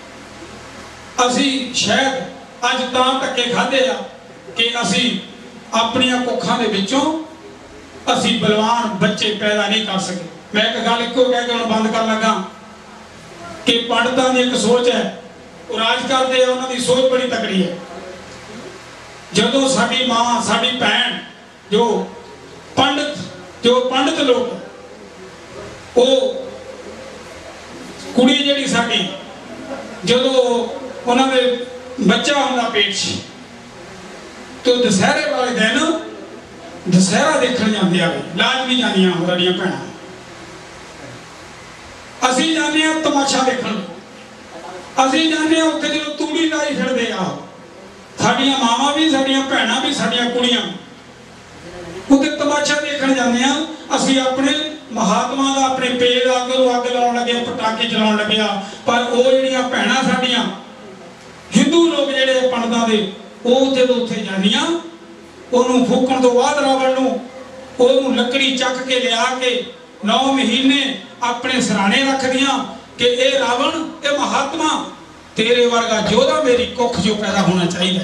ਅਸੀਂ ਸ਼ਾਇਦ ਅੱਜ ਤਾਂ ਧੱਕੇ ਖਾਦੇ ਆ ਕਿ ਅਸੀਂ ਆਪਣੀਆਂ ਕੁੱਖਾਂ ਦੇ ਵਿੱਚੋਂ ਅਸੀਂ ਬਲਵਾਨ ਬੱਚੇ ਪੈਦਾ ਨਹੀਂ ਕਰ ਸਕੇ। ਮੈਂ ਇੱਕ ਗੱਲ ਇੱਕੋ ਕਹਿ ਕੇ ਹੁਣ ਬੰਦ ਕਰਨ ਲੱਗਾ ਕਿ ਪੰਡਤਾਂ ਦੀ ਇੱਕ ਸੋਚ ਹੈ, ਉਹ ਰਾਜ ਕਰਦੇ ਆ, ਉਹਨਾਂ ਦੀ ਸੋਚ ਬੜੀ ਤਕੜੀ ਹੈ। ਜਦੋਂ ਸਾਡੀ ਮਾਂ, ਸਾਡੀ ਭੈਣ, ਜੋ ਪੰਡਤ ਜੋ ਪੰਡਤ ਲੋਕ, ਉਹ ਕੁੜੀ ਜਿਹੜੀ ਸਾਡੀ, ਜਦੋਂ ਉਹਨਾਂ ਦੇ ਬੱਚਾ ਹੁੰਦਾ ਪੇਟ 'ਚ, ਤੇ ਦੁਸਹਿਰੇ ਵਾਲੇ ਦਿਨ ਦੁਸਹਿਰਾ ਦੇਖਣ ਜਾਂਦੇ ਆ, ਲਾਜ਼ਮੀ ਜਾਂਦੀਆਂ ਸਾਡੀਆਂ ਭੈਣਾਂ। ਅਸੀਂ ਜਾਂਦੇ ਆ ਤਮਾਸ਼ਾ ਦੇਖਣ, ਅਸੀਂ ਜਾਂਦੇ ਆ ਉੱਥੇ ਜਦੋਂ ਤੂੜੀ ਲਾਈ ਫਿਰਦੇ ਆ, ਸਾਡੀਆਂ ਮਾਵਾਂ ਵੀ, ਸਾਡੀਆਂ ਭੈਣਾਂ ਵੀ, ਸਾਡੀਆਂ ਕੁੜੀਆਂ ਉੱਥੇ ਤਮਾਸ਼ਾ ਦੇਖਣ ਜਾਂਦੇ ਆ। ਅਸੀਂ ਆਪਣੇ ਮਹਾਤਮਾ ਦਾ, ਆਪਣੇ ਪੇੜ ਅੱਗ ਨੂੰ ਅੱਗ ਲਾਉਣ ਲੱਗੇ, ਪਟਾਕੇ ਚਲਾਉਣ ਲੱਗਿਆ, ਪਰ ਉਹ ਜਿਹੜੀਆਂ ਭੈਣਾਂ ਸਾਡੀਆਂ ਹਿੰਦੂ ਲੋਕ ਜਿਹੜੇ ਪੰਡਤਾਂ ਦੇ, ਉਹ ਜਦੋਂ ਉੱਥੇ ਜਾਂਦੀਆਂ, ਉਹਨੂੰ ਫੂਕਣ ਤੋਂ ਬਾਅਦ ਰਾਵਣ ਨੂੰ, ਉਹਨੂੰ ਲੱਕੜੀ ਚੱਕ ਕੇ ਲਿਆ ਕੇ ਨੌ ਮਹੀਨੇ ਆਪਣੇ ਸਰਾਣੇ ਰੱਖਦੀਆਂ, कि ये रावण ये महात्मा तेरे वर्गा योधा मेरी कुख जो पैदा होना चाहिए।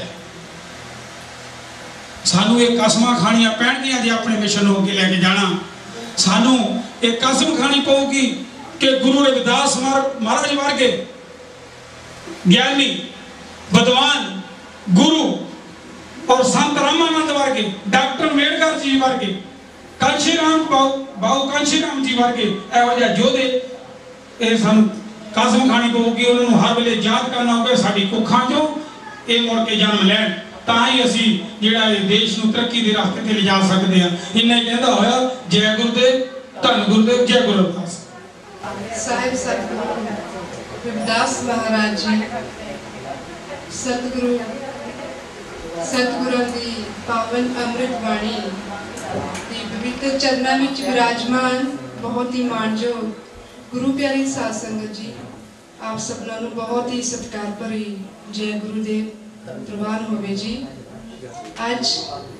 सानू ये कसमां खानियां पैणगियां जे अपने मिशन हो के लेके जाना। सानू एक कसम खानी पऊगी कि गुरु रविदास महाराज वर्गे ज्ञानी विद्वान गुरु और संत रामानंद वर्गे डॉक्टर अम्बेडकर जी वर्गे कांशी राम बाऊ कांशी राम जी वर्गे एहो जिहा योधे ये सानू कसम खानी पऊगी। उन्होंने हर वेले याद करना होगा साडी कुखां चों ये मुड़ के जन्म लैण तां ही असीं जिहड़ा देश नूं तरक्की दे रास्ते ते लिजा सकदे हां। इन्ना ही कहंदा होया जय गुरुदेव धन गुरुदेव जय गुरु रविदास साहिब सतगुरु रविदास महाराज जी सतगुरु सतगुਰਾਂ ਦੀ पावन अमृत बाणी ਦੀ पवित्र चरनां विच विराजमान बहुत ही माणयोग गुरु प्यारी साध संगत जी आप सबना नूं बहुत ही सत्कार भरी जय गुरुदेव प्रवान होवे जी। अज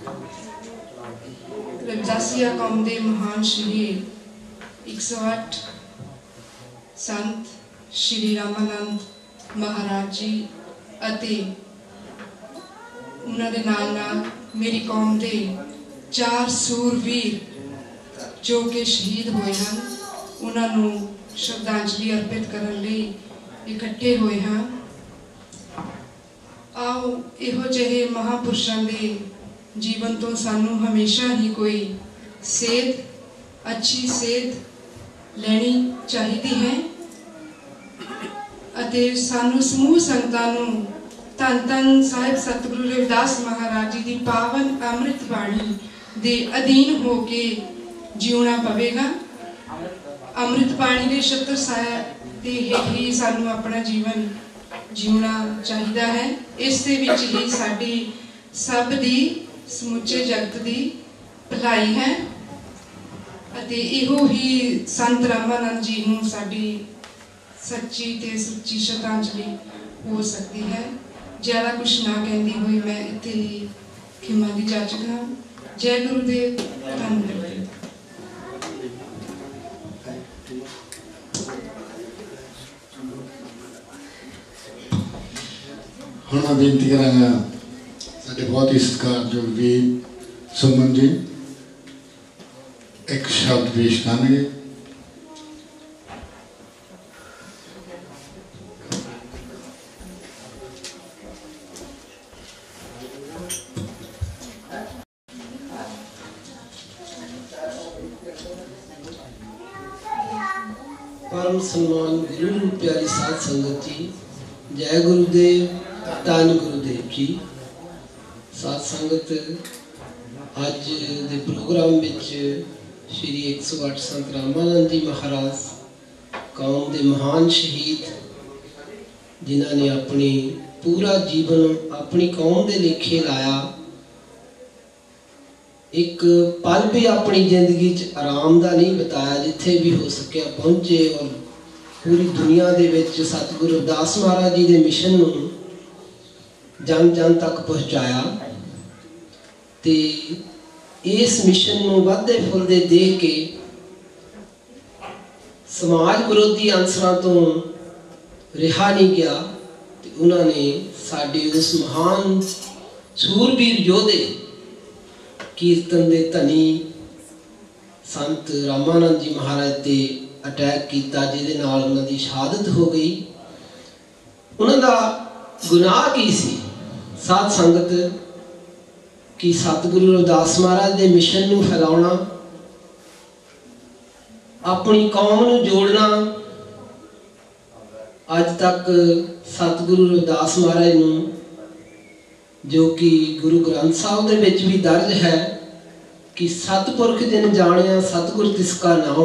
रविदासिया कौम के महान शहीद एक सौ अठ संत श्री रामानंद महाराज जी अते उन्होंने नाल नाल मेरी कौम के चार सूरवीर जो कि शहीद हुए हैं उन्होंने श्रद्धांजलि अर्पित करने लिए इकट्ठे हुए हैं। आओ इहो जिहे महापुरुषों के जीवन तो सानू हमेशा ही कोई सेध अच्छी सेध लेनी चाहिए है अते सानू समूह संगतां नूं धन धन साहिब सतगुरु रविदास महाराज जी की पावन अमृत बाणी दे अधीन होके जीवना पवेगा। अमृत बाणी के छत्र साहिब दे हेठ ही सानू अपना जीवन जीवना चाहिए है। इस दे विच ही साडी सब दी समुचे जगत दी भलाई है अते इहो ही संत रामानंद जी नूं साडी सच्ची ते सच्ची श्रद्धांजलि हो सकती है। ज्यादा कुछ ना कहती हुई मैं इत्थे ही खिमा दी जाचक हाँ। जय गुरुदेव धन गुरुदेव। हुण मैं बेनती करांगा साडे बहुत ही सत्कारयोग वीर सुमन जी एक शब्द पेश करनगे। परम सम्मान गुरु प्यारी साध संगत जी जय गुरुदेव धन गुरुदेव जी। साध संगत अज दे प्रोग्राम विच श्री एक सौ अठ संत रामानंद जी महाराज कौम के महान शहीद जिन्हों ने अपनी पूरा जीवन अपनी कौम के लेखे लाया एक पल भी अपनी जिंदगी च आराम का नहीं बताया जिथे भी हो सके पहुंचे और पूरी दुनिया दे विच सतगुरु रविदास महाराज जी के मिशन नूं जन जन तक पहुँचाया ते इस मिशन नूं वधदे फुलदे देख के समाज विरोधी अंसरां तो रिहा नहीं गया ते उन्होंने साडे उस महान सूरबीर योधे कीर्तन दे धनी संत रामानंद जी महाराज ते अटैक किया जिहदे नाल उन्हां दी शहादत हो गई। उन्हां दा गुनाह की सी साध संगत कि सतगुरु रविदास महाराज दे मिशन नूं फैलाउणा अपनी कौम नूं जोड़ना। अज तक सतगुरु रविदास महाराज नूं जो कि गुरु ग्रंथ साहब दे विच भी दर्ज है कि सतपुरख जिन जानिया सतगुर तिसका नाम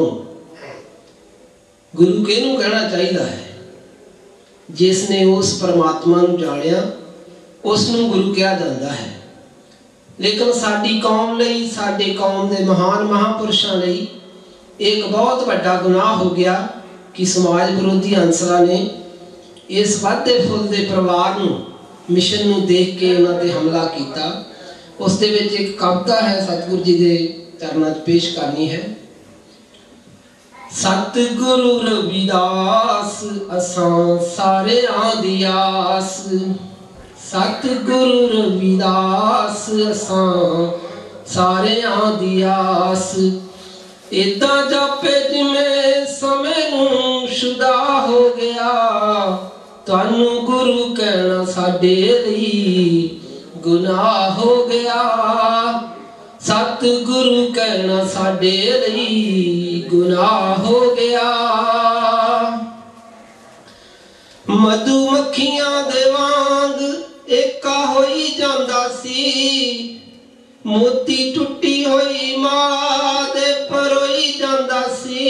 गुरु किहनूं कहना चाहिए है जिसने उस परमात्मा नूं जानिया उसनूं गुरु कहा जाता है। लेकिन साडी कौम लई साडे कौम दे महान महापुरुषां लई एक बहुत बड़ा गुनाह हो गया कि समाज विरोधी अंसरां ने इस वाधे फुलदे परिवार नूं मिशन नूं देख के उन्हां ते हमला किया। उस दे विच एक कविता है सतगुरु जी दे चरनां च पेश करनी है। सतगुरु रविदास असां सारेयां दी आस। सतगुरु रविदास असां सारेयां दी आस। इदां जापे जिवें समय नूं शुदा हो गया, तुहानू गुरु कहना साडे लई गुनाह हो गया। सतगुरु कहना साडे लई गुनाह हो गया। मधुमक्खियां दे वांग एका होई जांदा सी, मोती टुटी होई माला दे परोई जांदा सी।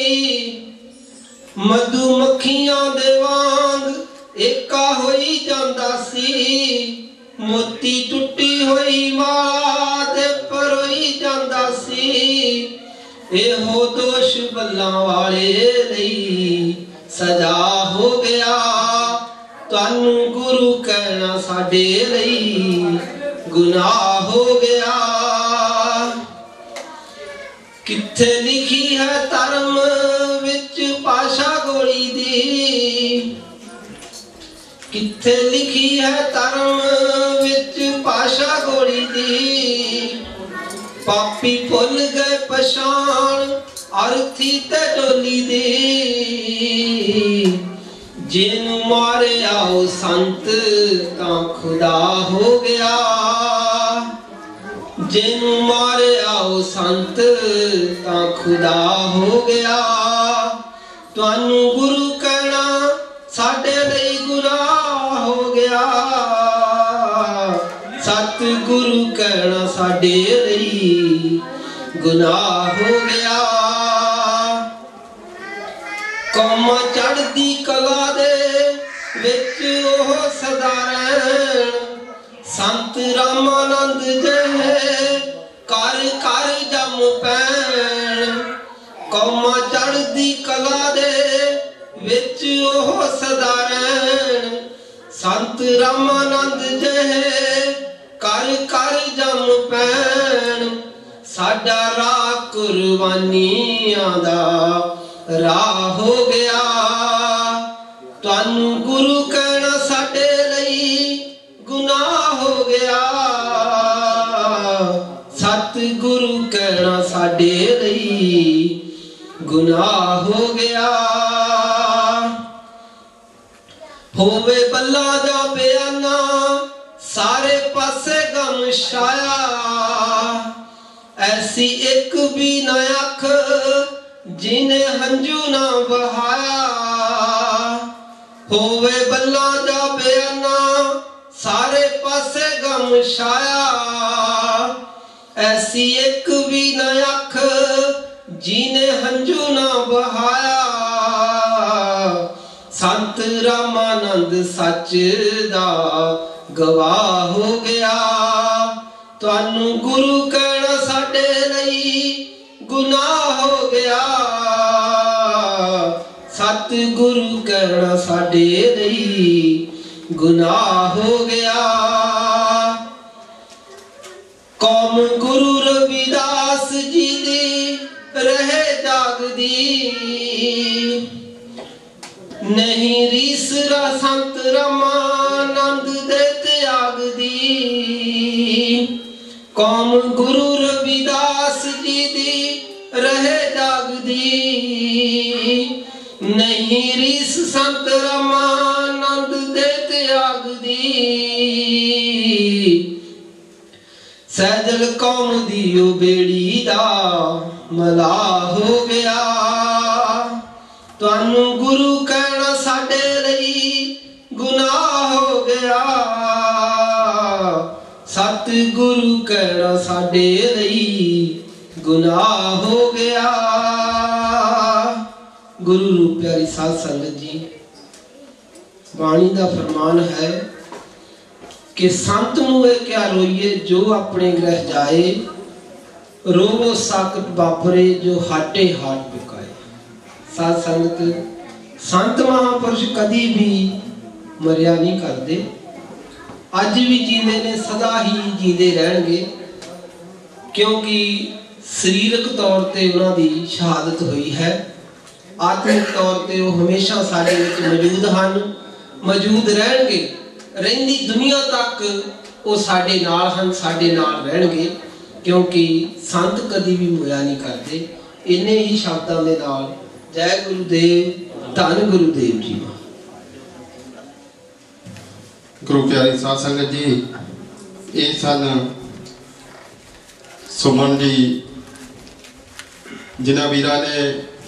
मधुमक्खियां दे वांग एका होई जांदा सी, मोती टुटी होई माला दे परोई जांदा सी। एहो दोष बल्लां वाले लई सजा हो गया, तुहानू गुरु कहना साडे लई गुनाह हो गया। किथे लिखी है धर्म विच भाषा गोली दी, किथे लिखी है धर्म विच भाषा गोली दी। पापी भुल गए पछाण अर्थी ते डोली दी। जिन मारे आओ संत तां खुदा हो गया, जिन मारे आओ संत तां खुदा हो गया। तुहानू गुरु कहना साडे लई गुनाह हो गया, सतगुरु कहना साडे लई गुनाह हो गया। कौम चढ़दी कला दे विच ओह सदा रहन, संत रामानंद जहे कर कर जम पैण। कौम चढ़दी कला दे विच ओह सदा रहन, संत रामानंद जहे कर कर जम पैण। साडा राह कुर्बानियां दा राह हो गया, तुहानू गुरु कहना साडे लई गुनाह हो गया। सतगुरु कहना साडे लई गुनाह हो गया। होवे बल्ला दा बयाना सारे पासे गम छाया, ऐसी एक भी ना अख जिने हंजू ना बहाया। होवे बल्ला दा बयाना सारे पासे गम छाया, ऐसी एक भी ना अख जिने हंजू ना बहाया। संत रामानंद सच दा गवाह हो गया, तुहानू गुरु कहना साडे लई गुनाह हो गया। सतगुरु कहना साडे लई गुनाह हो गया। कौम गुरु रविदास जी दी रहे जागदी, नहीं रीस रा संत रामानंद दे त्याग दी। कौम गुरु रविदास जी दी रहे जागदी, नहीं रीस संत रामानंद दे त्याग दी। सैजल कौम दी ओ बेड़ी दा मला हो गया, तुहानू गुरु कहना साडे लई गुनाह हो गया। सतगुरु कहना साडे लई गुनाह हो गया। गुरु रूप प्यारी साध संगत जी, बाणी दा फरमान है कि संत नूं ए क्या रोइए जो अपने ग्रह जाए, रोवो साकट बापरे जो हाटे हाट बिकाए। साध संगत, संत महापुरुष कदी भी मरिया नहीं करते, अज भी जींदे ने, सदा ही जींदे रहणगे, क्योंकि शरीरक तौर ते उन्हां दी शहादत हुई है। आत्मिक तौर पर वो हमेशा साडे विच मौजूद हैं, मौजूद रहणगे, रहिंदी दुनिया तक वो साडे नाल हैं, साडे नाल रहणगे, क्योंकि संत कदी भी मोया नहीं करते। इन्ने ही शब्दों के नाल जय गुरुदेव, धन गुरुदेव जी। गुरु प्यारी साध संगत जी, ये सन सुमन जी जिन्हां वीरां ने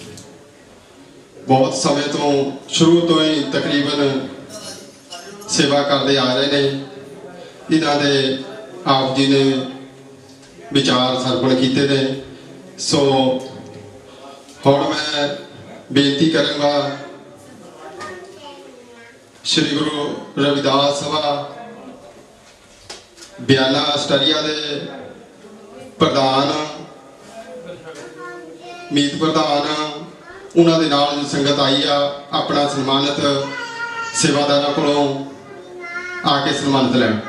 बहुत समय तो शुरू तो ही तकरीबन सेवा करते आ रहे हैं। इन्हां दे आप जी ने विचार सरपण किए ने। सो हुण मैं बेनती करूँगा श्री गुरु रविदास सभा बयाना आस्ट्रेलिया के प्रधान मीत प्रधान उन्होंने नाल जो संगत आई आ अपना सन्मानित सेवादारों को आके सन्मानित लैन।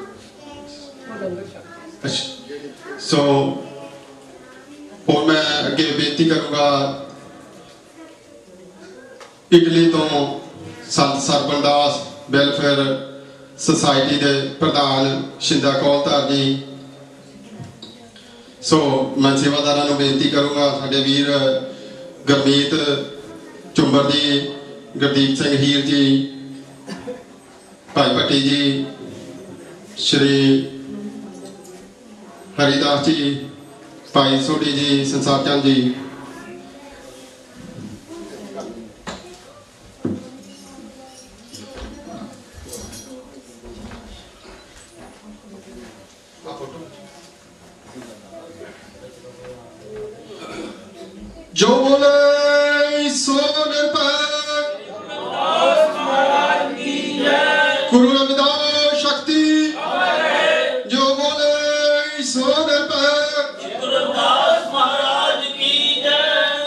सो और मैं अगे बेनती करूँगा इटली तो संत सरबन दास वेलफेयर सोसाइटी के प्रधान शिंदा कौलधार जी। सो मैं सेवादारों को बेनती करूँगा साडे वीर गुरमीत चुंबर जी, गुरदीप सिंह हीर जी, भाई भट्टी जी, श्री हरिदास जी, भाई सोढ़ी जी, संसार चंद जी। जो बोले सोने पर गुरु रविदास शक्ति, जो बोले सोने पर गुरु रविदास महाराज की जय।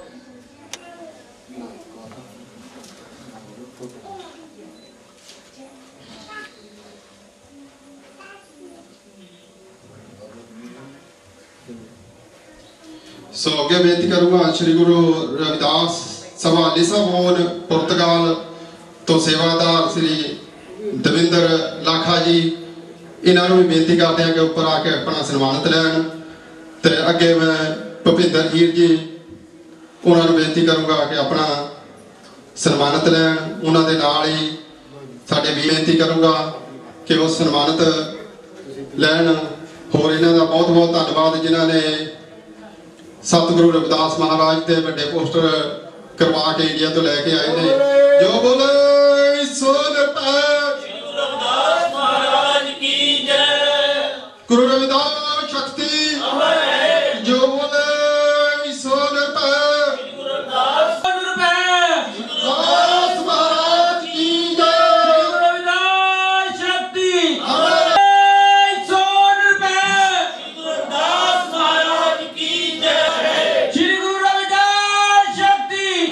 सो अगे बेनती करूँगा श्री गुरु रविदास सभा लिसाबोन पुर्तगाल तो सेवादार श्री दविंदर लाखा जी, इन्होंने भी बेनती करते हैं कि ऊपर आके अपना सन्मानित लैन। तो अगे मैं भुपिंदर हीर जी उन्होंने बेनती करूँगा कि अपना सन्मानित लैन। उन्होंने नाल ही साडे भी बेनती करूँगा कि वो सन्मानित लैन। होर इन्हों का बहुत बहुत धन्यवाद जिन्होंने सतगुरु रविदास महाराज के बड़े पोस्टर करवा के इंडिया तो लैके आए ने। जो बोले सोने पर गुरु रविदास महाराज की जय। गुरु रविदास शक्ति, जो बोले सोने पर गुरु रविदास महाराज की जय। गुरु रविदास शक्ति, सोने पे गुरु रविदास महाराज की जय। श्री गुरु रविदास शक्ति,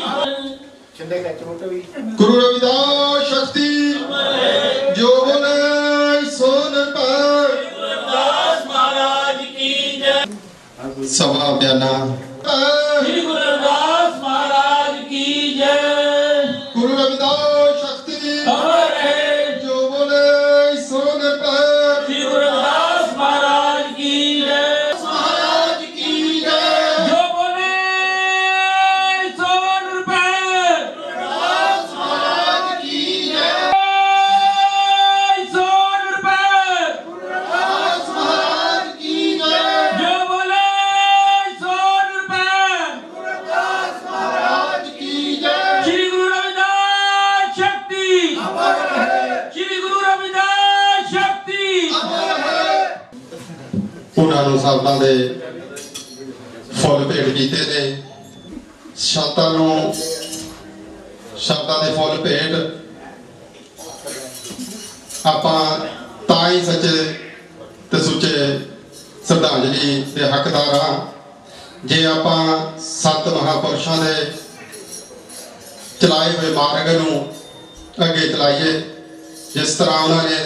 गुरु रविदास शक्ति, जो बोले सोने पर गुरु रविदास महाराज की जय। सभा बयाना श्री गुरु रविदास महाराज की जय। गुरु रविदास शक्ति, जो बोले सोने पर श्री गुरु रविदास महाराज की जय। महाराज की जय। जो बोले सोने पर रविदास महाराज की जय। सोने पर रविदास महाराज की जय। जो बोले सोने पर रविदास महाराज की जय। श्री गुरु रविदास शक्ति, श्री गुरु रविदास शक्ति। उन्होंने सालों के फुल भेंट किए ने। शब्दों शब्दों के फुल भेंट आपां तां ही सच्चे ते सुचे श्रद्धांजलि के हकदार हाँ जे आपां संत महापुरुषों के चलाए हुए मार्ग नूं अगे चलाइए। जिस तरह उन्होंने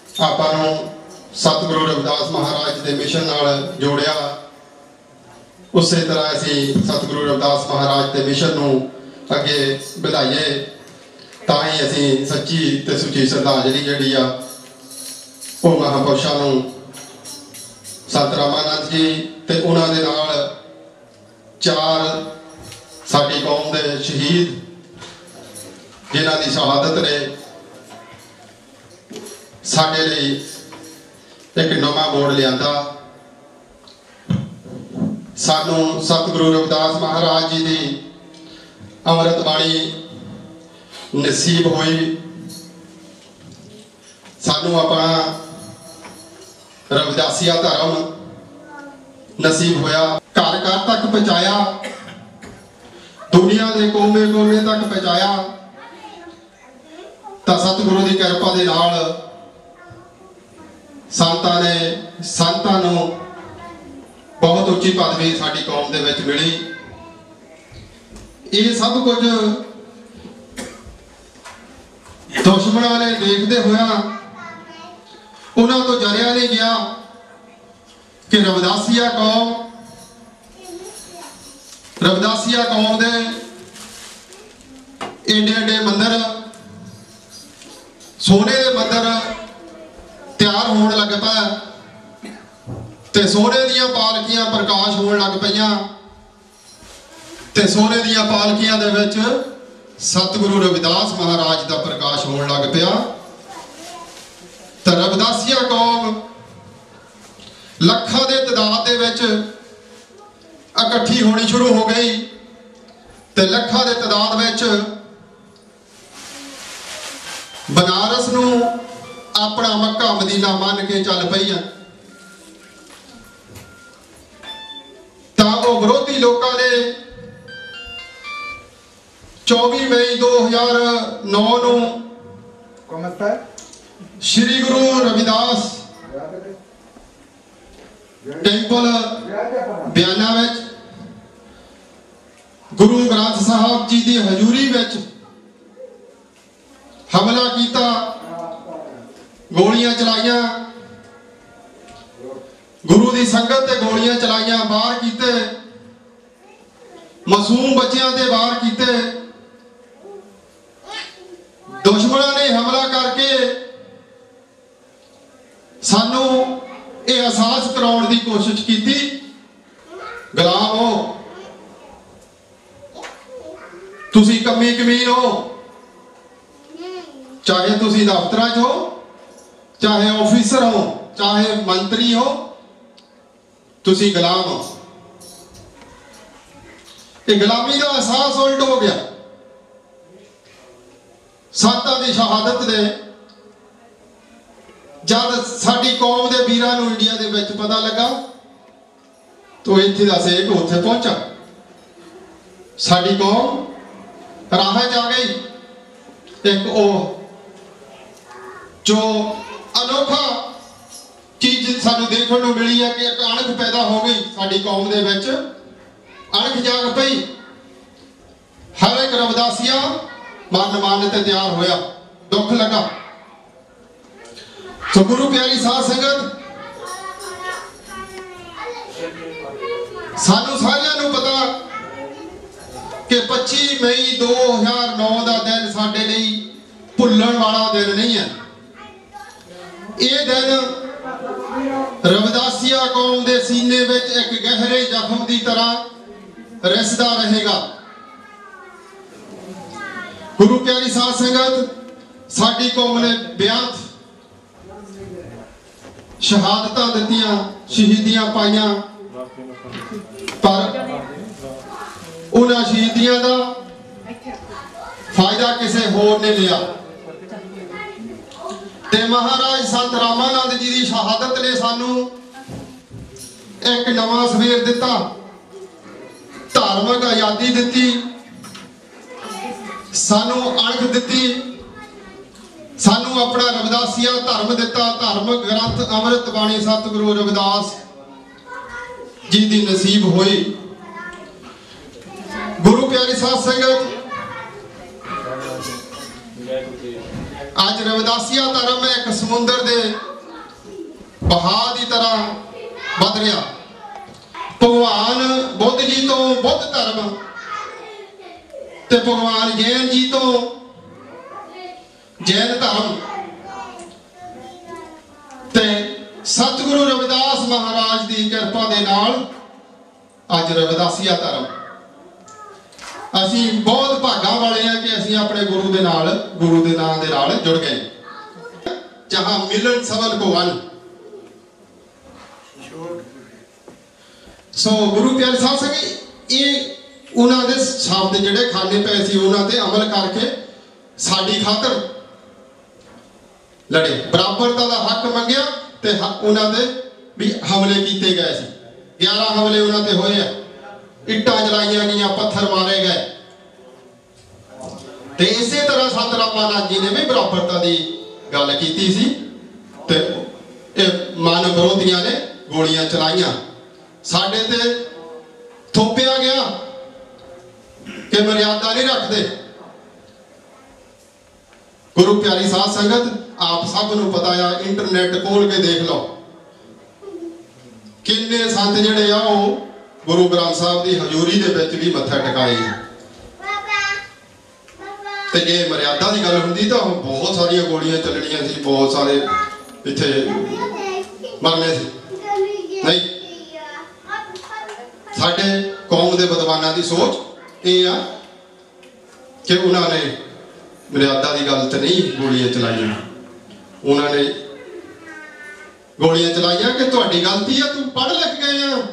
आपां नूं सतगुरु रविदास महाराज के मिशन नाल जोड़िया, ਉਸੇ ਤਰ੍ਹਾਂ ਅਸੀਂ ਸਤਿਗੁਰੂ ਰਵਿਦਾਸ ਮਹਾਰਾਜ ਦੇ ਮਿਸ਼ਨ ਨੂੰ ਅੱਗੇ ਵਧਾਈਏ, ਤਾਂ ਹੀ ਅਸੀਂ ਸੱਚੀ ਤੇ ਸੁੱਚੀ ਸ਼ਰਧਾਂਜਲੀ ਜਿਹੜੀ ਆ ਉਹ ਮਹਾਂਪੁਰਸ਼ਾਂ ਨੂੰ ਸੰਤ ਰਾਮਾਨੰਦ ਜੀ ਤੇ ਉਹਨਾਂ ਦੇ ਨਾਲ ਚਾਰ ਸਾਡੀ ਕੌਮ ਦੇ ਸ਼ਹੀਦ ਜਿਨ੍ਹਾਂ ਦੀ ਸ਼ਹਾਦਤ ਨੇ ਸਾਡੇ ਲਈ ਇੱਕ ਨਵਾਂ ਮੋੜ ਲਿਆਂਦਾ। ਸਾਨੂੰ ਸਤਿਗੁਰੂ ਰਵਿਦਾਸ ਮਹਾਰਾਜ ਜੀ ਦੀ ਅੰਮ੍ਰਿਤ ਬਾਣੀ ਨਸੀਬ ਹੋਈ, ਸਾਨੂੰ ਆਪਣਾ ਰਵਿਦਾਸੀਆ ਧਰਮ ਨਸੀਬ ਹੋਇਆ, ਘਰ ਘਰ ਤੱਕ ਪਹੁੰਚਾਇਆ, ਦੁਨੀਆ ਦੇ ਕੋਨੇ ਕੋਨੇ ਤੱਕ ਪਹੁੰਚਾਇਆ। ਤਾਂ ਸਤਿਗੁਰੂ ਦੀ ਕਿਰਪਾ ਦੇ ਨਾਲ ਸੰਤਾਂ ਨੇ ਸੰਤਾਂ ਨੂੰ ਬਹੁਤ ਉੱਚੀ ਪਦਵੀ ਸਾਡੀ ਕੌਮ ਦੇ ਵਿੱਚ ਮਿਲੀ। ਇਹ ਸਭ ਕੁਝ ਦੁਸ਼ਮਣਾਂ ਨੇ ਦੇਖਦੇ ਹੋਇਆ ਉਹਨਾਂ ਤੋਂ ਜਰਿਆ ਨਹੀਂ ਗਿਆ ਕਿ ਰਵਿਦਾਸੀਆ ਕੌਮ ਰਵਿਦਾਸੀਆ ਕੌਮ ਦੇ ਏਡੇ ਏਡੇ ਮੰਦਰ, ਸੋਨੇ ਦੇ ਮੰਦਰ ਤਿਆਰ ਹੋਣ ਲੱਗ ਪਏ ਤੇ ਸੋਨੇ ਦੀਆਂ ਪਾਲਕੀਆਂ ਪ੍ਰਕਾਸ਼ ਹੋਣ ਲੱਗ ਪਈਆਂ ਤੇ ਸੋਨੇ ਦੀਆਂ ਪਾਲਕੀਆਂ ਦੇ ਵਿੱਚ ਸਤਿਗੁਰੂ ਰਵਿਦਾਸ ਮਹਾਰਾਜ ਦਾ ਪ੍ਰਕਾਸ਼ ਹੋਣ ਲੱਗ ਪਿਆ। ਤਾਂ ਰਵਿਦਾਸੀਆ ਕੌਮ ਲੱਖਾਂ ਦੇ ਤਾਦਾਦ ਦੇ ਵਿੱਚ ਇਕੱਠੀ ਹੋਣੀ ਸ਼ੁਰੂ ਹੋ ਗਈ ਤੇ ਲੱਖਾਂ ਦੇ ਤਾਦਾਦ ਵਿੱਚ ਬਨਾਰਸ ਨੂੰ ਆਪਣਾ ਮੱਕਾ ਮਦੀਨਾ ਮੰਨ ਕੇ ਚੱਲ ਪਈਆਂ। ਤਾਂ ਉਹ ਵਿਰੋਧੀ ਲੋਕਾਂ ਨੇ ਚੌਵੀ ਮਈ ਦੋ ਹਜ਼ਾਰ ਨੌ ਨੂੰ ਸ਼੍ਰੀ ਗੁਰੂ ਰਵਿਦਾਸ ਟੈਂਪਲ ਬਿਆਨਾ ਵਿੱਚ ਗੁਰੂ ਗ੍ਰੰਥ ਸਾਹਿਬ ਜੀ ਦੀ ਹਜ਼ੂਰੀ ਵਿੱਚ ਹਮਲਾ ਕੀਤਾ, ਗੋਲੀਆਂ ਚਲਾਈਆਂ, ਗੁਰੂ ਦੀ ਸੰਗਤ ਤੇ ਗੋਲੀਆਂ ਚਲਾਈਆਂ, ਬਾਹਰ ਕੀਤੇ, ਮਾਸੂਮ ਬੱਚਿਆਂ ਤੇ ਵਾਰ ਕੀਤੇ। ਦੁਸ਼ਮਣਾਂ ਨੇ ਹਮਲਾ ਕਰਕੇ ਸਾਨੂੰ ਇਹ ਅਹਿਸਾਸ ਕਰਾਉਣ ਦੀ ਕੋਸ਼ਿਸ਼ ਕੀਤੀ, ਗੁਲਾਮ ਹੋ, ਤੁਸੀਂ ਕੰਮੀ ਕਮੀਨ ਹੋ, ਚਾਹੇ ਤੁਸੀਂ ਦਫ਼ਤਰਾਂ 'ਚ ਹੋ, ਚਾਹੇ ਆਫੀਸਰ ਹੋ, ਚਾਹੇ ਮੰਤਰੀ ਹੋ, ਤੁਸੀਂ ਗੁਲਾਮ ਹੋ। ਇਹ ਗੁਲਾਮੀ ਦਾ ਅਹਿਸਾਸ ਉਲਟ ਹੋ ਗਿਆ। ਸੰਤਾਂ ਦੀ ਸ਼ਹਾਦਤ ਦੇ ਜਦ ਸਾਡੀ ਕੌਮ ਦੇ ਵੀਰਾਂ ਨੂੰ ਇੰਡੀਆ ਦੇ ਵਿੱਚ ਪਤਾ ਲੱਗਾ ਤਾਂ ਇੱਥੇ ਦਾ ਸੇਕ ਉੱਥੇ ਪਹੁੰਚਾ। ਸਾਡੀ ਕੌਮ ਰਾਹ 'ਚ ਆ ਗਈ। ਇੱਕ ਉਹ ਜੋ ਅਨੋਖਾ ਚੀਜ਼ ਸਾਨੂੰ ਦੇਖਣ ਨੂੰ ਮਿਲੀ ਹੈ ਕਿ ਇੱਕ ਅਣਖ ਪੈਦਾ ਹੋ ਗਈ ਸਾਡੀ ਕੌਮ ਦੇ ਵਿੱਚ, ਅਣਖ ਜਾਗ ਪਈ। ਹਰ ਇੱਕ ਰਵਿਦਾਸੀਆ ਮਰਨ ਮਾਰਨ ਤੇ ਤਿਆਰ ਹੋਇਆ, ਦੁੱਖ ਲੱਗਾ। ਸੋ ਗੁਰੂ ਪਿਆਰੀ ਸਾਧ ਸੰਗਤ, ਸਾਨੂੰ ਸਾਰਿਆਂ ਨੂੰ ਪਤਾ ਕਿ ਪੱਚੀ ਮਈ ਦੋ ਹਜ਼ਾਰ ਨੌ ਦਾ ਦਿਨ ਸਾਡੇ ਲਈ ਭੁੱਲਣ ਵਾਲਾ ਦਿਨ ਨਹੀਂ ਹੈ। ਇਹ ਦਿਨ ਰਵਿਦਾਸੀਆ ਕੌਮ ਦੇ ਸੀਨੇ ਵਿੱਚ ਇੱਕ ਗਹਿਰੇ ਜ਼ਖਮ ਦੀ ਤਰ੍ਹਾਂ ਰਿਸਦਾ ਰਹੇਗਾ। ਗੁਰੂ ਪਿਆਰੀ ਸਾਧ ਸੰਗਤ, ਸਾਡੀ ਕੌਮ ਨੇ ਬੇਅੰਤ ਸ਼ਹਾਦਤਾਂ ਦਿੱਤੀਆਂ, ਸ਼ਹੀਦੀਆਂ ਪਾਈਆਂ, ਪਰ ਉਹਨਾਂ ਸ਼ਹੀਦੀਆਂ ਦਾ ਫਾਇਦਾ ਕਿਸੇ ਹੋਰ ਨੇ ਲਿਆ। ਤੇ ਮਹਾਰਾਜ ਸੰਤ ਰਾਮਾਨੰਦ ਜੀ ਦੀ ਸ਼ਹਾਦਤ ਨੇ ਸਾਨੂੰ ਇੱਕ ਨਵਾਂ ਸਵੇਰ ਦਿੱਤਾ, ਧਾਰਮਿਕ ਆਜ਼ਾਦੀ ਦਿੱਤੀ, ਸਾਨੂੰ ਅਣਖ ਦਿੱਤੀ, ਸਾਨੂੰ ਆਪਣਾ ਰਵਿਦਾਸੀਆ ਧਰਮ ਦਿੱਤਾ। ਧਾਰਮਿਕ ਗ੍ਰੰਥ ਅੰਮ੍ਰਿਤ ਬਾਣੀ ਸਤਿਗੁਰੂ ਰਵਿਦਾਸ ਜੀ ਦੀ ਨਸੀਬ ਹੋਈ। ਗੁਰੂ ਪਿਆਰੀ ਸਾਧ ਸੰਗਤ, ਅੱਜ ਰਵਿਦਾਸੀਆ ਧਰਮ ਇੱਕ ਸਮੁੰਦਰ ਦੇ ਬਹਾਅ ਦੀ ਤਰ੍ਹਾਂ ਵਧ ਰਿਹਾ। भगवान बुद्ध जी तो बुद्ध धर्म ते भगवान जैन जी तो जैन धर्म ते सतगुरु रविदास महाराज की कृपा दे नाल अज रविदासिया धर्म असी बहुत भागा वाले हैं कि असी अपने गुरु दे नाल गुरु दे नाम दे नाल जुड़ गए। जहां मिलन सबल को वन। सो गुरु प्यारे साहब संग ये उन्हां दे शब्द जिहड़े खाने पे सी उन्हां ते अमल करके साडी खातर लड़े, बराबरता का हक मंगिया ते उन्हां दे भी हमले किए गए सी। ग्यारह हमले उन्हां ते होए, इट्टां जलाइयां गईयां, पत्थर मारे गए। ते इसे तरह संत रामानाथ जी ने भी बराबरता की गल की सी ते मन विरोधियों ने गोलियां चलाइयां। साडे ते थोपिया गया कि मर्यादा नहीं रखते। गुरु प्यारी साध संगत आप सब नूं पता है, इंटरनेट खोल के देख लो किन्ने संत जिहड़े आ वो गुरु ग्रंथ साहब की हजूरी दे विच भी मत्था टिकाए। ते जे मर्यादा की गल हुंदी तां बहुत सारिया गोलियां चलनियां सी, बहुत सारे इत्थे मरने सी। नहीं, साडे कौम दे विद्वानां दी सोच ये आ कि उन्होंने मर्यादा की गल तो नहीं गोलियां चलाइया, उन्होंने गोलियां चलाइया कि तुहाडी गलती है, तू पढ़ लिख गए आ,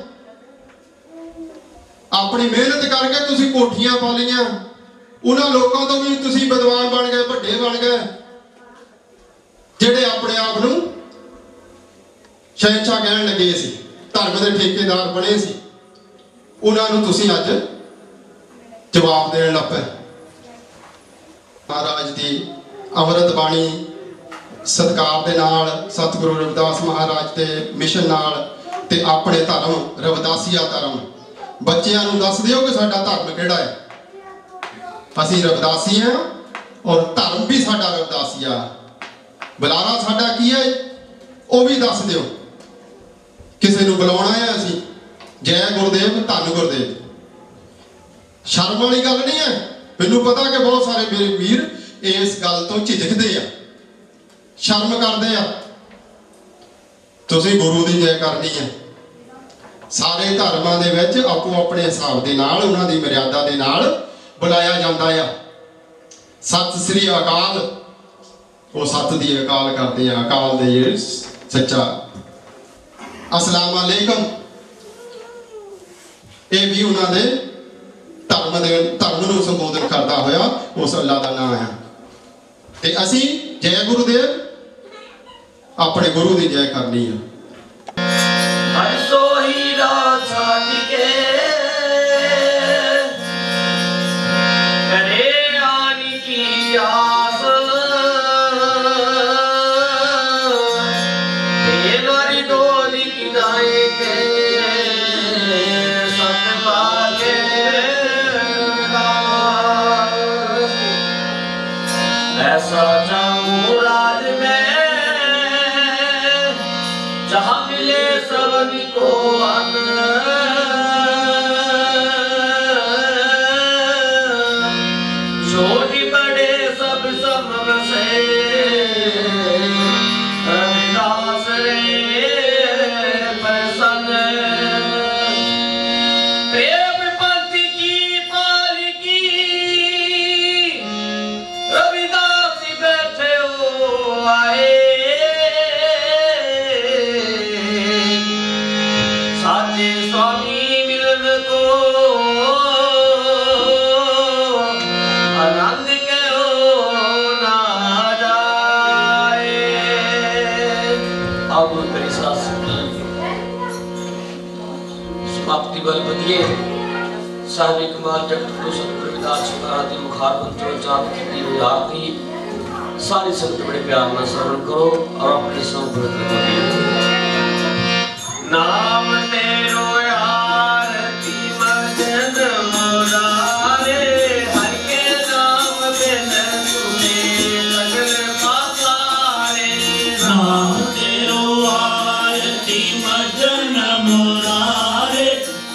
अपनी मेहनत करके तुसी कोठियां पा लिया, उन्होंने लोगों तो भी तुसी विद्वान बन गए, वड्डे बन गए, जिहड़े अपने आप नूं शहंशाह कहण लगे सी, धर्म के ठेकेदार बने सी, उन्होंने तुसी अज जवाब देण लग पे। महाराज की अमृत बाणी सत्कार दे नाल, सतगुरु रविदास महाराज के मिशन नाल ते अपने धर्म रविदासिया धर्म बच्चों नूं दस दिओ कि साडा धर्म किहड़ा है। असीं रविदासी हैं और धर्म भी साडा रविदासिया। बुलारा साडा की है वह भी दस दिओ। किसी नूं बुलाउणा है असीं जय गुरुदेव धन गुरुदेव। शर्म वाली गल नहीं है। मैनूं पता कि बहुत सारे मेरे वीर इस गल तो झिझकते हैं, शर्म करते हैं। तुसीं गुरु की जय करनी है। सारे धर्मां दे विच आपो अपने हिसाब दे नाल उन्हां दी मर्यादा दे नाल बुलाया जाता है। सत श्री अकाल, वो सत दी अकाल करते हैं, अकाल दे जेहड़े सच्चा। अस्सलाम वालेकुम, ये भी उन्होंने धर्म दे धर्म नूं संबोधन करता होया उस अल्लाह का नाम है। ते असीं जय गुरुदेव अपने गुरु की जय करनी है। साहिब कमाल जगत गुरु सतगुरु रविदास जी महाराज की मुखार मंत्रों जाप की आरती सारी संगत बड़े प्यार में श्रवण करो और अपने संग नाम तेरो आरती मजन मुरारे हर के नाम बिन सुने लगन पासारे। नाम तेरो आरती मजन मुरारे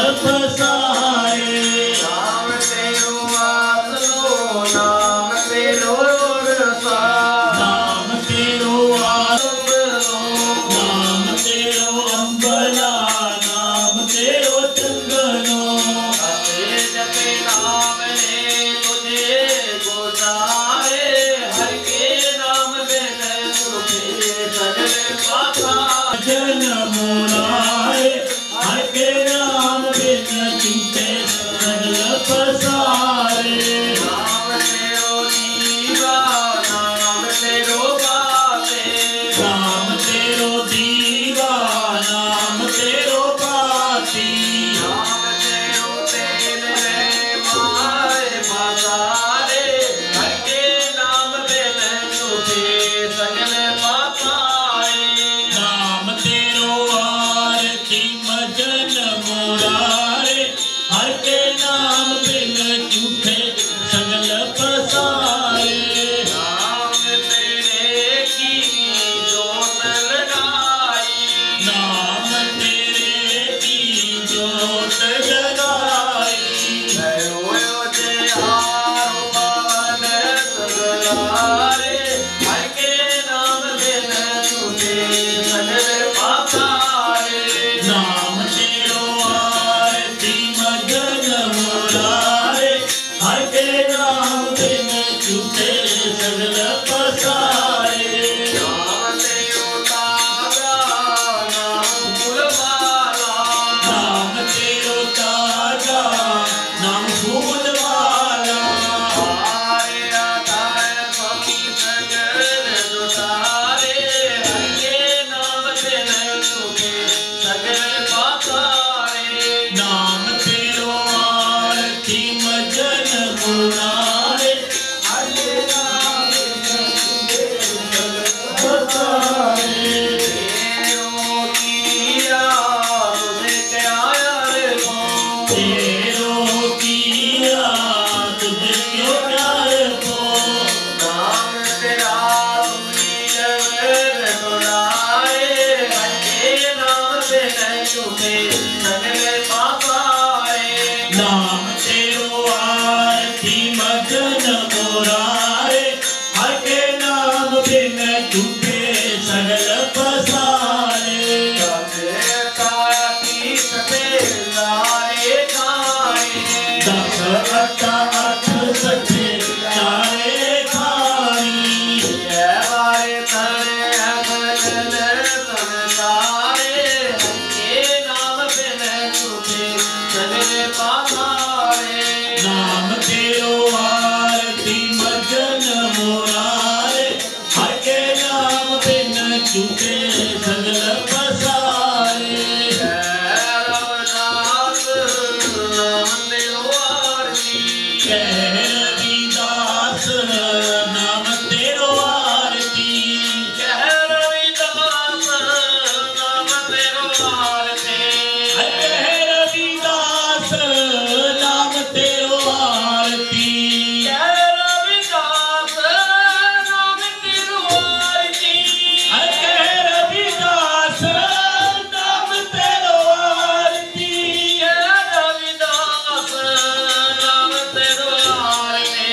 पसारे नाम तेरो आसलो नाम तेरो रसा नाम तेरो आसलो नाम तेरो अंबला नाम तेरो चंदनो जपे जपे नाम रे तुझे गोसारे हर के नाम बिन सुखे सजन पाता जन मोराए हर के नाम बिन चिंते सजन पसारे नाम तेरो दीवा नाम तेरो बाते नाम तेरो दीवा नाम तेरो बाती नाम तेरो तेल रे माए पासारे हर के नाम बिन सुखे सजन पाताए नाम तेरो आरती मजन मोरारे हर के नाम बिन झूठे सगल पसारे नाम तेरे की जोत लगाई नाम तेरे की जोत जगाई होयो जे हारो पावन सगलारे हर के नाम बिन झूठे सगल पातारे नाम तेरो आरती मगन मोरारे हर के नाम बिन झूठे सगल पसारे नाम तेरो तारा नाम फूलवाला नाम तेरो तारा नाम फूलवाला हारे आधार स्वामी सगल दुलारे हर के नाम बिन झूठे सगल पातारे नाम तेरो आरती मजन मुरारे हर के नाम बिन झूठे सगल पसारे तेरो किया तुझे क्या रे को तेरो किया तुझे क्यों प्यार को नाम तेरा तुझी जगत दुलारे हर के नाम बिन झूठे सगल पातारे नाम तेरो आरती मगन मोरारे हर के नाम बिन झूठे सगल पसारे दस अठ अठ सठे चारे खानी बारे तरे भजन संसारे के नाम बिन झूठे सगल पातारे नाम तेरो आरती मगन मोरारे हर के नाम बिन झूठे सगल पसारे रविदास नाम तेरो आरती रविदास नाम तेरो आरती रविदास नाम तेरो आरती रविदास नाम तेरो आरती रविदास नाम तेरो आरती रविदास नाम तेरो आरती रविदास नाम तेरो आरती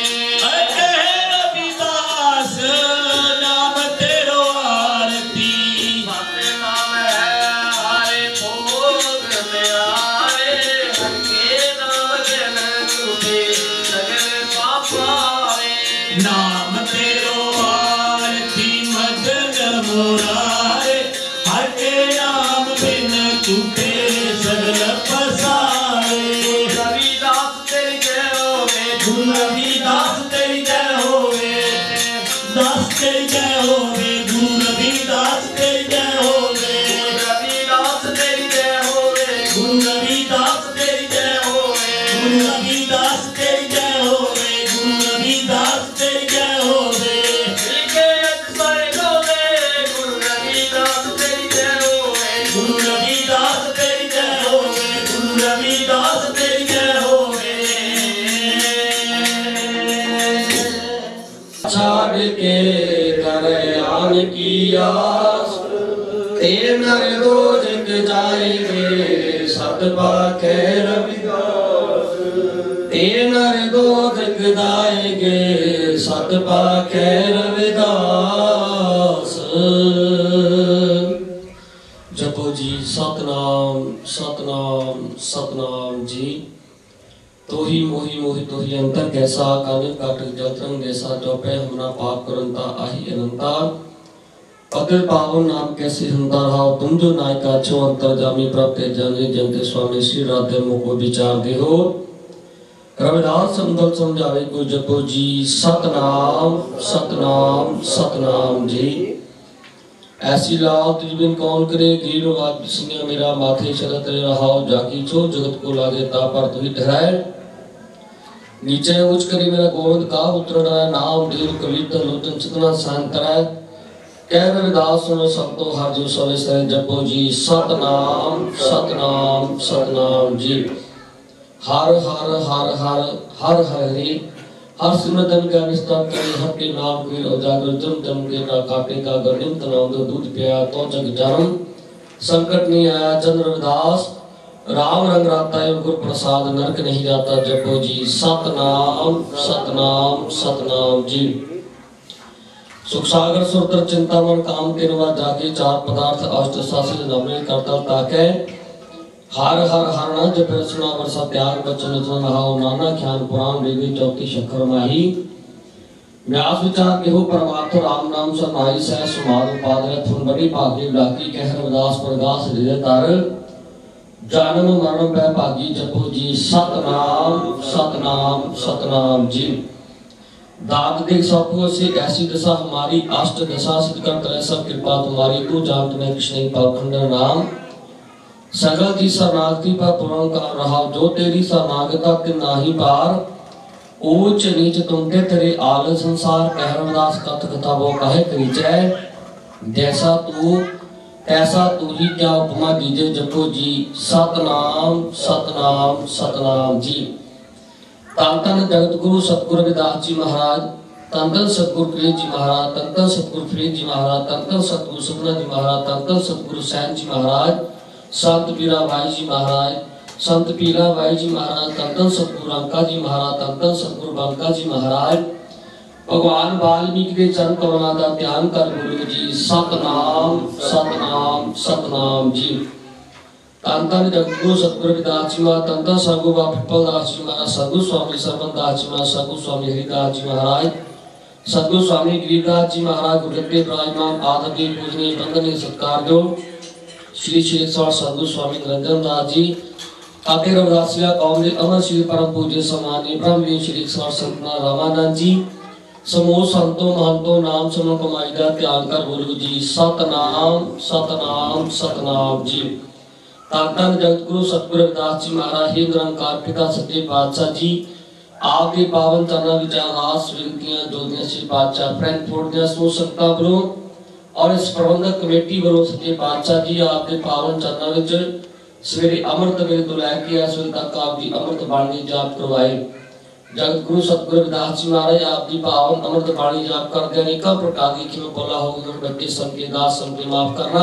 रविदास नाम तेरो आरती सत्य नाम है हरे भोग प्यारे हर के नाम बिन झूठे सगल पापारे नाम तेरो आरती मगन मोरारे हर के नाम बिन झूठे सगल पसारे रविदास तेरी जय होवे गुरु रविदास तेरी जय होवे दास तेरी जय होवे गुरु रविदास तेरी जय होवे रविदास तेरी जय होवे गुरु रविदास तेरी जय होवे गुरु रविदास तेरी जय होवे गुरु रविदास तेरी जय होवे लिखे अक्षर होवे गुरु रविदास तेरी जय होवे गुरु रविदास तेरी जय होवे गुरु रविदास तेरी जय होवे छाड़ के करे आन की आस ते नर रोज जाएंगे सत पाखे रविदास तीन दो जगदाएगे सत पाखे रविदास जपो जी सतनाम सतनाम सतनाम जी तो ही मोही मोही तो ही अंतर कैसा कानिल काटक जलतरंग जैसा चौपे हमना पाप करंता आही अनंता पतित पावन नाम कैसे हंता रहा तुम जो नायका छो अंतर जामी प्राप्त जाने जनते स्वामी श्री राधे मुको विचार दे हो रविदास संदल समझावे को जपो जी सतनाम सतनाम सतनाम जी ऐसी लाओ तुझबिन कौन करे गरीब राज बिस्मिया मेरा माथे चलत रे रहाओ जाकी छो जगत को लागे ता पर तू ही ठहराए नीचे उच्च करी मेरा गोविंद का उतर नाम देव कविता लोचन चितना शांतराय कह रविदास सुनो सब तो हर जो सवे सरे जपो जी सतनाम सतनाम सतनाम जी हर हर हर हर हर हरे हर सिमरन का विस्तार करे हर के नाम के उजागर जम जम के ना काटे का गर्णिम तनाव दो दूध पिया तो जग जन्म संकट नहीं आया चंद्र रविदास राम रंग राता है गुरु प्रसाद नरक नहीं जाता जपो जी सतनाम सतनाम सतनाम जी सुख सागर सुरतर चिंतामन काम के नवा जागे चार पदार्थ अष्ट शास्त्र नमने करता ताके हर हर हर न जप रचना वर्षा त्याग बचन जन रहाओ नाना ज्ञान पुराण देवी चौथी शक्कर माही व्यास विचार के हो परमात्मा राम नाम समाई सह सुमार उपादय थुन बड़ी भागी लाकी कह रविदास प्रगास हृदय तार जन्म मरण पै भागी जपो जी सतनाम सतनाम सतनाम जी दाद देख सबको से ऐसी दशा हमारी अष्ट दशा सिद्ध कर तरह सब कृपा तुम्हारी तू जानत में कृष्ण पाखंड नाम सगल की शरणागति पर पूर्ण कर रहा जो तेरी शरणागता के नाही पार ऊंच नीच तुमते तेरे आल संसार कह रविदास कथ कथा वो कहे परिचय जैसा तू ऐसा तू ही क्या उपमा दीजे जपो जी सतनाम सतनाम सतनाम जी तन तन जगत गुरु सतगुरु रविदास जी महाराज तन तन सतगुरु प्रिय जी महाराज तन तन सतगुरु प्रिय जी महाराज तन तन सतगुरु सुमना जी महाराज तन तन सतगुरु सैन जी महाराज संत पीरा भाई जी महाराज संत पीरा भाई जी महाराज तन तन सतगुरु अंका जी महाराज तन तन सतगुरु बंका जी महाराज भगवान वाल्मीकि के चरण कमला का ध्यान कर गुरु जी सतनाम सतनाम सतनाम जी तन तन जगतगुरु सतगुरु रविदास जी महाराज तन तन सतगुरु बाबा पिपल दास जी महाराज सतगुरु स्वामी सरबन दास जी महाराज सतगुरु स्वामी हरिदास जी महाराज सतगुरु स्वामी गिरिदास जी महाराज गुरुदेव विराजमान आदरणीय पूजनीय वंदनीय सत्कार जो श्री श्री सतगुरु स्वामी निरंजन दास जी आते रविदासिया कौम ने अमर श्री परम पूज्य सम्मानीय ब्रह्मवीर श्री संतना रामानंद जी समूह संतों महंतों नाम सुनो कमाई का त्याग कर बोलो जी सतनाम सतनाम सतनाम जी ताकतन जगतगुरु सतगुरु रविदास जी महाराज ही निरंकार पिता सच्चे पातशाह जी आपके पावन चरणा विचार हास विनतियां जोदियां श्री पातशाह फ्रैंकफर्ट दिया सो सकता बरो और इस प्रबंधक कमेटी वालों सच्चे पातशाह जी आपके पावन चरणा विच सवेरे अमृत वेले तो लैके इस वेले तक आप जी अमृत बाणी जाप करवाए जगत गुरु सतगुरु रविदास जी महाराज आप जी पावन अमृत बाणी जाप करते अनेक प्रकार की किमें बोला हो उन्होंने बच्चे सबके दास सबके माफ करना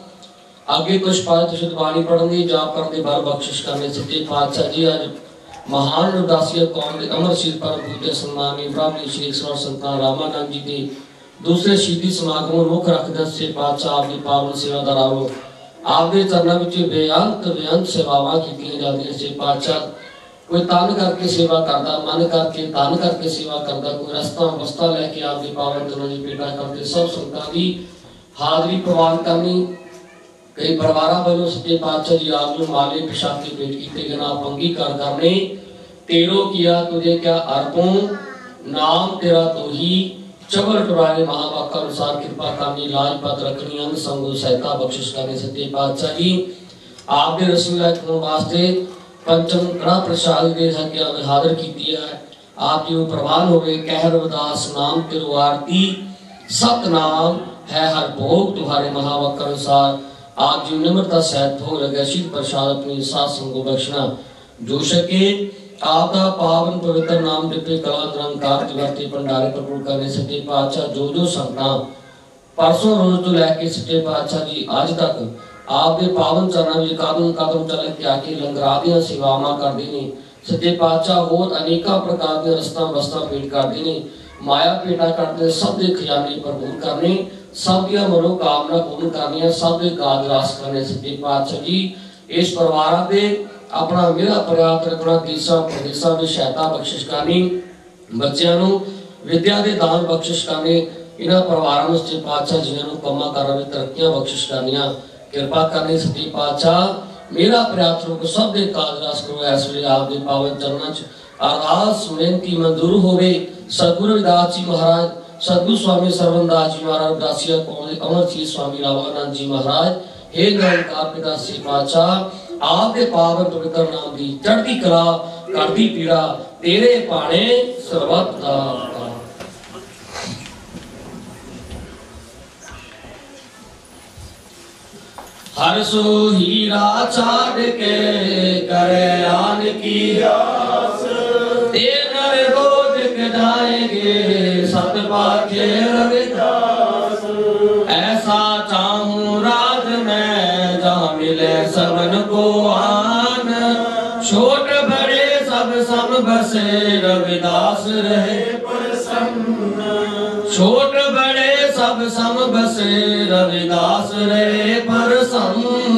आगे कुछ पाठ शुद्ध बाणी पढ़ने जाप करने बार बख्शिश करने सच्चे पातशाह जी आज महान रविदासिया कौम के अमर श्री परम पूज्य सम्मानीय ब्रह्मवीर श्री संतना रामानंद जी के दूसरे शहीदी समागम मुख रखते से पातशाह आपकी पावन सेवा दरारो आपके चरणों में बेअंत बेअंत सेवावां कीतियां जांदियां से पातशाह कोई तान करके सेवा करता मन करके तान करके सेवा करता कोई रास्ता बस्ता लेके आपके पावन चरणों में पेटा करते सब संतां दी हाजरी प्रवान करनी कई परिवार वालों सच्चे पातशाह जी आपने माले पिशाब के पेट कीते गना अंगीकार करने तेरो किया तुझे क्या अर्पों नाम तेरा तो ही चबल टुराए महावाक्य अनुसार कृपा करनी लाज पत रखनी अंग संगो सहायता बख्शिश करने सच्चे पातशाह जी आपने रसमिला खिलाने वास्ते पंचम कड़ा प्रसाद के हत्या में हाजिर की दिया है आप जो प्रवान हो गए कह रविदास नाम तेरो आरती सतनाम है हर भोग तुम्हारे महावाक्य अनुसार आप जो निम्रता सहित भोग लगे शीत प्रसाद अपनी सात संगो बख्शना जो सके आपका पावन पवित्र नाम जपे कला निरंकार तिवर्ती भंडारे प्रभु करने सच्चे पातशाह जो जो संतान परसों रोज तो लेके सच्चे पातशाह जी आज तक आप दे पावन चरणों में कदम कदम चल के आके लंगरा दियां सेवावां करदे ने। सच्चे पातशाह होर अनेका प्रकार दे रस्ता बस्ता भेंट करदे ने। माया भेंटा करदे सब दे खजाने भरपूर करने, सब दी मनोकामना पूर्ण करनियां, सब दे काज रास करने। सच्चे पातशाह जी इस परिवार दे अपना मेरा प्रयास रखना, देशा प्रदेशा में सहायता बख्शिश करनी, बच्चों नूं विद्या दे दान बख्शिश करने। इन्हां परिवारां नूं सच्चे पातशाह जिन्हां नूं कम्मां कारां विच तरक्कियां बख्शिश करनियां, कृपा करनी। सच्चे पातशाह मेरा प्रयास रोक सब दे काज रास करो। इस वेले आप दे पावन चरणां च अरदास बेनती मंजूर होवे। सतगुरु रविदास जी महाराज, सतगुरु स्वामी सरवणदास जी महाराज, दासिया कौम अमरजीत स्वामी रामानंद जी महाराज, हे निरंकार पिता सच्चे पातशाह आप दे पावन पवित्र नाम दी चढ़ती कला करती पीड़ा तेरे पाने सर्वत दा। हर सो हीरा छाड़ के करे आन की आस, तेरे रोज के जाएंगे सत पाखे रविदास। ऐसा चाहूं राज में जहाँ मिले सबन को आन, छोट बड़े सब सम बसे रविदास रहे प्रसन्न। छोट बड़े सब सम बसे रविदास रहे प्रसन्न।